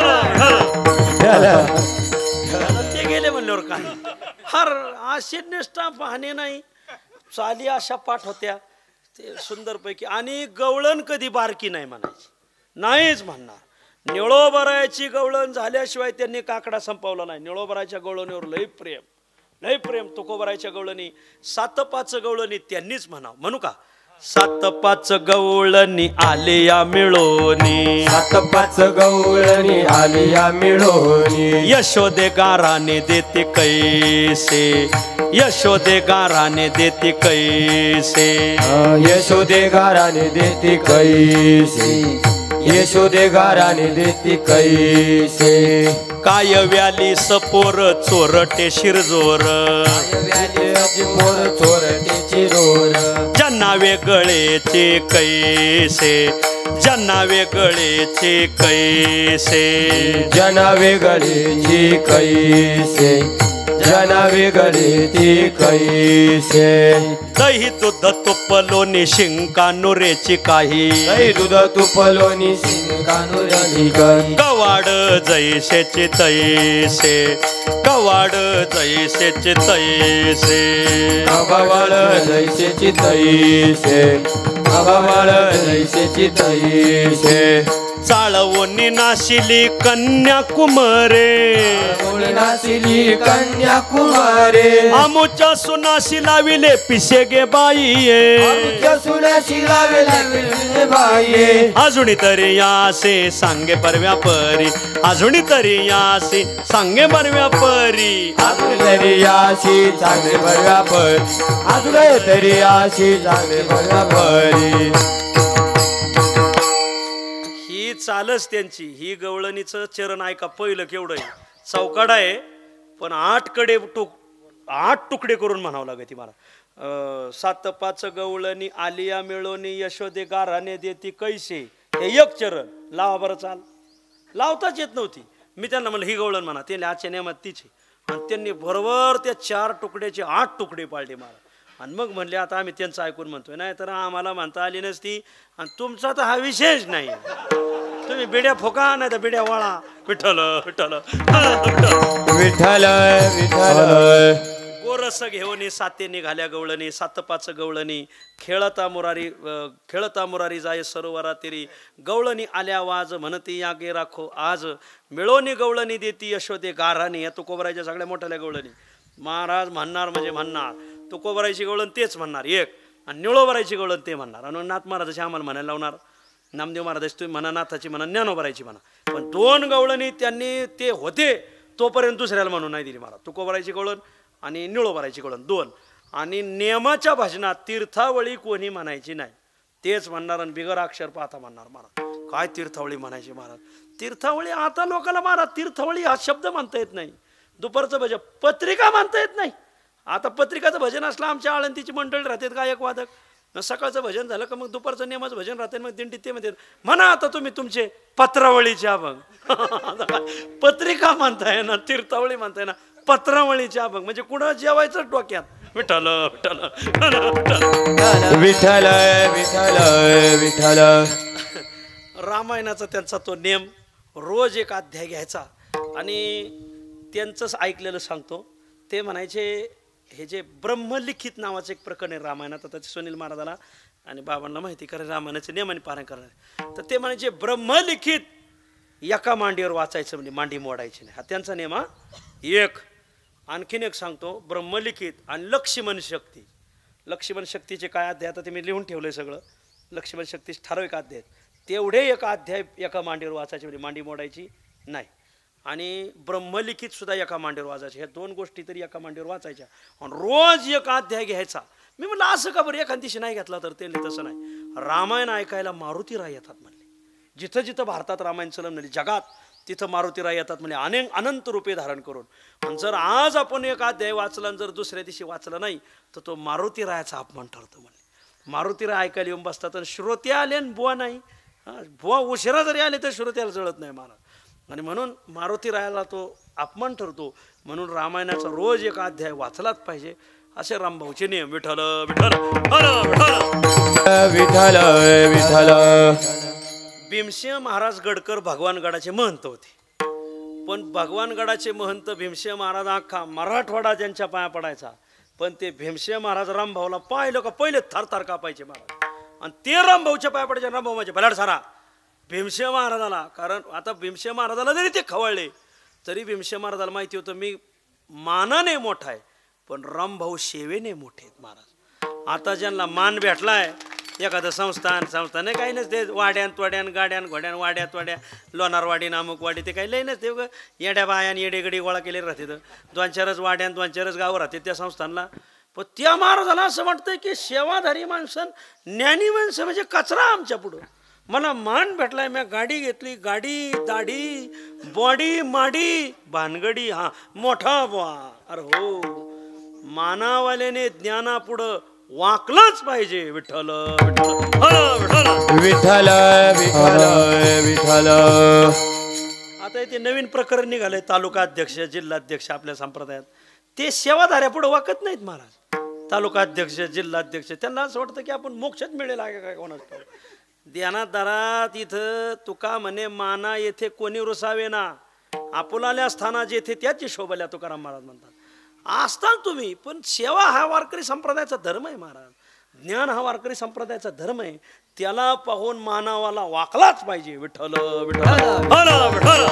ते गेले म्हणल्यावर काय हर अशी निष्ठा पाहणे नाही. चाली अशा पाठ होत्या ते सुंदरपैकी. आणि गवळण कधी बारकी नाही म्हणायची, नाहीच म्हणणार. निळोबरायाची गवळण झाल्याशिवाय त्यांनी काकडा संपवला नाही. निळोबरायाच्या गवळणीवर लय प्रेम. तुकोबरायाच्या गवळणी 7-5 गवळणी त्यांनीच म्हणू का? 7-5 गवळणी आलिया मिळोनी, 7-5 गवळणी आलिया मिळोनी. यशोदे गाराने देते कैसे, यशोदे गाराने देते कैसे. यशोदे गाराने देते कैसे, यशोदे गाराने देते कैसे. काय व्याली सपोर चोरटे शिरजोर, पोर चोरटेची रोर. ज्यांना वेगळेचे कैसे, ज्यांना वेगळेचे कैसे. जना वेगळेची कैसे, जना वेगळेची कैसे. दही दूध तुप लोणी शिंका नुरेची काही, दही दूध तुप लोणी शिंका नुरेची काही. कवाड जैसेचे तैसे, कवाड जैसेचे तैसे. अभावाळ जैसेची तैसे, अभावाळ जैसेची तैसे. चाळवणी नाशिली कन्याकुमारे, नाशिली कन्याकुमारे. आमुच्या सुनाशी लाविले पिसे गे बाईये, सुनाशी लावले बाईये. अजुनी तरी यासे सांगे परव्या परी, अजुनी तरी यासे सांगे परव्या परी. अजून तरी याशी चांगले बरव्या पर, अजून तरी याशी चांगले बरव्या परी. ही चालच त्यांची. ही गवळणीचं चरण ऐका पहिलं केवढं आहे. चौकाड आहे पण 8 तुकडे करून म्हणावं लागेल ती मला. 7-5 गवळणी आलिया मिळोनी, यशोदे गाराने देती कैसे. हे एक चरण लावा बरं. चाल लावताच येत नव्हती. मी त्यांना म्हणलं ही गवळण म्हणा. त्यांनी आजच्या नियमात तिचे. आणि त्यांनी बरोबर त्या 4 तुकड्याचे 8 तुकडे पाळले मला. आणि मग म्हणले आता आम्ही त्यांचं ऐकून म्हणतोय, नाही तर आम्हाला म्हणता आली नसती. आणि तुमचा तर हा विशेष नाही, तुम्ही बिड्या फोका नाही तर बिड्या वाळा. विठ्ठल विठ्ठल विठ्ठल विठ्ठल गोरस घेऊन साते निघाल्या गवळणी, सात पाच गवळणी खेळता मुरारी जाय सरोवरा तेरी. गवळणी आल्या वाज म्हणती या गे राखो आज. मिळवणी गवळणी देती यशोदे गाराणी. या तुकोबरायच्या सगळ्या मोठ्याल्या गवळणी. महाराज म्हणणार म्हणजे म्हणणार, तुकोबरायची गवळण तेच म्हणणार एक, आणि निळोबरायची गवळण ते म्हणणार. आणि नाथ महाराजाची आम्हाला म्हणायला लावणार. नामदेव महाराजाची तुम्ही म्हणा, नाथाची म्हणा, ज्ञानोबरायची म्हणा. पण दोन गवळणी त्यांनी ते होते तोपर्यंत दुसऱ्याला म्हणून नाही दिली महाराज. तुकोबरायची गवळण आणि निळोबरायची गवळण दोन. आणि नियमाच्या भजनात तीर्थावळी कोणी म्हणायची नाही, तेच म्हणणार. आणि बिगर अक्षर पाहता म्हणणार महाराज. काय तीर्थावळी म्हणायची महाराज? तीर्थावळी आता लोकांना महाराज तीर्थावळी हा शब्द म्हणता येत नाही. दुपारचं भजन पत्रिका म्हणता येत नाही. आता पत्रिकाचं भजन असलं आमच्या आळंदीची मंडळी राहतात गायक वादक. सकाळचं भजन झालं का मग दुपारचं नेमाचं भजन राहते. मग दिंडीत ते म्हणतात म्हणा आता तुम्ही तुमचे पत्रावळीचे अभंग. पत्रिका म्हणताय ना, तीर्थावळी म्हणताय ना, पत्रावळीचे अभंग म्हणजे कुणा जेवायचं डोक्यात. विठ्ठल विठ्ठल विठ्ठल विठ्ठल विठ्ठल. रामायणाचा त्यांचा तो नेम, रोज एक अध्याय घ्यायचा. आणि त्यांचंच ऐकलेलं सांगतो. ते म्हणायचे हे जे ब्रह्मलिखित नावाचं एक प्रकरण आहे रामायणात. आता ते सुनील महाराजाला आणि बाबांना माहिती कारण रामायणाचे नियमाने पारायण करणार. तर ते म्हणायचे ब्रह्मलिखित एका मांडीवर वाचायचं म्हणजे मांडी मोडायची नाही, हा त्यांचा नियम. हा एक. आणखीन एक सांगतो, ब्रह्मलिखित आणि लक्ष्मण शक्ती. लक्ष्मण शक्तीचे काय अध्याय आता ते मी लिहून ठेवलंय सगळं. लक्ष्मण शक्तीचे ठराविक अध्याय तेवढे एक अध्याय एका मांडीवर वाचायचे म्हणजे मांडी मोडायची नाही. आणि ब्रह्मलिखित सुद्धा एका मांडीवर वाचायचे. ह्या दोन गोष्टी तरी एका मांडीवर वाचायच्या. आणि रोज एक अध्याय घ्यायचा. मी म्हणलं असं का बरं एखाद दिवशी नाही घेतला तर? ते तसं नाही. रामायण ऐकायला मारुतीराय येतात म्हणले. जिथं जिथं भारतात रामायण चलन म्हणजे जगात तिथं मारुतीराय येतात म्हणजे अनंत रूपे धारण करून. आणि जर आज आपण एक अध्याय वाचला आणि जर दुसऱ्या दिवशी वाचला नाही तर तो मारुतीरायाचा अपमान ठरतो म्हणले. मारुतीराय ऐकायला येऊन बसतात आणि श्रोते आले आणि बुवा नाही. बुवा उशिरा जरी आले तर श्रोत्याला जळत नाही महाराज. आणि म्हणून मारुतीरायाला तो अपमान ठरतो. म्हणून रामायणाचा रोज एक अध्याय वाचलाच पाहिजे असे रामभाऊचे नियम. विठ्ठल विठ्ठल विठ्ठल विठ्ठल. भीमसिंह महाराज गडकर भगवानगडाचे महंत होते. पण भगवानगडाचे महंत भीमसिंह महाराज अख्खा मराठवाडा ज्यांच्या पाया पडायचा. पण ते भीमसिंह महाराज रामभाऊला पाहिलं का पहिले थरथर कापायचे महाराज. आणि ते रामभाऊच्या पाया पडायचे. रामभाऊ माझे भलाड सारा भीमसिंह महाराजाला. कारण आता भीमसिंह महाराजाला जरी ते खवळले तरी भीमसिंह महाराजाला माहिती होतं मी मानाने मोठा आहे पण रामभाऊ सेवेने मोठे आहेत महाराज. आता ज्यांना मान भेटलाय एखादं संस्थान काही नसते. वाड्यान त्वड्यान गाड्यान घोड्यान वाड्या त्वड्या लोणारवाडी नामुकवाडी ते काही लई नसते. येड्या बायान येडेगडी गोळा केले राहते. दोन चारच वाड्यान दोन चारच गावं राहते त्या संस्थानला. पण त्या महाराजाला असं वाटतंय की सेवाधारी माणसं ज्ञानी माणसं म्हणजे कचरा आमच्या पुढं. मला मान भेटलाय, मी गाडी घेतली. गाडी दाढी बॉडी माडी भानगडी हा मोठा बुवा. अरे हो, मानावाल्याने ज्ञानापुढं वाकलंच पाहिजे. विठ्ठल विठ्ठल विठ्ठल विठ्ठल विठ्ठल. आता इथे नवीन प्रकरण निघालंय. तालुका अध्यक्ष जिल्हाध्यक्ष आपल्या संप्रदायात ते सेवाधाऱ्या पुढे वाकत नाहीत महाराज. तालुका अध्यक्ष जिल्हाध्यक्ष त्यांना असं वाटतं की आपण मोक्षच मिळेल आहे काय कोणाच. ध्यानात दारात इथं तुका म्हणे माना येथे कोणी रुसावे ना, आपुलाल्या स्थाना जेथे त्याची शोभल्या तुकाराम महाराज म्हणतात. असताल तुम्ही पण सेवा हा वारकरी संप्रदायाचा धर्म आहे महाराज. ज्ञान हा वारकरी संप्रदायाचा धर्म आहे. त्याला पाहून मानावाला वाकलाच पाहिजे. विठ्ठल विठ्ठल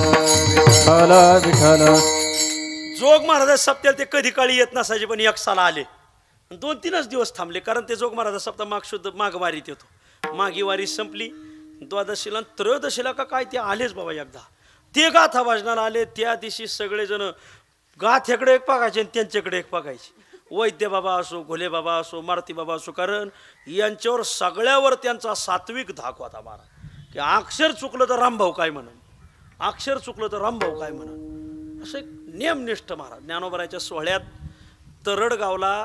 विठ्ठल. जोग महाराज सप्त्याला ते कधी काळी येत नसायचे पण एक साला आले. 2-3च दिवस थांबले कारण ते जोग महाराज सप्ताह माग शुद्ध माघवारीत येतो. मागी वारी संपली. द्वादशीला त्रयोदशीला का काय ते आलेच बाबा एकदा. ते गाथा वाजनाला आले. त्या दिवशी सगळेजण गाथ्याकडे एक पाकायचे आणि त्यांच्याकडे एक पाकायचे. वैद्य बाबा असो, घोले बाबा असो, मारुती बाबा असो, कारण यांच्यावर सगळ्यावर त्यांचा सात्विक धाक होता महाराज. की अक्षर चुकलं तर रामभाऊ काय म्हणन, अक्षर चुकलं तर रामभाऊ काय म्हणन. असं एक नियमनिष्ठ महाराज. ज्ञानोबराच्या सोहळ्यात तरडगावला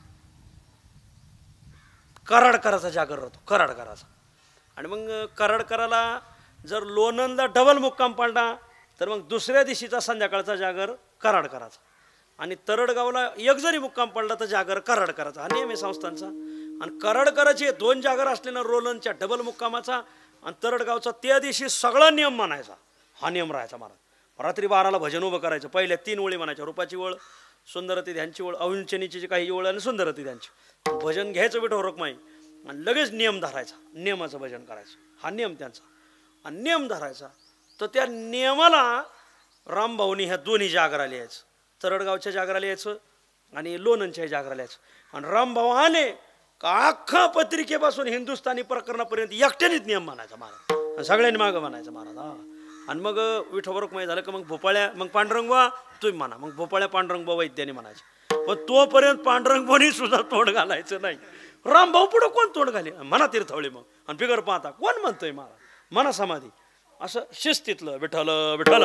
कराडकराचा जागर राहतो. कराडकराचा. आणि मग कराडकराला जर लोणंदला डबल मुक्काम पडला तर मग दुसऱ्या दिवशीचा संध्याकाळचा जागर कराडकराचा. आणि तरडगावला एक जरी मुक्काम पडला तर जागर कराड करायचा, हा नियम आहे संस्थांचा. आणि कराड करायचे 2 जागर असले ना रोलनच्या डबल मुक्कामाचा आणि तरडगावचा त्या दिवशी सगळा नियम मानायचा, हा नियम राहायचा महाराज. रात्री 12ला भजन उभं करायचं. पहिल्या 3 ओळी म्हणायच्या, रूपाची ओळ, सुंदरती ध्यांची ओळ, अविंचनीची काही ओळ आणि सुंदरती ध्यांची. भजन घ्यायचं विठो रखमाई आणि लगेच नियम धरायचा, नियमाचं भजन करायचं, हा नियम त्यांचा. आणि नियम धरायचा तर त्या नियमाला रामभाऊनी ह्या दोन्ही जागराला यायचं, तरडगावच्या जागराला यायचं आणि लोणंदच्या जागराला यायचं. आणि रामभाऊ आले का अख्खा पत्रिकेपासून हिंदुस्थानी प्रकरणापर्यंत एकट्यानेच नियम मानायचा महाराज, सगळ्यांनी मागं म्हणायचं महाराज. हा आणि मग विठोबरोबर माहीत झालं का मग भोपाळ्या, मग पांडुरंगबा तुम्ही म्हणा, मग भोपाळ्या पांडुरंगबा वैद्याने म्हणायचे. पण तोपर्यंत पांडुरंगबानी सुद्धा तोंड घालायचं नाही. रामभाऊ पुढं कोण तोंड घाले, म्हणा तीर्थवळे मग, आणि बिगर पाहता कोण म्हणतोय महाराज, म्हणा समाधी, असं शिस्तीतलं विठ्ठल विठ्ठल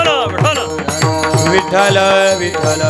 विठ्ठल विठ्ठल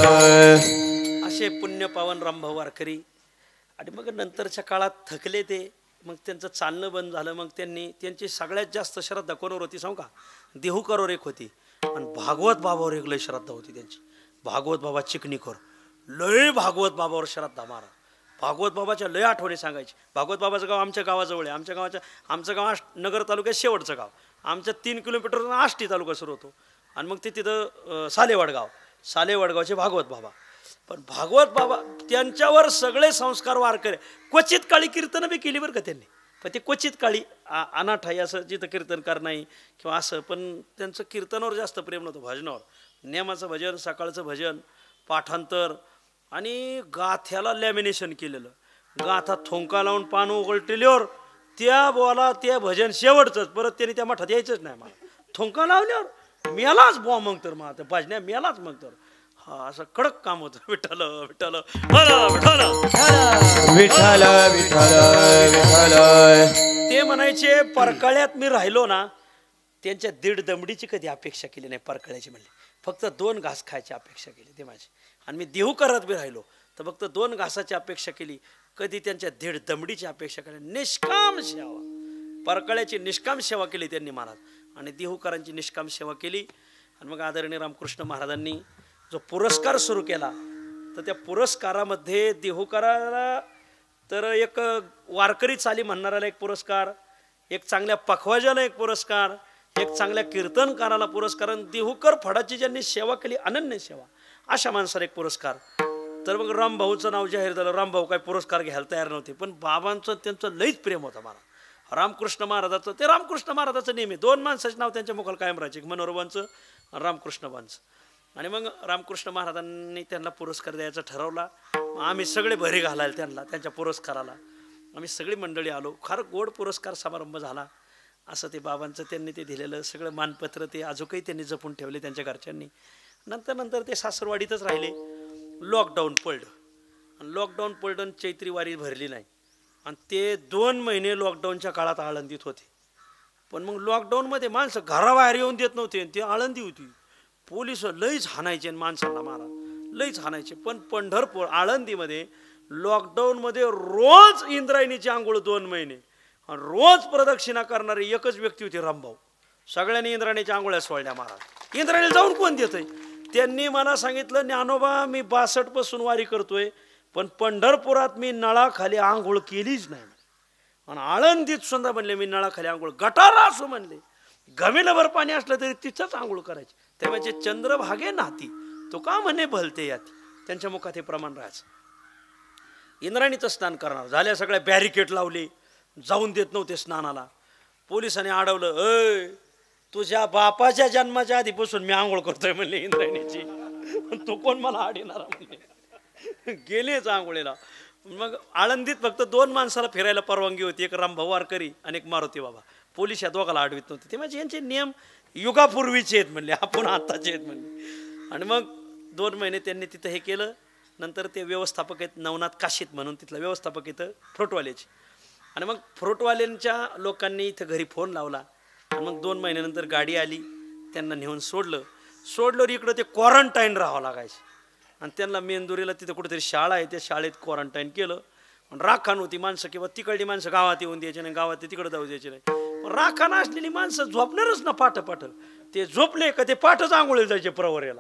असे पुण्य पावन रामभाऊ वारकरी. आणि मग नंतरच्या काळात थकले ते, मग त्यांचं चालणं बंद झालं. मग त्यांची सगळ्यात जास्त श्रद्धा कोणावर होती सांगू का? देहूकरवर एक होती आणि भागवत बाबावर एक लय श्रद्धा होती त्यांची. भागवत बाबा चिकणीकर, लय भागवत बाबावर श्रद्धा महाराज. भागवत बाबाच्या लय आठवणी सांगायची. भागवत बाबाचं गाव आमच्या गावाजवळ आहे. आमचं गाव नगर तालुक्यात शेवटचं गाव, आमच्या 3 किलोमीटर आष्टी तालुका सुरू होतो. आणि मग ते तिथं सालेवडगावचे भागवत बाबा. पण भागवत बाबा त्यांच्यावर सगळे संस्कार वारकरी. क्वचित काळी कीर्तनं बी केली बरं का त्यांनी, पण ते क्वचित काळी अनाठ आहे असं जिथं कीर्तनकार नाही किंवा असं, पण त्यांचं कीर्तनावर जास्त प्रेम नव्हतं, भजनावर. नियमाचं भजन, सकाळचं भजन, पाठांतर आणि गाथ्याला लॅमिनेशन केलेलं. गाथा थोंका लावून पान उघडलेल्यावर त्या बोला ते भजन शेवटचंच, परत त्यांनी त्या मठात यायचंच नाही. मला थोंका लावल्यावर मेलाच बुवा मग तर मला भजन्या मेलाच मग तर. हा असं कडक काम होतं. विठ्ठल विठ्ठल विठ्ठल विठ्ठल विठ्ठल विठ्ठल. ते म्हणायचे परकाळ्यात मी राहिलो ना, त्यांच्या 1.5 दमडीची कधी अपेक्षा केली नाही परकाळ्याची. म्हणले फक्त 2 घास खायची अपेक्षा केली ते माझी. आणि मी देहू करत बी राहिलो तर फक्त 2 घासाची अपेक्षा केली, कधी त्यांच्या 1.5 दमडीची अपेक्षा केली. निष्काम सेवा, परकाळ्याची निष्काम सेवा केली त्यांनी महाराज, आणि देहूकरांची निष्काम सेवा केली. आणि मग आदरणीय रामकृष्ण महाराजांनी जो पुरस्कार सुरू केला, तर त्या पुरस्कारामध्ये देहूकराला तर एक वारकरी चाली म्हणणाऱ्याला एक पुरस्कार, एक चांगल्या पखवाजाला एक पुरस्कार, एक चांगल्या कीर्तनकाराला पुरस्कार, आणि देहूकर फडाची ज्यांनी सेवा केली अनन्य सेवा अशा माणसाला एक पुरस्कार. तर मग रामभाऊचं नाव जाहीर झालं. रामभाऊ काय पुरस्कार घ्यायला तयार नव्हते, पण बाबांचं त्यांचं लईच प्रेम होतं महाराज. रामकृष्ण महाराजाचं, ते रामकृष्ण महाराजाचं नेहमी 2 माणसाचे नाव त्यांच्या मुखाला कायम राहायचे, एक मनोहरबांचं आणि रामकृष्णबांचं. आणि मग रामकृष्ण महाराजांनी त्यांना पुरस्कार द्यायचा ठरवला. आम्ही सगळे भरी घालायला त्यांच्या पुरस्काराला आम्ही सगळी मंडळी आलो. फार गोड पुरस्कार समारंभ झाला. असं ते बाबांचं त्यांनी ते दिलेलं सगळं मानपत्र ते अजूनही त्यांनी जपून ठेवले त्यांच्या घरच्यांनी. नंतर ते सासरवाडीतच राहिले. लॉकडाऊन पडलं, आणि लॉकडाऊन पडलं आणि चैत्री वारी भरली नाही. आणि ते 2 महिने लॉकडाऊनच्या काळात आळंदीत होते. पण मग लॉकडाऊनमध्ये माणसं घराबाहेर येऊन देत नव्हते, ती आळंदी होती. पोलिस लईच हाणायचे आणि माणसांना मारा लईच हाणायचे. पण पंढरपूर आळंदीमध्ये लॉकडाऊनमध्ये रोज इंद्रायणीची आंघोळ 2 महिने, आणि रोज प्रदक्षिणा करणारी एकच व्यक्ती होती रामभाऊ. सगळ्यांनी इंद्रायणीच्या आंघोळ्या सोडल्या महाराज. इंद्रायणीला जाऊन कोण देतंय? त्यांनी मला सांगितलं, ज्ञानोबा मी 62 पासून वारी करतोय, पण पंढरपुरात मी नळाखाली आंघोळ केलीच नाही. आणि आळंदीत सुद्धा म्हणले मी नळाखाली आंघोळ, गटारा असो म्हणले, गमेलभर पाणी असलं तरी तिथंच आंघोळ करायची. तेव्हाचे चंद्रभागे नाती तो का म्हणे भलते याती, त्यांच्या मुखात हे प्रमाण राहायचं. इंद्रायणीचं स्नान करणार झाल्या, सगळ्या बॅरिकेड लावले, जाऊन देत नव्हते स्नानाला. पोलिसांनी अडवलं, अय तुझ्या बापाच्या जन्माच्या आधीपासून मी आंघोळ करतोय म्हणले इंद्रायणीची, तू कोण मला आडीनारा म्हणले. गेलेच आंघोळीला. मग आळंदीत फक्त 2 माणसाला फिरायला परवानगी होती, एक रामभाऊ वारकरी आणि एक मारुती बाबा. पोलीस या दोघाला आडवीत नव्हते. ते म्हणजे यांचे नियम युगापूर्वीचे आहेत म्हणले, आपण आत्ताचे आहेत म्हणले. आणि मग 2 महिने त्यांनी तिथं हे केलं. नंतर ते व्यवस्थापक आहेत नवनाथ काशीत म्हणून, तिथला व्यवस्थापक इथं फ्रूटवाल्याचे. आणि मग फ्रूटवाल्यांच्या लोकांनी इथं घरी फोन लावला. आणि मग 2 महिन्यानंतर गाडी आली, त्यांना नेऊन सोडलं इकडं ते क्वारंटाईन राहावं लागायचं. आणि त्यांना मेंदुरीला तिथं कुठेतरी शाळा आहे, त्या शाळेत क्वारंटाईन केलं. पण राखण होती माणसं, किंवा तिकडली माणसं गावात येऊन द्यायचे नाही, गावात तिकडे जाऊ द्यायचे नाही. पण राखण असलेली माणसं झोपणारच ना पाठ. ते झोपले का ते पाठच आंघोळीला जायचे प्रवरेला.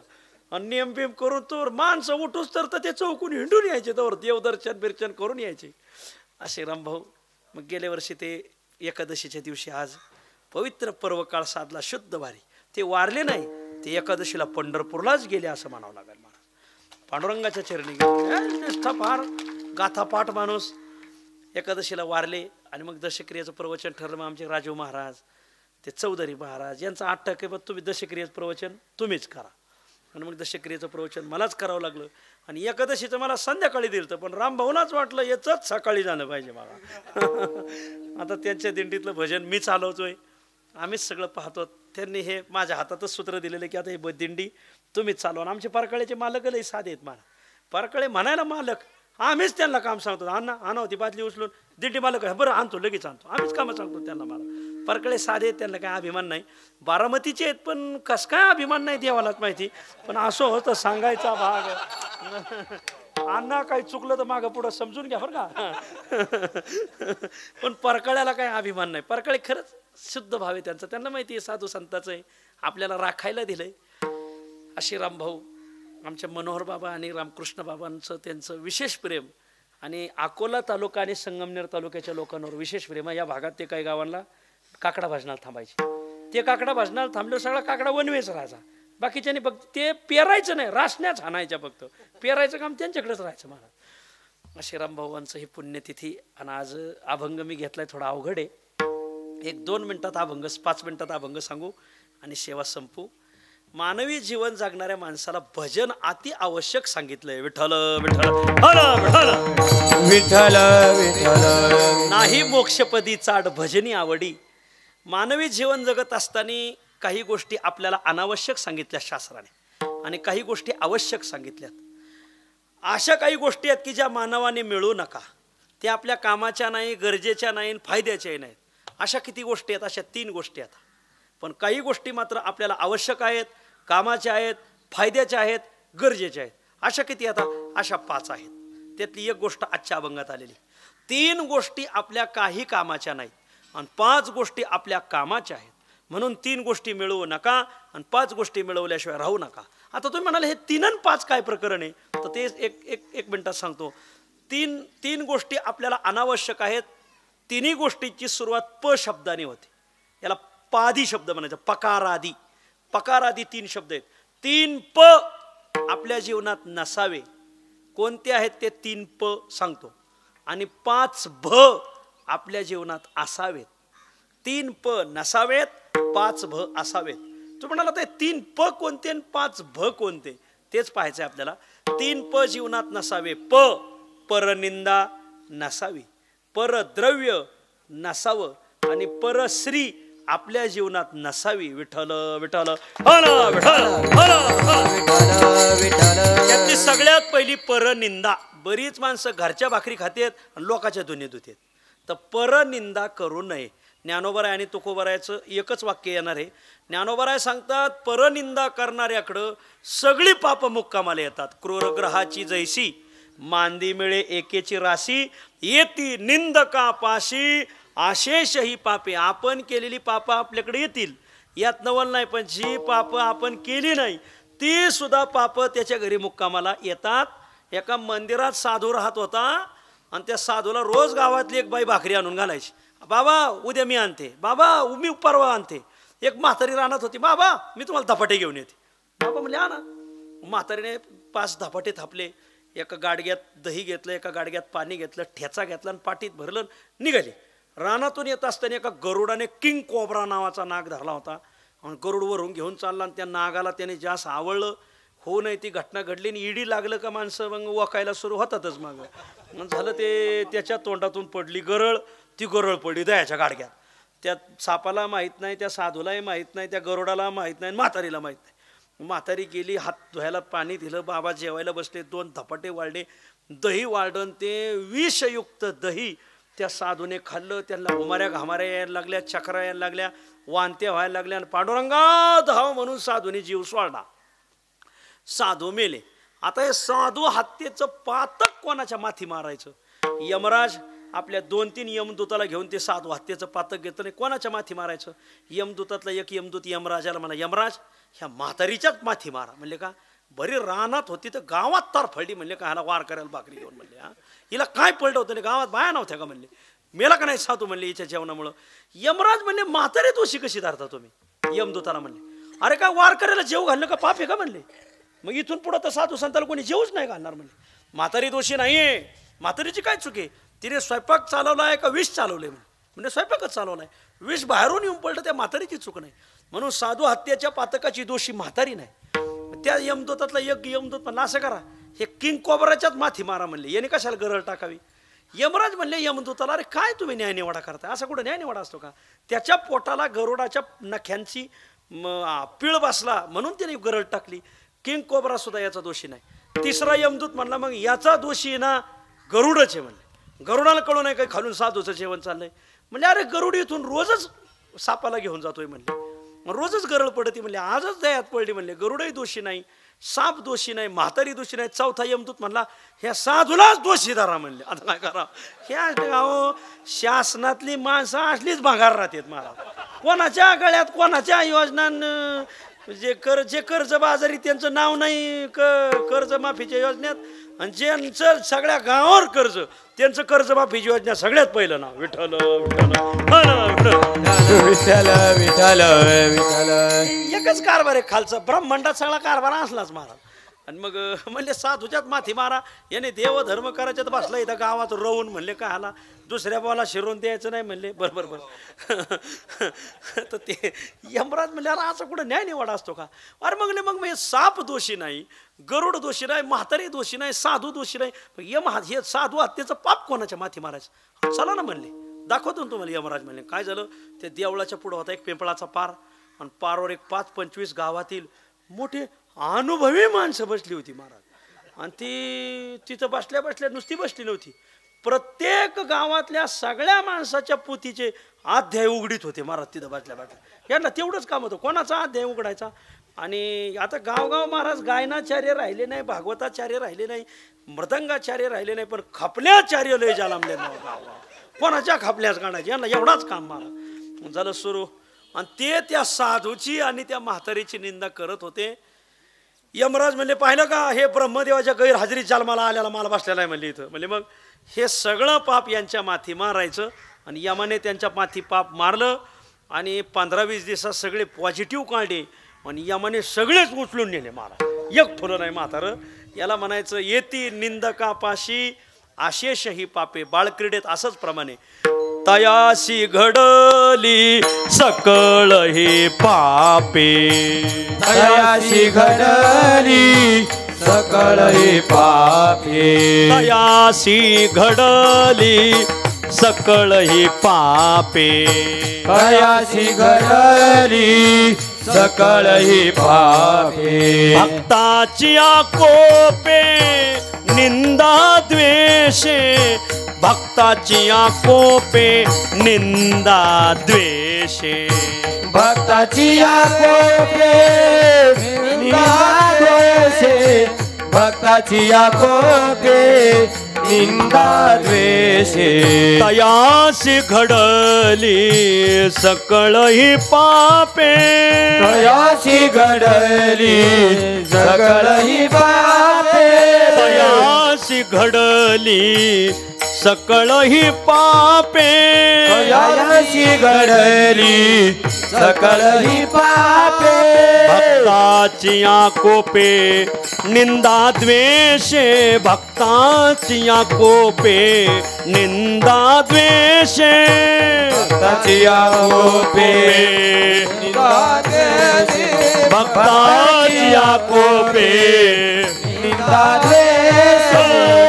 आणि नियम बिम करून तो माणसं उठूच तर ते चौकून हिंडून यायचे तर देवदर्शन बिर्चन करून यायचे असे रामभाऊ. मग गेल्या वर्षी ते एकादशीच्या दिवशी आज पवित्र पर्वकाळ साधला शुद्ध वारी. ते वारले नाही, ते एकादशीला पंढरपूरलाच गेले असं म्हणावं लागेल. महाराज पांडुरंगाच्या चरणी गेले, निष्ठा फार गाथापाठ माणूस. एकादशीला वारले आणि मग दशक्रियेचं प्रवचन ठरलं. मग आमचे राजू महाराज, ते चौधरी महाराज यांचं 8% तुम्ही दशक्रियेचं प्रवचन तुम्हीच करा. आणि मग दशक्रियेचं प्रवचन मलाच करावं लागलं. आणि एकादशीचं मला संध्याकाळी दिलं, पण रामभाऊनाच वाटलं याचंच सकाळी झालं पाहिजे मला. आता त्यांच्या दिंडीतलं भजन मी चालवतोय, आम्हीच सगळं पाहतो. त्यांनी हे माझ्या हातातच सूत्र दिलेलं की आता हे दिंडी तुम्हीच चालवा. आमचे परकळ्याचे मालक लई साधे आहेत. मला परकळे म्हणायला मालक, आम्हीच त्यांना काम सांगतो. आणा होती बादली उचलून दिंडी मालक आहे, बरं आणतो लगेच आणतो. आम्हीच कामं सांगतो त्यांना. मला परकळे साधे आहेत, त्यांना काय अभिमान नाही. बारामतीचे आहेत, पण कस काय अभिमान नाही देवालाच माहिती. पण असं होतं सांगायचा भाग. अण्णा काही चुकलं तर मागं पुढं समजून घ्या बरं का. पण परकळ्याला काही अभिमान नाही. परकळे खरंच शुद्ध भाव आहे त्यांचा. त्यांना माहिती आहे साधू संताचं आहे, आपल्याला राखायला दिलंय. अशी रामभाऊ आमच्या मनोहर बाबा आणि रामकृष्ण बाबांचं त्यांचं विशेष प्रेम. आणि अकोला तालुका आणि संगमनेर तालुक्याच्या लोकांवर विशेष प्रेम. या भागात ते काही गावांना काकडा भाजनाला थांबायचे. ते काकडा भाजनाला थांबल्यावर सगळा काकडा वनवेच राहायचा. बाकीच्याने फक्त ते पेरायचं नाही, रासण्याच हाणायच्या. फक्त पेरायचं काम त्यांच्याकडेच राहायचं. मला असे रामभाऊंचं ही पुण्यतिथी. आणि आज अभंग मी घेतलाय, थोडा अवघड आहे. 1-2 मिनिटात अभंग, 5 मिनिटात अभंग सांगू आणि सेवा संपू. मानवी जीवन जगणाऱ्या माणसाला भजन अति आवश्यक सांगितलंय. विठ्ठल विठ्ठल विठ्ठल विठ्ठल नाही मोक्षपदी चाड भजनी आवडी. मानवी जीवन जगत असताना काही गोष्टी आपल्याला अनावश्यक सांगितल्या शास्त्राने आणि काही गोष्टी आवश्यक सांगितल्यात. अशा काही गोष्टी आहेत की ज्या मानवाने मिळू नका. त्या आपल्या कामाच्या नाही, गरजेच्या नाही, फायद्याच्याही नाहीत. अशा किती गोष्टी आहेत? अशा 3 गोष्टी आहेत. पण काही गोष्टी मात्र आपल्याला आवश्यक आहेत, कामाच्या आहेत, फायद्याच्या आहेत, गरजेच्या आहेत. अशा किती आता? अशा 5 आहेत. त्यातली एक गोष्ट आजच्या अभंगात आलेली. 3 गोष्टी आपल्या काही कामाच्या नाहीत आणि 5 गोष्टी आपल्या कामाच्या आहेत. म्हणून 3 गोष्टी मिळवू नका आणि 5 गोष्टी मिळवल्याशिवाय राहू नका. आता तुम्ही म्हणाले हे 3 आणि 5 काय प्रकरण आहे? तर ते एक मिनिटात सांगतो. 3 गोष्टी आपल्याला अनावश्यक आहेत. 3 गोष्टींची सुरुवात प शब्दाने होते. याला पादी शब्द म्हणायचा, पकारादी. पकारादी 3 शब्द आहेत. 3 प आपल्या जीवनात नसावे. कोणते आहेत ते 3 प सांगतो. आणि 5 भ आपल्या जीवनात असावेत. 3 प नसावेत, 5 भ असावेत. तू म्हणाला ते 3 प कोणते आणि 5 भ कोणते? तेच पाहायचंय आपल्याला. 3 प जीवनात नसावे. प परनिंदा नसावी, परद्रव्य नसावं आणि परश्री आपल्या जीवनात नसावी. विठ्ठल विठ्ठल त्यातली सगळ्यात पहिली परनिंदा. बरीच माणसं घरच्या भाकरी खातेत आणि लोकांच्या धुनी धुतेत. तर परनिंदा करू नये. ज्ञानोबराय आणि तुकोबरायचं एकच वाक्य येणार आहे. ज्ञानोबराय सांगतात परनिंदा करणाऱ्याकडं सगळी पाप मुक्कामाला येतात. क्रूरग्रहाची जैसी मांदी मिळे एकेची राशी, येती निंदका पाशी आशेष ही पापे. आपण केलेली पापं आपल्याकडे येतील, यात नवल नाही. पण जी पापं आपण केली नाही ती सुद्धा पापं त्याच्या घरी मुक्कामाला येतात. एका मंदिरात साधू राहत होता आणि त्या साधूला रोज गावातली एक बाई भाकरी आणून घालायची. बाबा उद्या मी आणते, बाबा मी परवा आणते. एक म्हातारी राहत होती, बाबा मी तुम्हाला धपाटे घेऊन येते. बाबा म्हणले आणा. म्हातारीने 5 धपाटे थापले. एका गाडग्यात दही घेतलं, एका गाडग्यात पाणी घेतलं, ठेचा घेतला आणि पाटीत भरलं, निघाले. रानातून येत असताना एका गरुडाने किंग कोब्रा नावाचा नाग धरला होता आणि गरुड वरून घेऊन चालला आणि त्या नागाला त्याने जास्त आवडलं. हो नाही ती घटना घडली आणि इडी लागलं का माणसं मग वकायला सुरू होतातच. मग झालं ते त्याच्या तोंडातून पडली गरळ. ती गरळ पडली दह्याच्या गाडग्यात. त्या सापाला माहीत नाही, त्या साधूलाही माहीत नाही, त्या गरुडाला माहीत नाही, म्हातारीला माहीत नाही. म्हातारी गेली, हात धुवायला पाणी दिलं, बाबा जेवायला बसले, 2 धपाटे वाढले, दही वाढण, ते विषयुक्त दही त्या साधूने खाल्लं. त्यांना उमाऱ्या घामाऱ्या यायला लागल्या, चक्रा यायला लागल्या, वांत्या व्हायला लागल्या आणि पांडुरंगा धाव म्हणून साधूने जीव सोडला. साधू मेले. आता हे साधू हत्येचं पातक कोणाच्या माथी मारायचं? यमराज आपल्या 2-3 यमदूताला घेऊन ते साधू हत्येचं पातक घेतलं नाही. कोणाच्या माथी मारायचं? यमदूतातला एक यमदूत यमराजाला म्हणा, यमराज ह्या म्हातारीच्याच माथी मारा. म्हणले का? बरी रानात होती तर गावात तार फळली म्हणले का ह्याला वार करायला भाकरी घेऊन म्हणले. हा हिला काय पलट होतं गावात बाया नव्हत्या का म्हणले. मेला का नाही साधू म्हणले हिच्या जेवणामुळं. यमराज म्हणले म्हातारे दोषी कशी धरता तुम्ही. यमदूताला म्हणले अरे काय वार करायला जेव घालणं का पाप आहे का म्हणले. मग इथून पुढं तर साधू संताला कोणी जेवूच नाही घालणार म्हणले. म्हातारी दोषी नाहीये. म्हातारीची काय चुकी. तिने स्वयंपाक चालवला आहे का विष चालवले म्हणजे स्वयंपाकच चालवलाय. विष बाहेरून येऊन पडलं त्या म्हातारीची चूक नाही. म्हणून साधू हत्याच्या पातकाची दोषी म्हातारी नाही. त्या यमदूतातला एक यमदूत म्हणला असं करा हे किंग कोबराच्याच माथी मारा म्हणले. याने कशाला गरळ टाकावी. यमराज म्हणले यमदूताला अरे काय तुम्ही न्यायनिवाडा करताय. असा कुठं न्यायनिवाडा असतो का. त्याच्या पोटाला गरुडाच्या नख्यांची पिळ बसला म्हणून त्याने गरळ टाकली. किंग कोबरा सुद्धा याचा दोषी नाही. तिसरा यमदूत म्हणला मग याचा दोषी ना गरुडच आहे म्हणले. गरुडाला कळू नाही काही खालून साधूचं जेवण चाललंय. म्हणजे अरे गरुड इथून रोजच सापाला घेऊन जातोय म्हणले. मग रोजच गरळ पडती म्हणले. आजच दयात पडली म्हणले. गरुडही दोषी नाही, साप दोषी नाही, म्हातारी दोषी नाही. चौथा यमदूत म्हणला ह्या साधूलाच दोषी धरा म्हणले. आता काय करा. ह्या शासनातली माणसं असलीच भागार राहतात महाराज. कोणाच्या गळ्यात कोणाच्या योजना जे कर्ज बाजारी त्यांचं नाव नाही कर्जमाफीच्या योजनेत. आणि ज्यांचं सगळ्या गावावर कर्ज त्यांचं कर्जमाफीची योजना सगळ्यात पहिलं नाव विठ्ठल विठ्ठल विठ्ठल विठ्ठल विठ्ठल. एकच कारभार आहे खालचा. ब्रह्मांडात सगळा कारभार असलाच महाराज. आणि मग म्हणले साधूच्यात माथी मारा. याने देव धर्म करायच्यात बसला इथं गावात राहून म्हणले का हाला दुसऱ्या बाला शिरून द्यायचं नाही म्हणले. बरोबर बरं. तर ते यमराज म्हणले अरे असं कुठं न्याय निवाडा असतो का. अरे मग हे साप दोषी नाही, गरुड दोषी नाही, म्हातारी दोषी नाही, साधू दोषी नाही. हे साधू हत्येचं पाप कोणाच्या माथी मारायचं. चला ना म्हणले दाखवतो ना तुम्हाला. यमराज म्हणले काय झालं. ते देवळाच्या पुढं होता एक पिंपळाचा पार आणि पारवर एक 5-25 गावातील मोठे अनुभवी माणसं बसली होती महाराज. आणि ती तिथं बसल्या बसल्या नुसती बसली नव्हती. प्रत्येक गावातल्या सगळ्या माणसाच्या पोथीचे अध्याय उघडीत होते महाराज तिथं बसल्या बसल्या. यांना तेवढंच काम होतं कोणाचा अध्याय उघडायचा. आणि आता गावगाव महाराज गायनाचार्य राहिले नाही, भागवताचार्य राहिले नाही, मृदंगाचार्य राहिले नाही, पण खपल्याचार्य लय जालामले गावगाव. कोणाच्या खपल्याच काढायचे यांना एवढाच काम महाराज. झालं सुरू. आणि ते त्या साधूची आणि त्या म्हातारीची निंदा करत होते. यमराज म्हणले पाहिलं का हे ब्रह्मदेवाच्या गैरहजेरीत जन्माला आल्याला मला बसलेला आहे म्हणले इथं. म्हणजे मग हे सगळं पाप यांच्या माथी मारायचं. आणि यमाने त्यांच्या माथी पाप मारलं आणि 15-20 दिवसात सगळे पॉझिटिव्ह काढले. आणि यमाने सगळेच उचलून नेले महाराज. एक फुलं नाही म्हातारं. याला म्हणायचं येती निंदकापाशी आशेष ही पापे. बाळक्रीडेत असंच प्रमाणे तयासी घडली सकळ ही पापे. तयाशी घडली सकळ ही पापे. तयासी घडली सकळ ही पापे. तयाशी घडली सकळ ही पापे. भक्ताची आकोपे निंदा द्वेषे. भक्ताची आकोपे निंदा द्वेषे. भक्ताची आकोपे निंदा द्वेषे. भक्ताची आकोपे निंदा द्वेषे. तयासी घडली सकळ ही पापे. तयाशी घडली सकळ ही पापे. तयासी घडली सकळ ही पापे. तयाशी घडली सकळ ही पापे. भक्ताची आकोपे निंदा द्वेषे. भक्ताची आकोपे निंदा द्वेषे. भक्ताची आकोपे निंदा द्वेषे. भक्ताची आकोपे निंदा द्वेषे.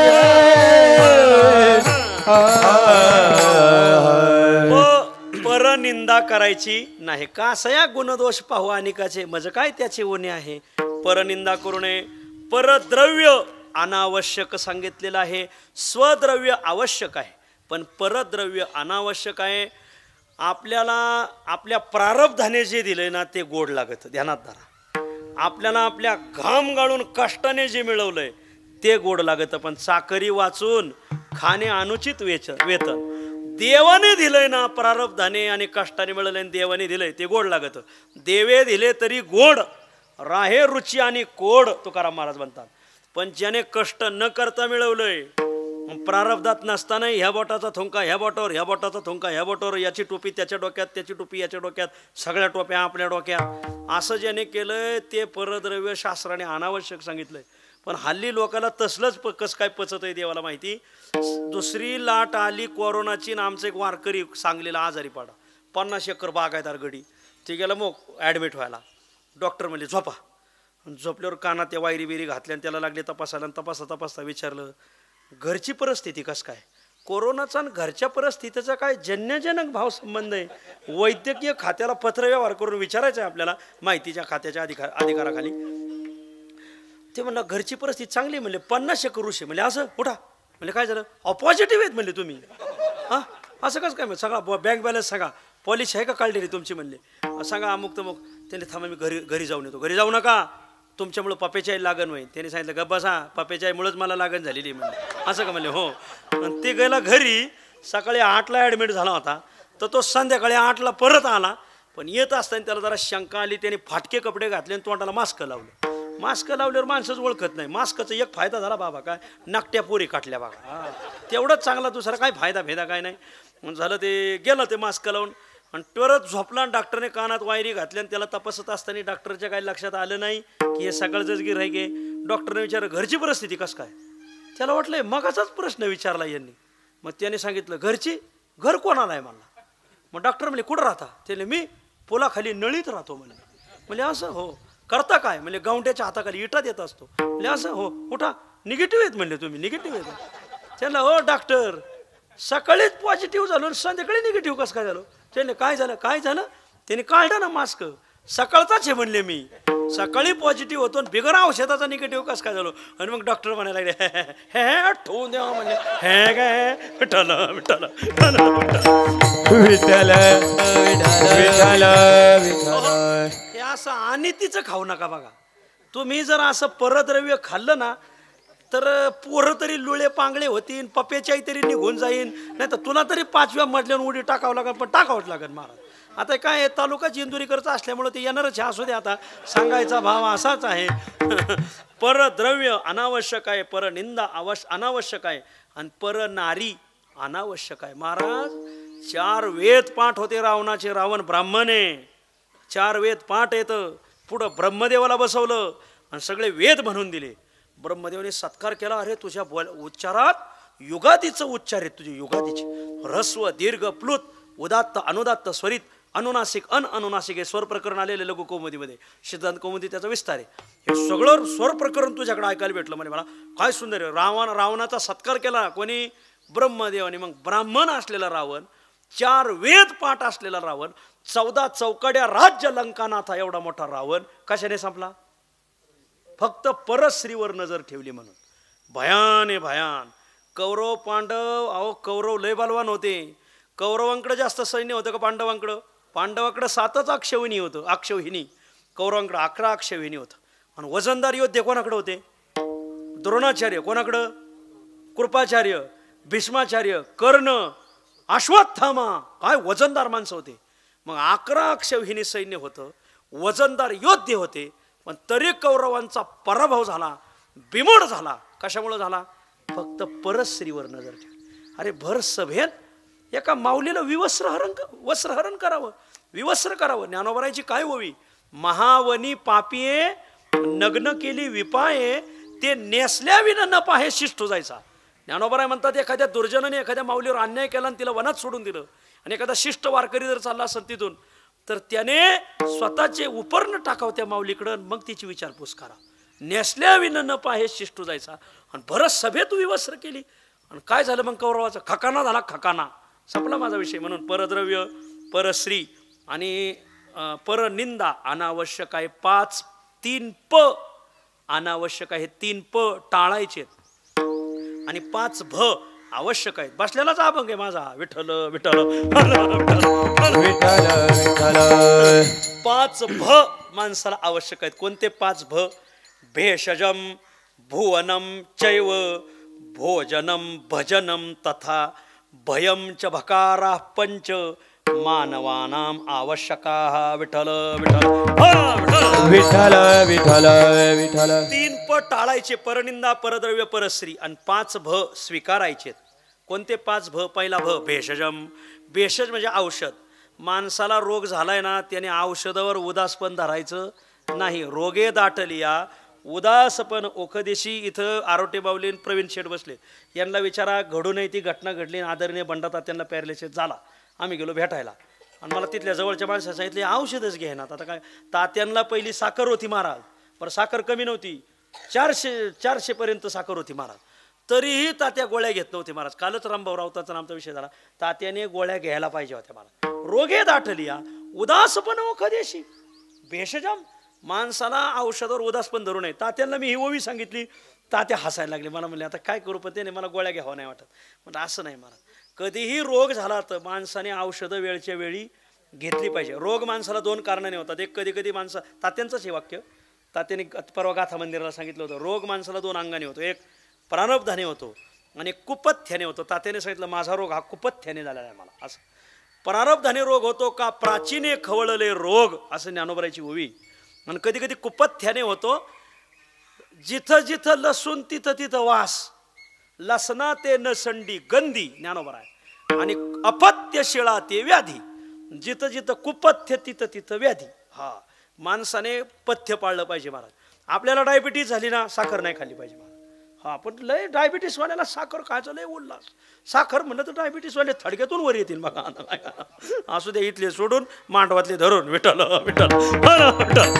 परनिंदा करायची नाही. का सया गुणदोष पाहू अनिकाचे मज काय त्याचे ओणे आहे. परनिंदा करू नये. परद्रव्य अनावश्यक सांगितलेलं आहे. स्वद्रव्य आवश्यक आहे पण परद्रव्य अनावश्यक आहे. आपल्याला आपल्या प्रारब्धाने जे दिलंय ना ते गोड लागत. ध्यानात धरा. आपल्याला आपल्या घाम गाळून कष्टाने जे मिळवलंय ते गोड लागत. पण चाकरी वाचून खाणे अनुचित वेतन. देवाने दिलंय ना प्रारब्धाने आणि कष्टाने मिळवलंय. देवाने दिलंय ते गोड लागत. देवे दिले तरी गोड राहे रुची आणि कोड तुकाराम महाराज म्हणतात. पण ज्याने कष्ट न करता मिळवलंय, प्रारब्धात नसताना ह्या बोटाचा थुंका ह्या बोटावर, ह्या बोटाचा थुंका ह्या बोटावर, याची टोपी त्याच्या डोक्यात, त्याची टोपी याच्या डोक्यात, सगळ्या टोप्या आपल्या डोक्यात, असं ज्याने केलंय ते परद्रव्य शास्त्राने अनावश्यक सांगितलंय. पण हल्ली लोकांना तसलंच कसं काय पचत आहे देवाला माहिती. दुसरी लाट आली कोरोनाची, ना आमचं एक वारकरी सांगलीला आजारी पडा, 50 एकर बागायदार गडी, ते गेला मग ॲडमिट व्हायला. डॉक्टर म्हणले झोपा. झोपल्यावर कानात त्या वायरी बिरी घातल्या आणि त्याला लागले तपासायला, आणि तपासता विचारलं घरची परिस्थिती कसं काय. कोरोनाचा आणि घरच्या परिस्थितीचा काय जन्यजनक भाव संबंध आहे. वैद्यकीय खात्याला पत्रव्यवहार करून विचारायचं आहे आपल्याला, माहितीच्या खात्याच्या अधिकाराखाली. ते म्हणलं घरची परिस्थिती चांगली. म्हणले 50 एकर ऋषी. म्हणले असं उठा. म्हणजे काय झालं. पॉझिटिव्ह आहेत म्हणले तुम्ही. हां असं कसं काय. सगळा बँक बॅलन्स सांगा, पॉलिसी आहे का काढली रे तुमची. म्हणले सांगा अमुक तमुक. त्यांनी थांबा मी घरी जाऊन येतो. घरी जाऊ नका, तुमच्यामुळं पप्याची आई लागण होईल. त्यांनी सांगितलं गप्पा बसा, पप्याची आईमुळंच मला लागण झालेली म्हणले. असं का म्हणले हो. आणि ते गेला घरी. सकाळी 8ला ॲडमिट झाला होता, तर तो संध्याकाळी 8ला परत आला. पण येत असताना त्याला जरा शंका आली. त्याने फाटके कपडे घातले आणि तोंडाला मास्क लावलं. मास्क लावल्यावर माणसंच ओळखत नाही. मास्कचा एक फायदा झाला बाबा, काय नाकट्या पोरी काटल्या बाबा, तेवढंच चांगला, दुसरा काय फायदा भेदा काय नाही. झालं ते गेलं ते मास्क लावून आणि परत झोपला. डॉक्टरने कानात वायरी घातली आणि त्याला तपासत असताना डॉक्टरच्या काही लक्षात आलं नाही की हे सकाळचंच गिऱ्हाईक आहे. डॉक्टरने विचारलं घरची परिस्थिती कसं काय. त्याला वाटलं मगाचाच प्रश्न विचारला यांनी. मग त्याने सांगितलं घरची, घर कोणाला आहे मला. मग डॉक्टर म्हणले कुठं राहता. त्याने मी पोलाखाली नळीत राहतो म्हणले. म्हणजे असं हो. करता काय. म्हणजे गावंड्याच्या हाताखाली इटा देत असतो. म्हणजे असं हो. उठा. निगेटिव्ह आहेत म्हणले तुम्ही. निगेटिव्ह आहेत. त्याला हो डॉक्टर सकाळीच पॉझिटिव्ह झालो आणि संध्याकाळी निगेटिव्ह कसं काय झालो. त्याने काय झालं. त्याने काढलं ना मास्क. सकाळचाच हे म्हणले मी. सकाळी पॉझिटिव्ह होतो बिगर औषधाचा निगेटिव्ह कसं काय झालो. आणि मग डॉक्टर म्हणायला लागले हे ठेवून द्यावा म्हणजे हे काय विठ्ठल विठ्ठल विठ्ठल विठ्ठल विठ्ठल. हे असं अनितीचं खाऊ नका बघा. तुम्ही जर असं परद्रव्य खाल्लं ना तर पोरं तरी लुळे पांगळे होतील, पप्याच्याही तरी निघून जाईन. नाही तर तुला तरी 5व्या मजल्यावर उडी टाकावं लागेल. पण टाकावंच लागेल महाराज. आता काय तालुका जिंजुरीकरचा असल्यामुळे ते येणारच असू दे. आता सांगायचा भाव असाच आहे. परद्रव्य अनावश्यक आहे, परनिंदा अनावश्यक आहे, आणि परनारी अनावश्यक आहे. महाराज 4 वेद पाठ होते रावणाचे. रावण ब्राह्मण आहे. 4 वेद पाठ येतं. पुढं ब्रह्मदेवाला बसवलं आणि सगळे वेद म्हणून दिले. ब्रह्मदेवाने सत्कार केला. अरे तुझ्या उच्चारात युगादीचं उच्चार आहेत तुझे. युगादीचे ह्रस्व दीर्घ प्लुत उदात्त अनुदात्त स्वरित अनुनासिक अनुनासिक हे स्वर प्रकरण आलेले लघु कौमुदीमध्ये. सिद्धांत कौमुदी त्याचा विस्तार आहे. हे सगळं स्वर प्रकरण तुझ्याकडे ऐकायला भेटलं. म्हणजे मला काय सुंदर आहे. रावणाचा सत्कार केला कोणी. ब्रह्मदेवाने. मग ब्राह्मण असलेला रावण, 4 वेद पाठ असलेला रावण, 14 चौकड्या राज्य लंकानाथा एवढा मोठा रावण कशाने संपला. फक्त परश्रीवर नजर ठेवली म्हणून. भयान भयान. कौरव पांडव, अहो कौरव लय बलवान होते. कौरवांकडे जास्त सैन्य होतं का पांडवांकडं. पांडवांकडे 7च अक्षौहिणी होतं. अक्षौहिणी. कौरवांकडे 11 अक्षौहिणी होतं. आणि वजनदार योद्धे कोणाकडे होते. द्रोणाचार्य, कोणाकडं कृपाचार्य, भीष्माचार्य, कर्ण, अश्वत्थामा. काय वजनदार माणसं होते. मग 11 अक्षौहिणी सैन्य होतं. वजनदार योद्धे होते. पण तरी कौरवांचा पराभव झाला, बिमोड झाला. कशामुळे झाला. फक्त परश्रीवर नजर ठेव. अरे भर सभेत एका माऊलीला वस्त्रहरण करावं, विवस्त्र करावं. ज्ञानोबरायची काय होवी. महावनी पापिये नग्न केली विपाये, ते नेसल्या विना न पाहे शिष्ट जायचा. ज्ञानोबराय म्हणतात एखाद्या दुर्जनाने एखाद्या माऊलीवर अन्याय केला आणि तिला वनात सोडून दिलं, आणि एखादा शिष्ट वारकरी जर चालला असेल तिथून, तर त्याने स्वतःचे उपर्ण टाकावं त्या माऊलीकडं, मग तिची विचारपूस करा. नेसल्या विना न पाहे शिष्ट जायचा. आणि भरत सभेत विवस्त्र केली. आणि काय झालं मग कौरवाचा खकाना झाला. खकाना संपला माझा विषय. म्हणून परद्रव्य, परश्री आणि परनिंदा अनावश्यक आहे. 3 प अनावश्यक आहे. 3 प टाळायचे आणि 5 भ आवश्यक आहेत. बसलेलाच अभंग आहे माझा. विठ्ठल विठ्ठल विठ्ठल विठ्ठल. 5 भ माणसाला आवश्यक आहेत. कोणते 5 भ. भेषजम भुवनम चैव भोजनम भजनम तथा भयम च भकारा पंच मानवानाम आवश्यकाः विठ्ठल विठ्ठल हा, विठ्ठल. विठ्ठल विठ्ठल विठ्ठल 3 प टाळायचे, परनिंदा परद्रव्य परश्री, आणि 5 भ स्वीकारायचे. कोणते 5 भ? पहिला भ भेषजम. भेषज म्हणजे औषध. माणसाला रोग झालाय ना, त्याने औषधावर उदासपण धरायचं नाही. रोगे दाटलिया उदासपण ओखदेशी. इथं आरोटे बावलीन प्रवीण शेठ बसले, यांना विचारा घडू नये ती घटना घडली. आदरणीय बंडा त्यांना पॅरलेसिस झाला. आम्ही गेलो भेटायला आणि मला तिथल्या जवळच्या माणसाने सांगितले औषधच घेणार. आता काय, तात्यांना पहिली साखर होती महाराज, पण साखर कमी नव्हती, 400 पर्यंत साखर होती महाराज, तरीही तात्या गोळ्या घेत नव्हते महाराज. कालच रामभाऊ राऊताचा आमचा विषय झाला, तात्याने गोळ्या घ्यायला पाहिजे होत्या महाराज. रोगे दाटलिया उदासपण ओखदेशी भेषजम. माणसाला औषधावर उदासपण धरू नये. तात्यांना मी ही ओवी सांगितली, तात्या हसायला लागले. मला म्हणले आता काय करू, पण त्याने मला गोळ्या घ्यावं नाही वाटत. म्हणजे असं नाही महाराज, कधीही रोग झाला तर माणसाने औषधं वेळच्या वेळी घेतली पाहिजे. रोग माणसाला 2 कारणाने होतात. एक कधी कधी माणसं, तात्यांचंच हे वाक्य तात्याने परवा गाथा मंदिराला सांगितलं होतं, रोग माणसाला 2 अंगाने होतो. एक प्रारब्धाने होतो आणि एक कुपथ्याने होतो. तात्याने सांगितलं माझा रोग हा कुपथ्याने झालेला आहे मला. असं प्रारब्धाने रोग होतो का प्राचीने खवळले रोग, असं ज्ञानोबराची ओवी. आणि कधी कधी कुपथ्याने होतो, जिथं जिथं लसूण तिथं तिथं वास, लसना ते नसंडी गंधी, ज्ञानोबर आहे. आणि अपथ्य शिळा ते व्याधी, जिथं जिथं कुपथ्य तिथं तिथं व्याधी. हा, माणसाने पथ्य पाळलं पाहिजे महाराज. आपल्याला डायबिटीज झाली ना, साखर नाही खाल्ली पाहिजे महाराज. हा, पण लय डायबिटीस वाल्याला साखर खायचं लय उल्हास. साखर म्हणलं तर डायबिटीस वाले थडक्यातून वर येतील बघा. असू दे, इथले सोडून मांडवातले धरून विठ्ठल विठ्ठल विठ्ठल.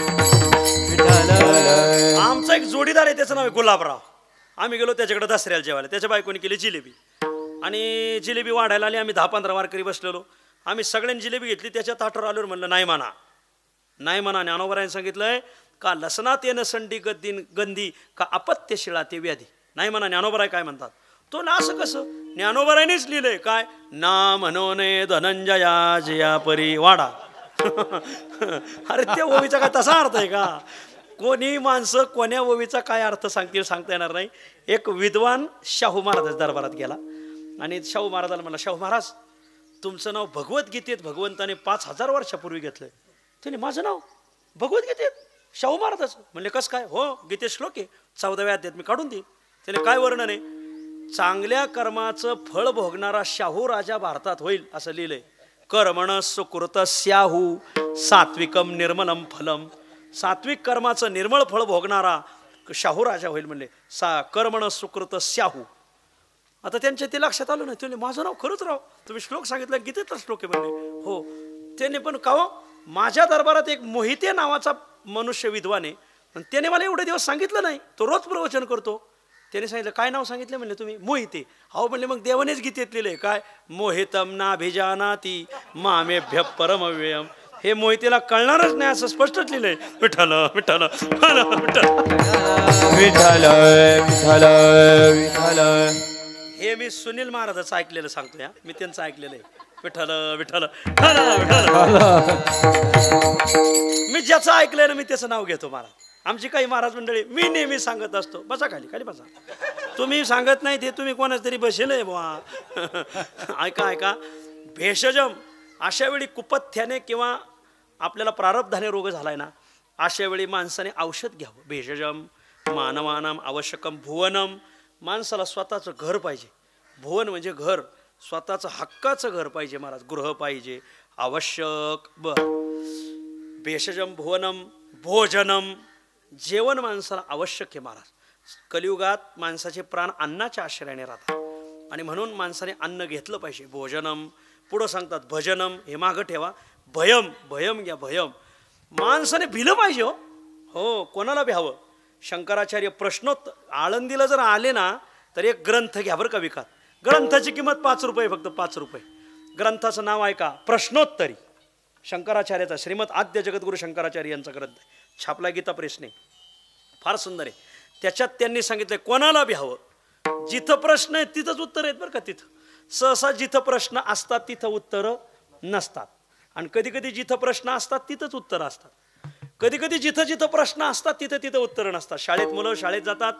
आमचा एक जोडीदार आहे, त्याचं नाव आहे गुलाबराव. आम्ही गेलो त्याच्याकडे दसऱ्याला जेवायला. त्याच्या बायकोने केली जिलेबी, आणि जिलेबी वाढायला आली. आम्ही 10-15 वारकरी बसलेलो. आम्ही सगळ्यांनी जिलेबी घेतली. त्याच्या ताटावर आल्यावर म्हणलं नाही म्हणा, नाही म्हणा. ज्ञानोबराने सांगितलंय का लसणात येणं संडी गंधी का अपत्य शिळा ते व्याधी. नाही म्हणा. ज्ञानोबराय काय म्हणतात तो ना, असं कसं? ज्ञानोबरायनेच लिहिलंय काय, ना म्हणोने धनंजया जया परी वाडा. अरे त्या ओवीचा काय तसा अर्थ आहे का? कोणी माणसं कोण्या ओवीचा काय अर्थ सांगतील सांगता येणार नाही. एक विद्वान शाहू महाराज दरबारात गेला आणि शाहू महाराजाला म्हणला, शाहू महाराज तुमचं नाव भगवद्गीतेत भगवंताने 5000 वर्षापूर्वी घेतलंय. त्याने माझं नाव भगवद्गीतेत शाहू महाराजाचं. म्हणले कसं काय? हो, गीतेत श्लोक आहे 14व्या अध्यायात, मी काढून देईन. त्याने काय वर्णन आहे, चांगल्या कर्माचं फळ भोगणारा शाहू राजा भारतात होईल असं लिहिलंय. कर्मण सुकृत स्याहू सात्विकम निर्मलम फलम. सात्विक कर्माचं निर्मळ फळ भोगणारा शाहू राजा होईल म्हणले. कर्मण सुकृत स्याहू. आता त्यांच्या ते लक्षात आलं नाही. त्याने माझं नाव खरंच राव, तुम्ही श्लोक सांगितलं गीतेतला श्लोक आहे म्हणले. हो. त्याने पण का हो, माझ्या दरबारात एक मोहिते नावाचा मनुष्य विद्वान आहे, पण त्याने मला एवढे दिवस सांगितलं नाही. तो रोज प्रवचन करतो. त्याने सांगितलं काय नाव सांगितलं म्हणले तुम्ही? मोहिते. अहो म्हणले मग देवानेच गीतेत लिहिलंय काय, मोहितम नाभिजानाती मामेभ्य परमव्ययम. हे मोहितेला कळणारच नाही असं स्पष्टच लिहिलंय. विठ्ठल विठ्ठल विठ्ठल विठ्ठल विठ्ठल विठ्ठल. हे मी सुनील महाराजाचं ऐकलेलं सांगतोय. मी त्यांचं ऐकलेलं आहे. विठ्ठल विठ्ठल. मी ज्याचं ऐकलेलं मी त्याचं नाव घेतो महाराज. आमची काही महाराज मंडळी मी नेहमी सांगत असतो, बसा खाली खाली बसा. तुम्ही सांगत नाही ते तुम्ही कोणाच तरी बसेल बुवा. ऐका ऐका, भेषजम. अशा वेळी कुपथ्याने किंवा आपल्याला प्रारब्धाने रोग झालाय ना, अशा वेळी माणसाने औषध घ्यावं. भेषजम मानवानाम आवश्यकम भुवनम. माणसाला स्वतःचं घर पाहिजे. भुवन म्हणजे घर, स्वतःचं हक्काचं घर पाहिजे महाराज. गृह पाहिजे आवश्यक. भेषजम भुवनम भोजनम. जेवण माणसाला आवश्यक आहे महाराज. कलियुगात माणसाचे प्राण अन्नाच्या आश्रयाने राहतात आणि म्हणून माणसाने अन्न घेतलं पाहिजे. भोजनम. पुढं सांगतात भजनम, हे मागं ठेवा. भयम. भयम घ्या. भयम. माणसाने भिलं पाहिजे. हो, कोणाला भ्यावं? शंकराचार्य प्रश्नोत्तर आळंदीला जर आले ना तर एक ग्रंथ घ्या बरं का विकत. ग्रंथाची किंमत 5 रुपये, फक्त 5 रुपये. ग्रंथाचं नाव आहे का प्रश्नोत्तरी. शंकराचार्याचा, श्रीमद आद्य जगद्गुरु शंकराचार्य यांचा ग्रंथ आहे. छापला गीता प्रेसने. फार सुंदर आहे. त्याच्यात त्यांनी सांगितलं कोणाला भ्यावं. जिथं प्रश्न आहेत तिथंच उत्तर आहेत बरं का. तिथं सहसा जिथं प्रश्न असतात तिथं उत्तरं नसतात, आणि कधी कधी जिथं प्रश्न असतात तिथंच उत्तरं असतात. कधी कधी जिथं जिथं प्रश्न असतात तिथं तिथं उत्तरं नसतात. शाळेत मुलं शाळेत जातात,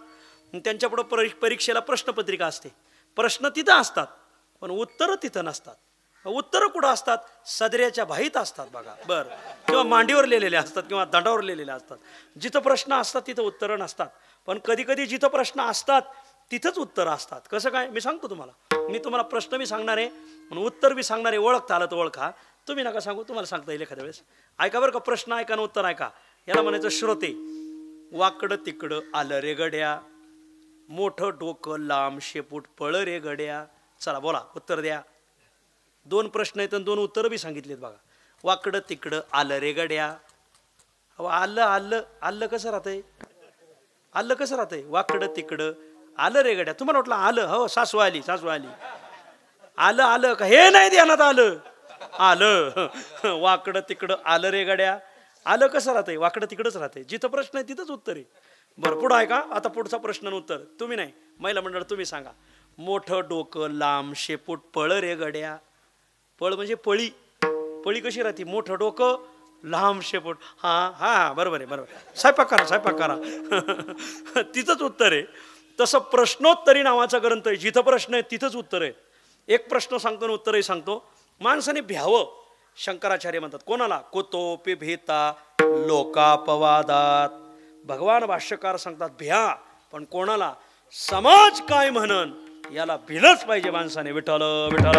त्यांच्यापुढं परीक्षेला प्रश्नपत्रिका असते. प्रश्न तिथं असतात पण उत्तरं तिथं नसतात. उत्तरं कुठं असतात? सदऱ्याच्या भाईत असतात बघा. बर, किंवा मांडीवर लिहिलेले असतात किंवा दंडावर लिहिलेले असतात. जिथं प्रश्न असतात तिथं उत्तरं नसतात. पण कधी कधी जिथं प्रश्न असतात तिथंच उत्तरं असतात. कसं काय मी सांगतो तुम्हाला. मी तुम्हाला प्रश्न मी सांगणार आहे म्हणून उत्तर बी सांगणार आहे. ओळखता आलं तर ओळखा, तुम्ही नका सांगू, तुम्हाला सांगता येईल एखाद्या वेळेस. ऐका बरं का, प्रश्न ऐका ना उत्तर ऐका. याला म्हणायचं श्रोते. वाकडं तिकडं आलं रे गड्या, मोठं डोकं लांब शेपूट पळ रे गड्या. चला बोला, उत्तर द्या. 2 प्रश्न आहेत आणि 2 उत्तरं बी सांगितलीत बघा. वाकडं तिकडं आलं रे गड्या. अहो आलं आलं आलं कसं राहतंय? आलं कसं राहतंय? वाकडं तिकडं आलं रे गड्या. तुम्हाला वाटलं आलं? हो, सासू आली सासू आली. आलं आलं का हे नाही ध्यानात आलं? आलं. वाकडं तिकडं आलं रे गड्या. आलं कसं राहतंय? वाकडं तिकडंच राहतंय. जिथं प्रश्न आहे तिथंच उत्तर आहे. बरं पुढं आहे का? आता पुढचा प्रश्न आणि उत्तर तुम्ही नाही, महिला मंडळ तुम्ही सांगा. मोठं डोकं लांब शेपूट पळ रे गड्या. पळ म्हणजे पळी. पळी कशी राहते? मोठं डोकं लांब शेपूट. हा हा बरोबर आहे बरोबर. स्वयंपाक करा स्वयंपाक करा. तिथंच उत्तर आहे. तसं प्रश्नोत्तरी नावाचा ग्रंथ आहे. जिथं प्रश्न आहे तिथंच उत्तर आहे. एक प्रश्न सांगतो आणि उत्तरही सांगतो. माणसाने भ्यावं, शंकराचार्य म्हणतात. कोणाला? कुतोपि भीता लोकापवादात. भगवान भाष्यकार सांगतात भ्या, पण कोणाला? समाज काय म्हणन याला भिलच पाहिजे माणसाने. विठ्ठल विठ्ठल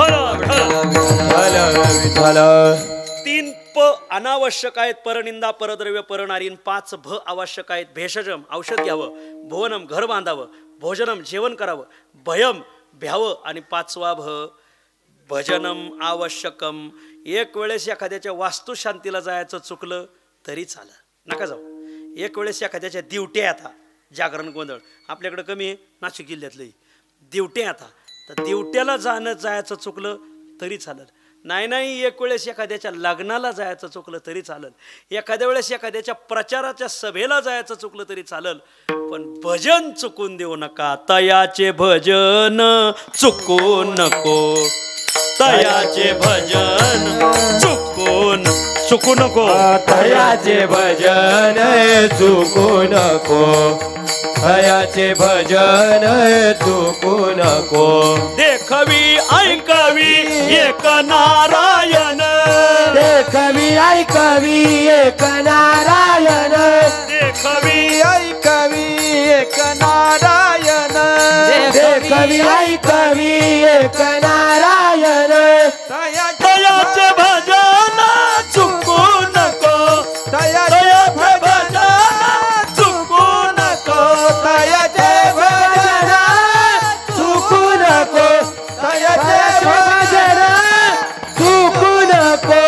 विठ्ठल. 3 प अनावश्यक आहेत. परनिंदा परद्रव्य परनारीन. 5 भ आवश्यक आहेत. भेषजम औषध घ्यावं, भुवनम घर बांधावं, भोजनम जेवण करावं, भयम भ्यावं आणि 5वा भ भजनम आवश्यकम. एक वेळेस एखाद्याच्या वास्तुशांतीला जायचं चुकलं तरी चालं, नका जाऊ. एक वेळेस एखाद्याच्या दिवट्या आता जागरण गोंधळ आपल्याकडे कमी आहे, नाशिक जिल्ह्यातलंही दिवट्या आता. तर दिवट्याला जायचं चुकलं तरी चालत नाही. नाही एक वेळेस एखाद्याच्या लग्नाला जायचं चुकलं तरी चालत. एखाद्या वेळेस एखाद्याच्या प्रचाराच्या सभेला जायचं चुकलं तरी चालल. पण भजन चुकून देऊ नका. तयाचे भजन चुकू नको. तयाचे भजन चुकू नको. तयाचे भजन चुकू नको. तयाचे भजन चुकू नको. देखवी ऐकवी एक नारायण. देखवी ऐकवी एक नारायण. देखवी ऐकवी एक नारायण. देखवी ऐकवी एक नारायण. तयाचे भजन चुकू नको. तयाचे भजन चुकू नको. तयाचे भजन चुकू नको. तयाचे भजन चुकू नको.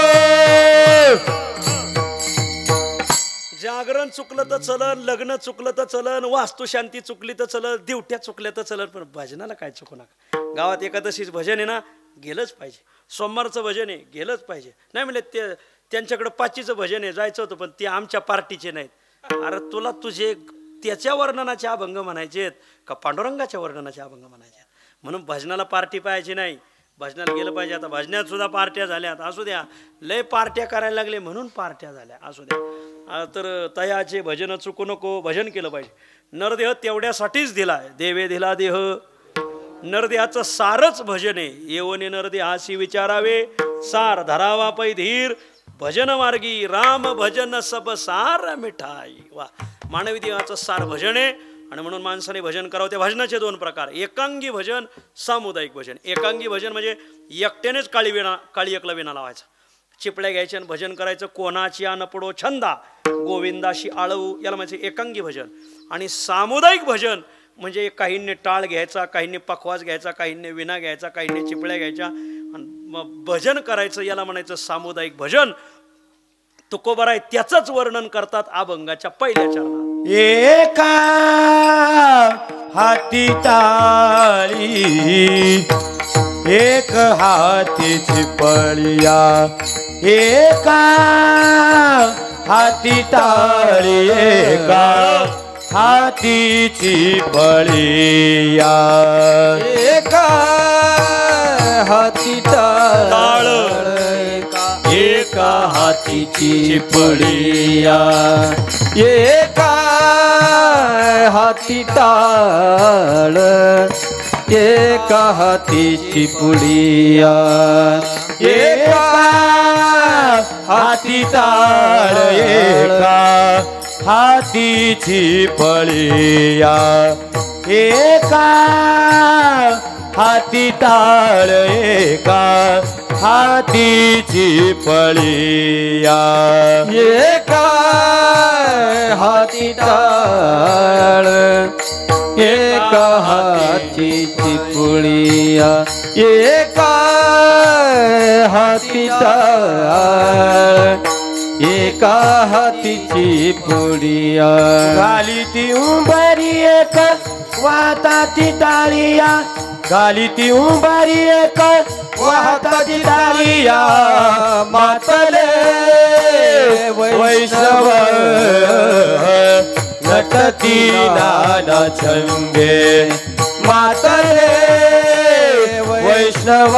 जागरण चुकलं तर चलन, लग्न चुकलं तर चलन, वास्तुशांती चुकली तर चलन, दिवट्या चुकल्या तर चलन, पण भजनाला काय चुकू नका. गावात एकादशीच भजन आहे ना, गेलंच पाहिजे. सोमवारचं भजन आहे, गेलंच पाहिजे. नाही म्हणजे ते त्यांच्याकडे 5चं भजन आहे, जायचं होतं, पण ते आमच्या पार्टीचे नाहीत. अरे तुला तुझे त्याच्या वर्णनाचे अभंग म्हणायचे आहेत का पांडुरंगाच्या वर्णनाचे अभंग म्हणायचे आहेत? म्हणून भजनाला पार्टी पाहायची नाही, भजनाला गेलं पाहिजे. आता भजनात सुद्धा पार्ट्या झाल्यात, असू द्या. लय पार्ट्या करायला लागले म्हणून पार्ट्या झाल्या, असू द्या. तर तयाचे भजन चुकू नको. भजन केलं पाहिजे. नरदेह तेवढ्यासाठीच दिलाय. देवे दिला देह. नरदेहाचं सारच भजन आहे. येवने नरदेहासी विचारावे, सार धरावा पै धीर. भजन मार्गी राम भजन सब सार मिठाई. वा, मानवी देहाचं सार भजन आहे. आणि म्हणून माणसाने भजन करावं. त्या भजनाचे 2 प्रकार, एकांगी भजन, सामुदायिक भजन. एकांगी भजन म्हणजे एकट्यानेच काळी एकला विणा लावायचा, चिपळ्या घ्यायच्या आणि भजन करायचं. कोणाची आन पडो छंदा, गोविंदाशी आळवू, याला म्हणायचं एकांगी भजन. आणि सामुदायिक भजन म्हणजे काहींनी टाळ घ्यायचा, काहींनी पखवाज घ्यायचा, काहींनी विणा घ्यायचा, काहींनी चिपळ्या घ्यायच्या आणि भजन करायचं, याला म्हणायचं सामुदायिक भजन. तुकोबाराय त्याचंच वर्णन करतात अभंगाच्या 1ल्या चरणात. एका हाती टाळी, एक हातीची पळिया. एका हाती टाळी, एका हातीची पळिया. एका हाती टाळ, एका हातीची पळिया. एका हाती टाळ, एका हातीची पुडिया एका हाती टाळ एका हातीची पळिया एका हाती टाळ एका हातीची पळिया एका हाती टाळ एका हातीची पुळिया एका हाती टाळ एका हातीची पुडिया घाली ती उंबरी एक वाहताची टाळिया घाली ती उंबरी एक वाहताची टाळिया मातले वैष्णव नटती नाना छंगे मातले वैष्णव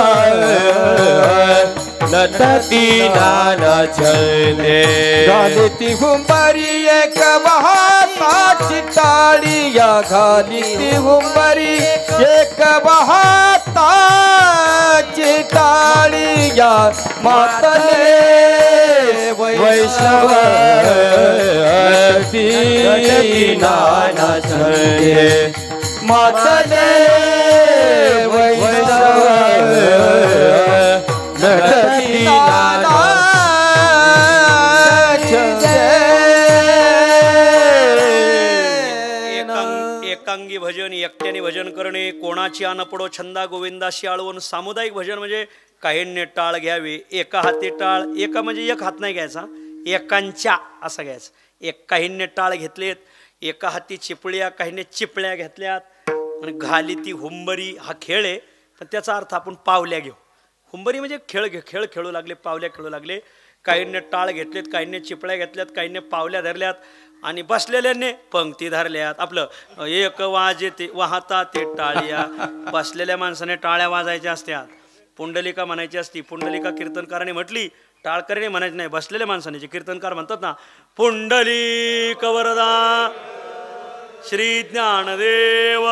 नटती नाना छंगे घाली ती हुंबरी एक वाहताची टाळिया घाली ती हुंबरी एक वाहताची टाळिया मातले वैष्णव नटती नाना छंगे मातले वैष्णव नटती नाना एकांगी भजन एकट्याने भजन करणे कोणाची आन पडो छंदा गोविंदाशी आळवून सामुदायिक भजन म्हणजे काहींनी टाळ घ्यावे एका हाती टाळ एका म्हणजे एक हात नाही घ्यायचा एकांच्या असं घ्यायचं एक काहींनी टाळ घेतलेत एका हाती चिपळ्या काहींनी चिपळ्या घेतल्यात आणि घाली ती हुंबरी हा खेळ आहे पण त्याचा अर्थ आपण पावल्या घेऊ हुंबरी म्हणजे खेळ खेळू लागले पावल्या खेळू लागले काहींनी टाळ घेतलेत काहींनी चिपळ्या घेतल्यात काहींनी पावल्या धरल्यात आणि बसलेल्याने पंक्ती धरल्यात आपलं एक वाजते वाहता ते टाळ्या बसलेल्या माणसाने टाळ्या वाजायच्या असत्यात पुंडलिका म्हणायची असती पुंडलिका कीर्तनकाराने म्हटली टाळकरीने म्हणायचं नाही बसलेल्या माणसाने जे कीर्तनकार म्हणतात ना पुंडलिक वरदा श्री ज्ञानदेव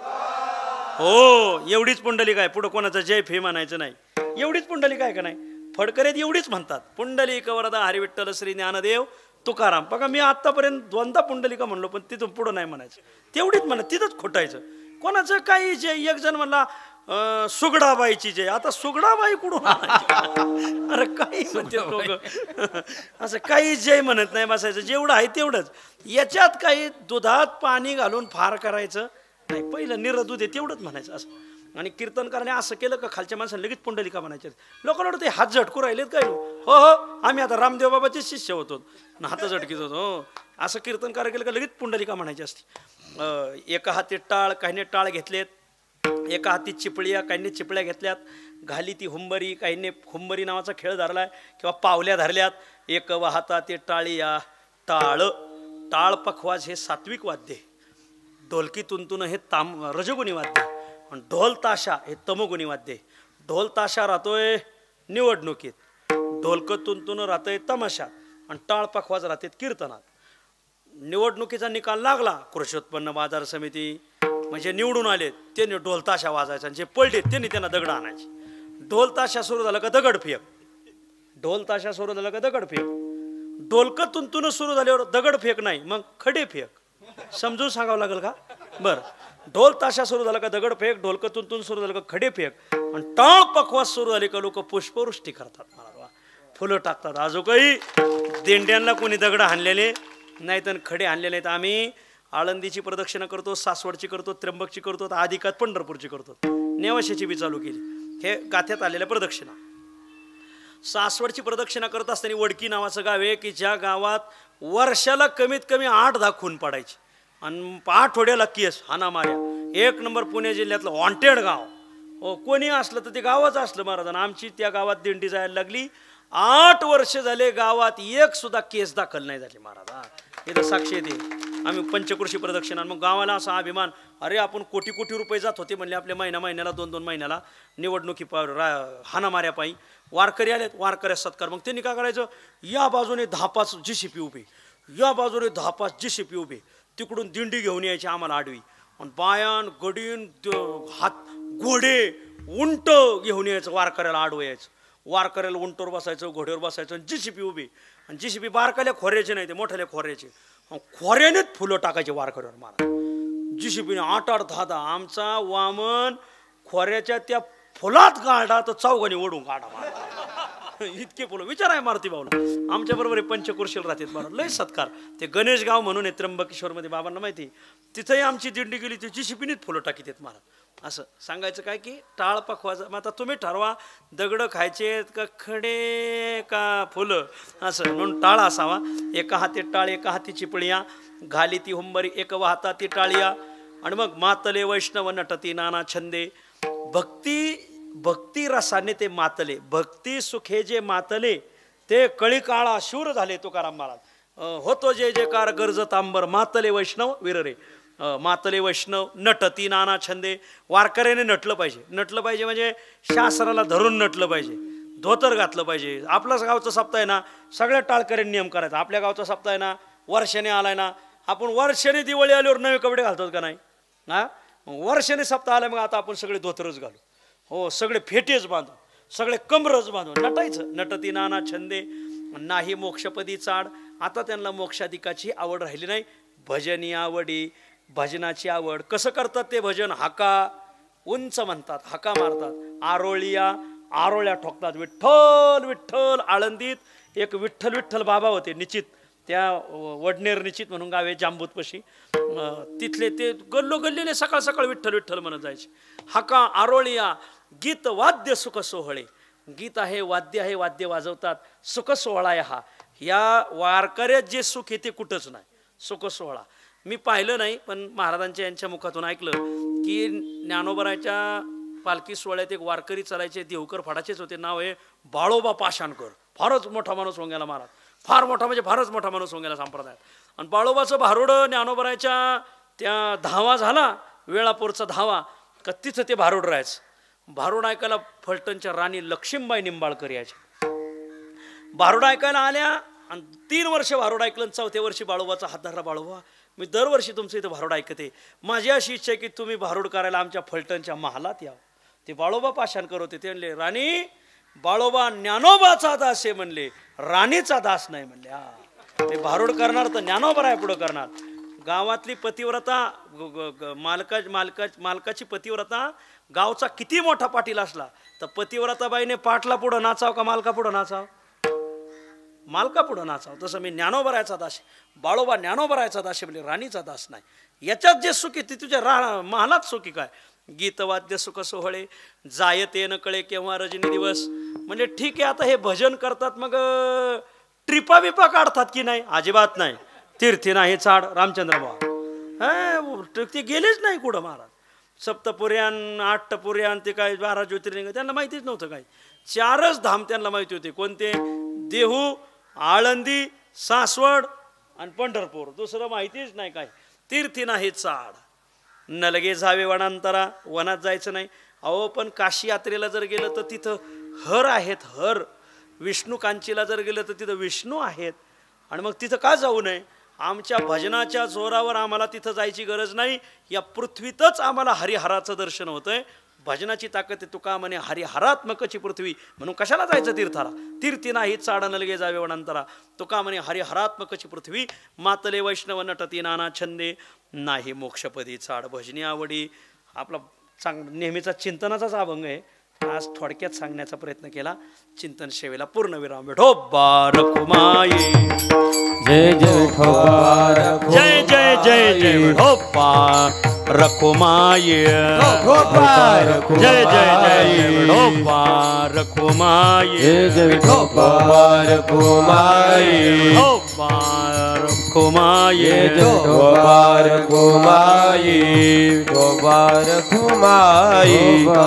हो एवढीच पुंडलिका आहे पुढं कोणाचं जय फे म्हणायचं नाही एवढीच पुंडलिका आहे का नाही फडकरीत एवढीच म्हणतात पुंडलिक वरदा हरिविठ्ठल श्री ज्ञानदेव तुकाराम बघा मी आतापर्यंत दोनदा पुंडलिका म्हणलो पण तिथून पुढं नाही म्हणायचं तेवढीच म्हणा तिथंच खोटायचं कोणाचं काही जे एक जण म्हणला सुगडाबाईची जय आता सुगडाबाई कुठून अरे काही म्हणते लोक असं काही जय म्हणत नाही बसायचं जेवढं आहे तेवढंच याच्यात काही दुधात पाणी घालून फार करायचं नाही पहिलं निरदूध आहे तेवढंच म्हणायचं असं आणि कीर्तनकाराने असं केलं का खालच्या माणसाने लगेच पुंडलिका म्हणायचे लोकांना वाटतं ते हात झटकू राहिलेत काय हो हो आम्ही आता रामदेव बाबाचे शिष्य होतो हात झटकीत होतो हो असं कीर्तनकार केलं का लगेच पुंडलिका म्हणायची असते एका हाती टाळ काहीने टाळ घेतलेत एका हाती चिपळ्या काहींनी चिपळ्या घेतल्यात घाली ती हुंबरी काहींनी हुंबरी नावाचा खेळ धरलाय किंवा पावल्या धरल्यात एक वाहता ते टाळिया टाळ टाळ पखवाज हे सात्विक वाद्य ढोलकी तुंतुन हे रजगुणी वाद्य आणि ढोल ताशा हे तमोगुणी वाद्य ढोल ताशा राहतोय निवडणुकीत ढोलकं तुंतुन राहतोय तमाशात आणि टाळ पखवाज राहते कीर्तनात निवडणुकीचा निकाल लागला कृषी उत्पन्न बाजार समिती म्हणजे निवडून आले त्यांनी ढोल ताशा वाजायचा आणि जे पडले त्यांनी त्यांना दगड आणायचे ढोल ताशा सुरू झाला का दगड फेक ढोल ताशा सुरू झाला का दगड फेक ढोलकं तुंतुन सुरू झाल्यावर दगड फेक नाही मग खडे फेक समजून सांगावं लागेल का बरं ढोल ताशा सुरू झाला का दगड फेक ढोलकं तुंतुन सुरू झालं का खडे फेक आणि टाळ पखवास सुरू झाले का लोक पुष्पवृष्टी करतात मला फुलं टाकतात आजो काही दिंड्यांना कोणी दगड हाणलेले नाही तर खडे आणलेले आहेत आम्ही आळंदीची प्रदक्षिणा करतो सासवडची करतो त्र्यंबकची करतो आधिकात पंढरपूरची करतो नेवाशाची बी चालू केली हे गाथ्यात आलेल्या प्रदक्षिणा सासवडची प्रदक्षिणा करत असताना वडकी नावाचं गाव आहे की ज्या गावात वर्षाला कमीत कमी 8-10 खून पडायचे आणि आठवड्याला केस हाना मार्या एक नंबर पुणे जिल्ह्यातलं वॉन्टेड गाव हो कोणी असलं तर ते गावाचं असलं महाराजांना आमची त्या गावात दिंडी जायला लागली 8 वर्ष झाले गावात एक सुद्धा केस दाखल नाही झाली महाराज इथं साक्षी येते आम्ही पंचकृषी प्रदक्षिणा मग गावाला असा अभिमान अरे आपण कोटी कोटी रुपये जात होते म्हणले आपल्या महिन्याला 2-2 महिन्याला निवडणुकी हाना माऱ्या पायी वारकरी आलेत वारकऱ्या सत्कार मग त्यांनी काय करायचं या बाजूने 10-5 JCP उभे या बाजूने 10-5 JCP उभे तिकडून दिंडी घेऊन यायची आम्हाला आडवी आणि बायान गडीन हात घोडे उंट घेऊन यायचं, वारकऱ्याला आडवं यायचं, वारकऱ्याला उंटवर बसायचं, घोड्यावर बसायचं, जीसीपी उभी, आणि जीसीपी बारकाल्या खोऱ्याचे नाही ते मोठ्याल्या खोऱ्याचे, खोऱ्यानेच फुलं टाकायचे वारकऱ्यावर महाराज. जीसीपीने 8-8 10-10 आमचा वामन खोऱ्याच्या त्या फुलात गाडा तर चौघाने ओढून गाडा महाराज. इतके फुलं विचार आहे मारुती भाऊला. आमच्या बरोबर पंचकुर्शील राहतात महाराज, लय सत्कार. ते गणेश गाव म्हणून आहे त्र्यंबकेश्वरमध्ये, बाबांना माहिती, तिथेही आमची दिंडी गेली ती जीसीपीनेच फुलं टाकीत आहेत महाराज. असं सांगायचं काय की टाळ पखवाजा. मग आता तुम्ही ठरवा दगडं खायचे का खडे का फुलं, असं म्हणून टाळ असावा. एका हाती टाळ एका हाती चिपळिया, घाली ती हुंबरी एक वाहता ती टाळिया. आणि मग मातले वैष्णव नटती नाना छंदे. भक्ती रसाने ते मातले, भक्ती सुखे जे मातले ते कळी काळा शूर झाले तुकाराम महाराज. होतो जय जयकार गर्ज तांबर मातले वैष्णव वीर रे. मातले वैष्णव नटती नाना छंदे. वारकऱ्याने नटलं पाहिजे. नटलं पाहिजे म्हणजे शास्त्राला धरून नटलं पाहिजे, धोतर घातलं पाहिजे. आपल्याच गावचा सप्ताह आहे ना, सगळ्या टाळकऱ्यांनी नियम करायचा. आपल्या गावचा सप्ताह आहे ना, वर्षाने आलाय ना, आपण वर्षाने दिवाळी आल्यावर नवे कपडे घालतो का नाही? हा, वर्षाने सप्ताह आलाय, मग आता आपण सगळे धोतरच घालू. हो, सगळे फेटेच बांधू, सगळे कमरच बांधू, नटायचं. नटती नाना छंदे नाही मोक्षपदी चाड. आता त्यांना मोक्षाधिकाची आवड राहिली नाही. भजनी आवडी, भजनाची आवड. कसं करतात ते भजन? हाका उंच म्हणतात, हाका मारतात. आरोळ्या ठोकतात. विठ्ठल विठ्ठल. आळंदीत एक विठ्ठल विठ्ठल बाबा होते निश्चित, त्या वडनेर निश्चित म्हणून गावे जांबूतपाशी, तिथले ते गल्लोगल्लीने सकाळ सकाळ विठ्ठल विठ्ठल म्हणत जायचे. हाका आरोळिया. गीत वाद्य सुख सोहळे. गीत आहे, वाद्य आहे, वाद्य वाजवतात. सुख सोहळा आहे हा. या वारकऱ्यात जे सुख आहे ते कुठंच नाही. सुख सोहळा मी पाहिलं नाही, पण महाराजांच्या यांच्या मुखातून ऐकलं की ज्ञानोबराच्या पालखी सोहळ्यात एक वारकरी चालायचे, देवकर फडाचेच होते, नाव आहे बाळोबा पाषाणकर. फारच मोठा माणूस होंग्याला महाराज, फार मोठा म्हणजे फारच मोठा माणूस होंग्याला संप्रदायात. आणि बाळोबाचं भारुडं ज्ञानोबराच्या त्या धावा झाला, वेळापूरचा धावा, का तिथं ते भारुड राहायचं. भारुड ऐकायला फलटणच्या राणी लक्ष्मीबाई निंबाळकर यायच्या. भारुड ऐकायला आल्या आणि 3 वर्ष भारुड ऐकलं. 4थ्या वर्षी बाळोबाचा हात धरला. बाळोबा, मी दरवर्षी तुमचं इथं भारुड ऐकते, माझी अशी इच्छा आहे की तुम्ही भारुड करायला आमच्या फलटणच्या महालात यावं. ते बाळोबा पाषाणकर होते. ते म्हणले, राणी बाळोबा ज्ञानोबाचा दास आहे म्हणले, राणीचा दास नाही म्हणले. हा, ते भारुड करणार तर ज्ञानोबा आहे पुढं करणार. गावातली पतिव्रता, मालकाची पतिव्रता, गावचा किती मोठा पाटील असला तर पतिव्रताबाईने पाटला पुढं नाचाव का मालका पुढं नाचाव? मालका पुढं नाचाव. तसं मी ज्ञानोबरायचा दास, बाळोबा ज्ञानोबरायचा दास म्हणजे राणीचा दास नाही. याच्यात जे सुखी ते तुझ्या महालात सुखी काय? गीतवाद्य सुख सोहळे जायते न कळे केव्हा रजनी दिवस. म्हणजे ठीक आहे, आता हे भजन करतात, मग ट्रिपा बिपा काढतात की नाही? अजिबात नाही. तीर्थी नाही चाड रामचंद्र बाबा ते गेलेच नाही कुठं महाराज. सप्तपुर्यान, अष्टपुर्यान, ते काय 12 ज्योतिर्लिंग त्यांना माहितीच नव्हतं. काय 4च धाम त्यांना माहिती होते. कोणते? देहू, आळंदी, सासवड आणि पंढरपूर. दुसरं माहितीच नाही. काय तीर्थी नाही चाड. न लगे जावे वनांतरा, वनात जायचं नाही. अहो, पण काशी यात्रेला जर गेलं तर तिथं हर आहेत, हर. विष्णू कांचीला जर गेलं तर तिथं विष्णू आहेत. आणि मग तिथं का जाऊ नये? आमच्या भजनाच्या जोरावर आम्हाला तिथं जायची गरज नाही. या पृथ्वीतच आम्हाला हरिहराचं दर्शन होतंय. भजनाची ताकद आहे. तुका म्हणे हरिहरात्मकची पृथ्वी, म्हणून कशाला जायचं तीर्थाला? तीर्थी नाही चाड नलगे जावे वनांतरा. तुका म्हणे हरिहरात्मकची पृथ्वी. मातले वैष्णव नटती नाना छंदे नाही मोक्षपदी चाड. भजनी आवडी आपला नेहमीचा चिंतनाचाच अभंग आहे. आज थोडक्यात सांगण्याचा प्रयत्न केला. चिंतन सेवेला पूर्णविराम. विठोबा रखुमाई. जय जय विठोबा रखुमाई. जय जय जय जय विठोबा रखुमाई. जय जय जय विठोबा रखुमाई. जय जय विठोबा रखुमाई. विठोबा रखुमाई. जय जय विठोबा रखुमाई. विठोबा रखुमाई.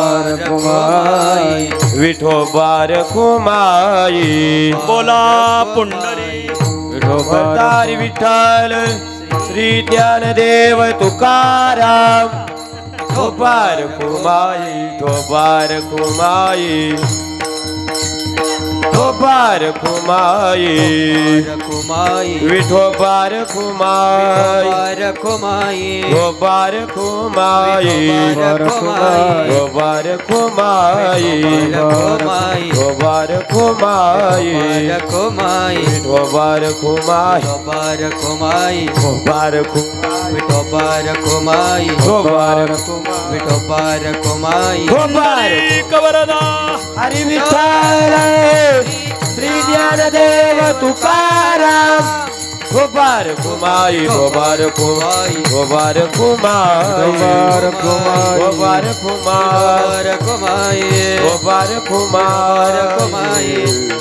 विठोबा रखुमाई. बोला पुंडरी विठोबतारी विठ्ठल श्री ज्ञानदेव तुकाराम. विठोबा रखुमाई. विठोबा रखुमाई. विठोबार खुमाई कुमाई विठोबार खुमाई कुमाई विठोबार खुमाई विठोबार खुमाई विठोबार खुमाई कुमाई विठोबार खुमाई बार कुमाई विठोबार खुमाई विठोबार कुमाई विठोबार विठोबार कुमाई खुमाई कवरदा हरी विठ्ठल श्री ज्ञानदेव तुकाराम गोबार कुमाई गोबार कुमाई गोबार कुमाई गोबार कुमाई गोबार कुमाई गोबार कुमाई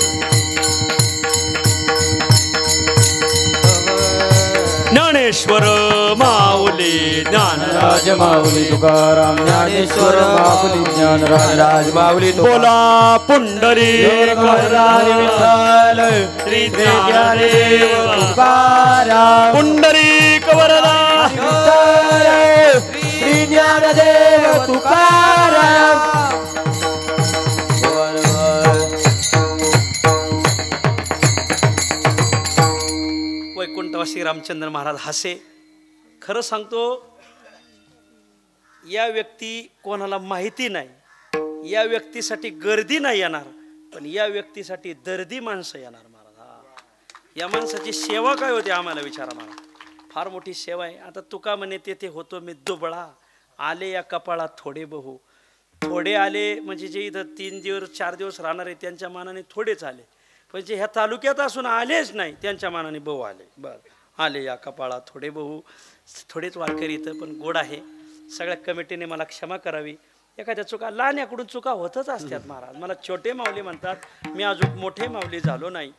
ज्ञानेश्वर माऊली ज्ञानराज माऊली तुकाराम ज्ञानेश्वर माऊली ज्ञानराज माऊली बोला पुंडरी विठ्ठल श्री ज्ञानदेव तुकाराम पुंडरी कवरदा विठ्ठल श्री ज्ञानदेव तुकाराम वैकुंठवासी रामचंद्र महाराज हसे. खरं सांगतो, या व्यक्ती कोणाला माहिती नाही, या व्यक्तीसाठी गर्दी नाही येणार, पण या व्यक्तीसाठी दर्दी माणसं येणार महाराज. या माणसाची सेवा काय होती आम्हाला विचारा महाराज. फार मोठी सेवा आहे. आता तुका म्हणे तेथे होतो मी दुबळा, आले या कपाळात थोडे बहु. थोडे आले म्हणजे जे इथं 3 दिवस 4 दिवस राहणार आहे त्यांच्या मानाने थोडेच आले, पण जे ह्या तालुक्यात असून आलेच नाही त्यांच्या मानाने बहु आले. बरं, आले या कपाळात थोडे बहु. थोडेच वारकरी इथं, पण गोड आहे. सगळ्या कमिटीने मला क्षमा करावी. एखाद्या चुका लहान्याकडून चुका होतच असतात महाराज. मला छोटे माऊली म्हणतात, मी अजून मोठे माऊली झालो नाही.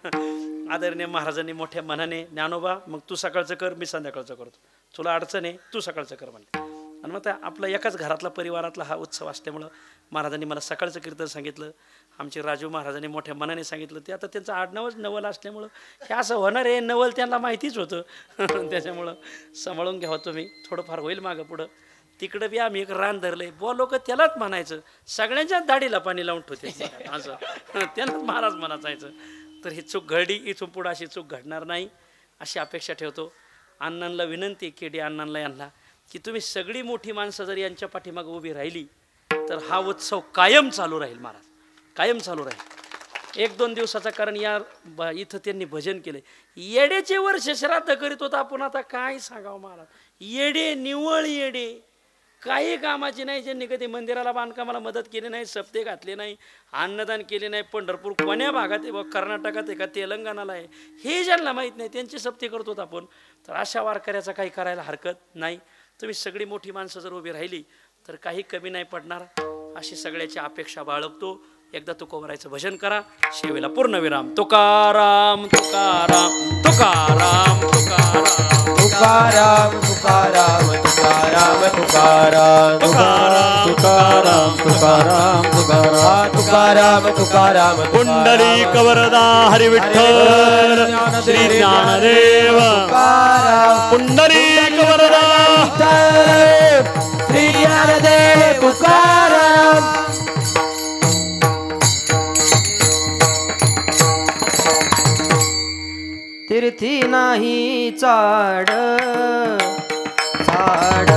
आदरणीय महाराजांनी मोठ्या मनाने, ज्ञानोबा मग तू सकाळचं कर, मी संध्याकाळचं करतो, तुला अडचण आहे तू सकाळचं कर म्हणले. आणि मग आपला एकाच घरातला परिवारातला हा उत्सव असल्यामुळं महाराजांनी मला सकाळचं कीर्तन सांगितलं. आमचे राजू महाराजांनी मोठ्या मनाने सांगितलं. ते आता त्यांचं आडनावच नवल असल्यामुळं हे असं होणार आहे. नवल त्यांना माहितीच होतं. त्याच्यामुळं सांभाळून घ्यावं तुम्ही. थोडंफार होईल मागं पुढं. तिकडं बी आम्ही एक रान धरलंय. बुवा लोक त्यालाच म्हणायचं, सगळ्यांच्या दाढीला पाणी लावून ठेवते असं त्यालाच महाराज म्हणायचं. तर ही चूक घडली, इथून पुढं अशी चूक घडणार नाही अशी अपेक्षा ठेवतो. अण्णांना विनंती केली, अण्णांना यांना, की तुम्ही सगळी मोठी माणसं जर यांच्या पाठीमागं उभी राहिली तर हा उत्सव कायम चालू राहील महाराज, कायम चालू राहील. 1-2 दिवसाचा. कारण या इथं त्यांनी भजन केले. येडेचे वर्ष श्राद्ध करीत होता आपण. आता काय सांगावं महाराज, येडे निव्वळ येडे, काही कामाची नाही. ज्यांनी कधी मंदिराला बांधकामाला मदत केली नाही, सप्ते घातले नाही, अन्नदान केले नाही. पंढरपूर कोण्या भागात आहे, कर्नाटकात आहे का तेलंगणाला आहे, हे ज्यांना माहीत नाही त्यांचे सप्ते करतो आपण. तर अशा वारकऱ्याचा काही करायला हरकत नाही. तुम्ही सगळी मोठी माणसं जर उभी राहिली तर काही कमी नाही पडणार अशी सगळ्याची अपेक्षा बाळगतो. एकदा तुकोबरायचं भजन करा. शेवेला पूर्णविराम. तुकाराम तुकाराम तुकाराम तुकाराम तुकाराम तुकाराम तुकाराम तुकाराम तुकाराम तुकाराम तुकाराम तुकाराम तुकाराम तुकाराम पुंडली कवरदा हरी विठ्ठल श्री ज्ञानदेव पुंडली कवरदा श्री ज्ञानदेव तुकाराम. तीर्थी नाही चाड चाड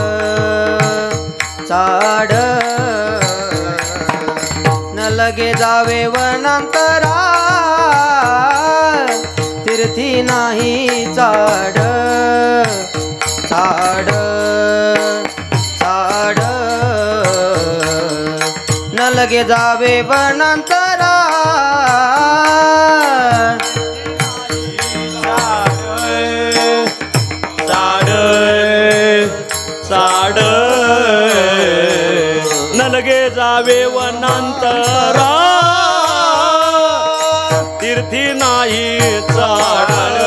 चाड न लगे जावे वनांतरा. तीर्थी नाही चाड चाड चाड न लगे जावे वनांतरा. साड न लगे जावे वनांतरा. तीर्थी नाही चाड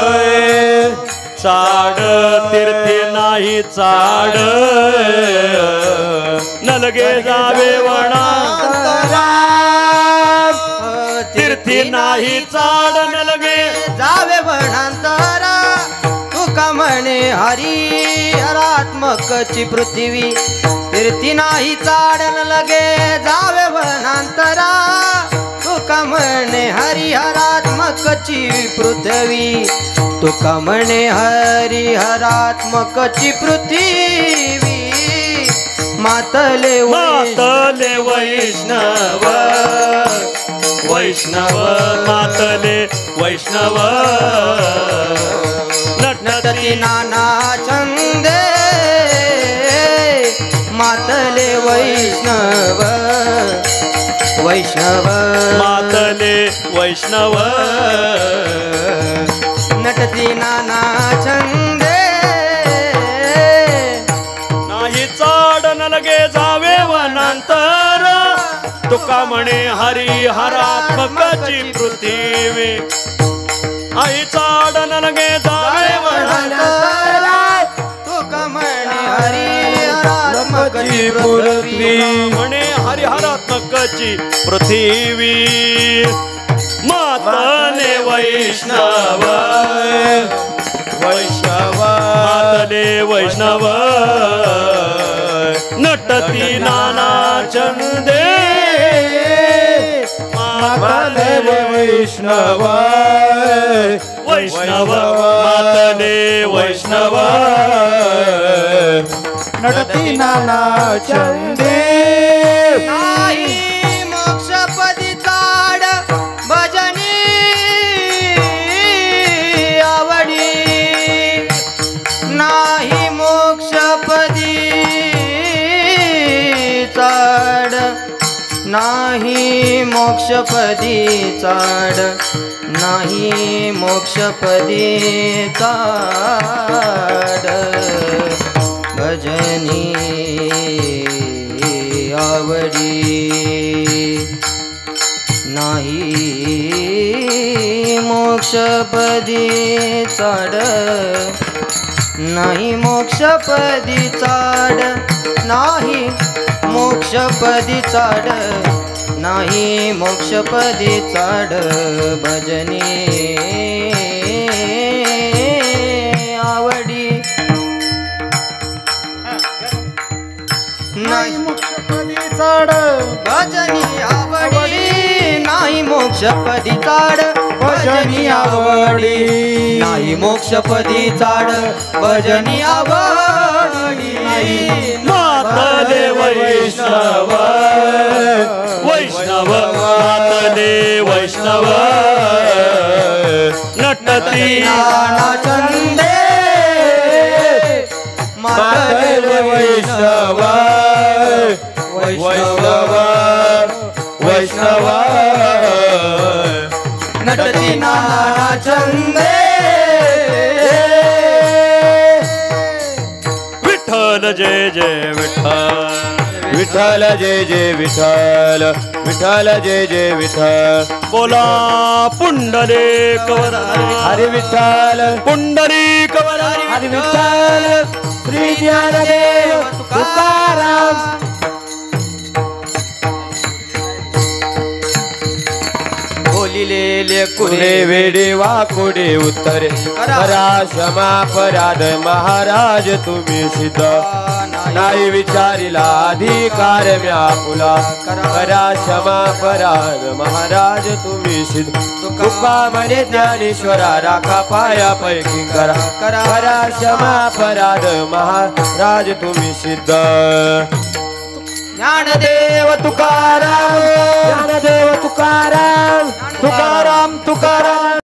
चाड तीर्थी नाही चाड न लगे जावे वनांतरा. तीर्थी नाही चाड न लगे जावे वनांतरा. तुका म्हणे हरी हरात्मकची पृथ्वी. तीर्थी नाही चाड न लगे जावे वनांतरा. तुका म्हणे हरिहरात्मकची पृथ्वी तुका म्हणे हरिहरात्मकची पृथ्वी मातले मातले वैष्णव वैष्णव मातले वैष्णव नटती नाना छंदे मातले वैष्णव वैष्णव मातले वैष्णव नटती नाना छंदे नाही चाड न लगे जावे वनांतर तुका म्हणे हरिहरात्मकची पृथ्वी आई चाड न लगे जावे वनांतर तुका म्हणे हरिहरात्मकची पृथ्वी म्हणे हरिहरात्मकची पृथ्वी मातले वैष्णव वैष्णव मातले वैष्णव नटती नाना चंदे मातले वैष्णव वैष्णव मातले वैष्णव नटती नाना चंदे नाही मोक्षपदी चाड भजनी आवडी नाही मोक्षपदी चाड नाही मोक्षपदी चाड नाही मोक्षपदी चाड भजनी आवडी नाही मोक्षपदी चाड नाही मोक्षपदी चाड नाही मोक्षपदी चाड नाही मोक्षपदी चाड भजनी आवडी नाही मोक्षपदी चाड भजनी आवडी नाही मोक्षपदी चाड भजनी आवडी नाही मोक्षपदी चाड भजनी आवडी मातले वैष्णव वैष्णव मातले वैष्णव नटती नाना चंदे मातले वैष्णव वैष्णव वैष्णव नटती नाना चंदे विठ्ठल जय जय विठ्ठल विठ्ठल जय जय विठ्ठल विठ्ठल जय जय विठ्ठल बोला पुंडलिक वरारी हरे विठ्ठल पुंडलिक वरारी हरे विठ्ठल श्री ज्ञानदेव तुकाराम बोलिलेले कुरे वेडे वाकुडे उत्तरे करा क्षमा अपराध महाराज तुम्ही सिद्ध नाही विचारिला अधिकार म्या पुला करा क्षमा अपराध महाराज तुम्ही सिद्ध तुका म्हणे ज्ञानेश्वरा राखा पाया पैकी करा करा क्षमा अपराध महाराज तुम्ही सिद्ध ज्ञानदेव तुकाराम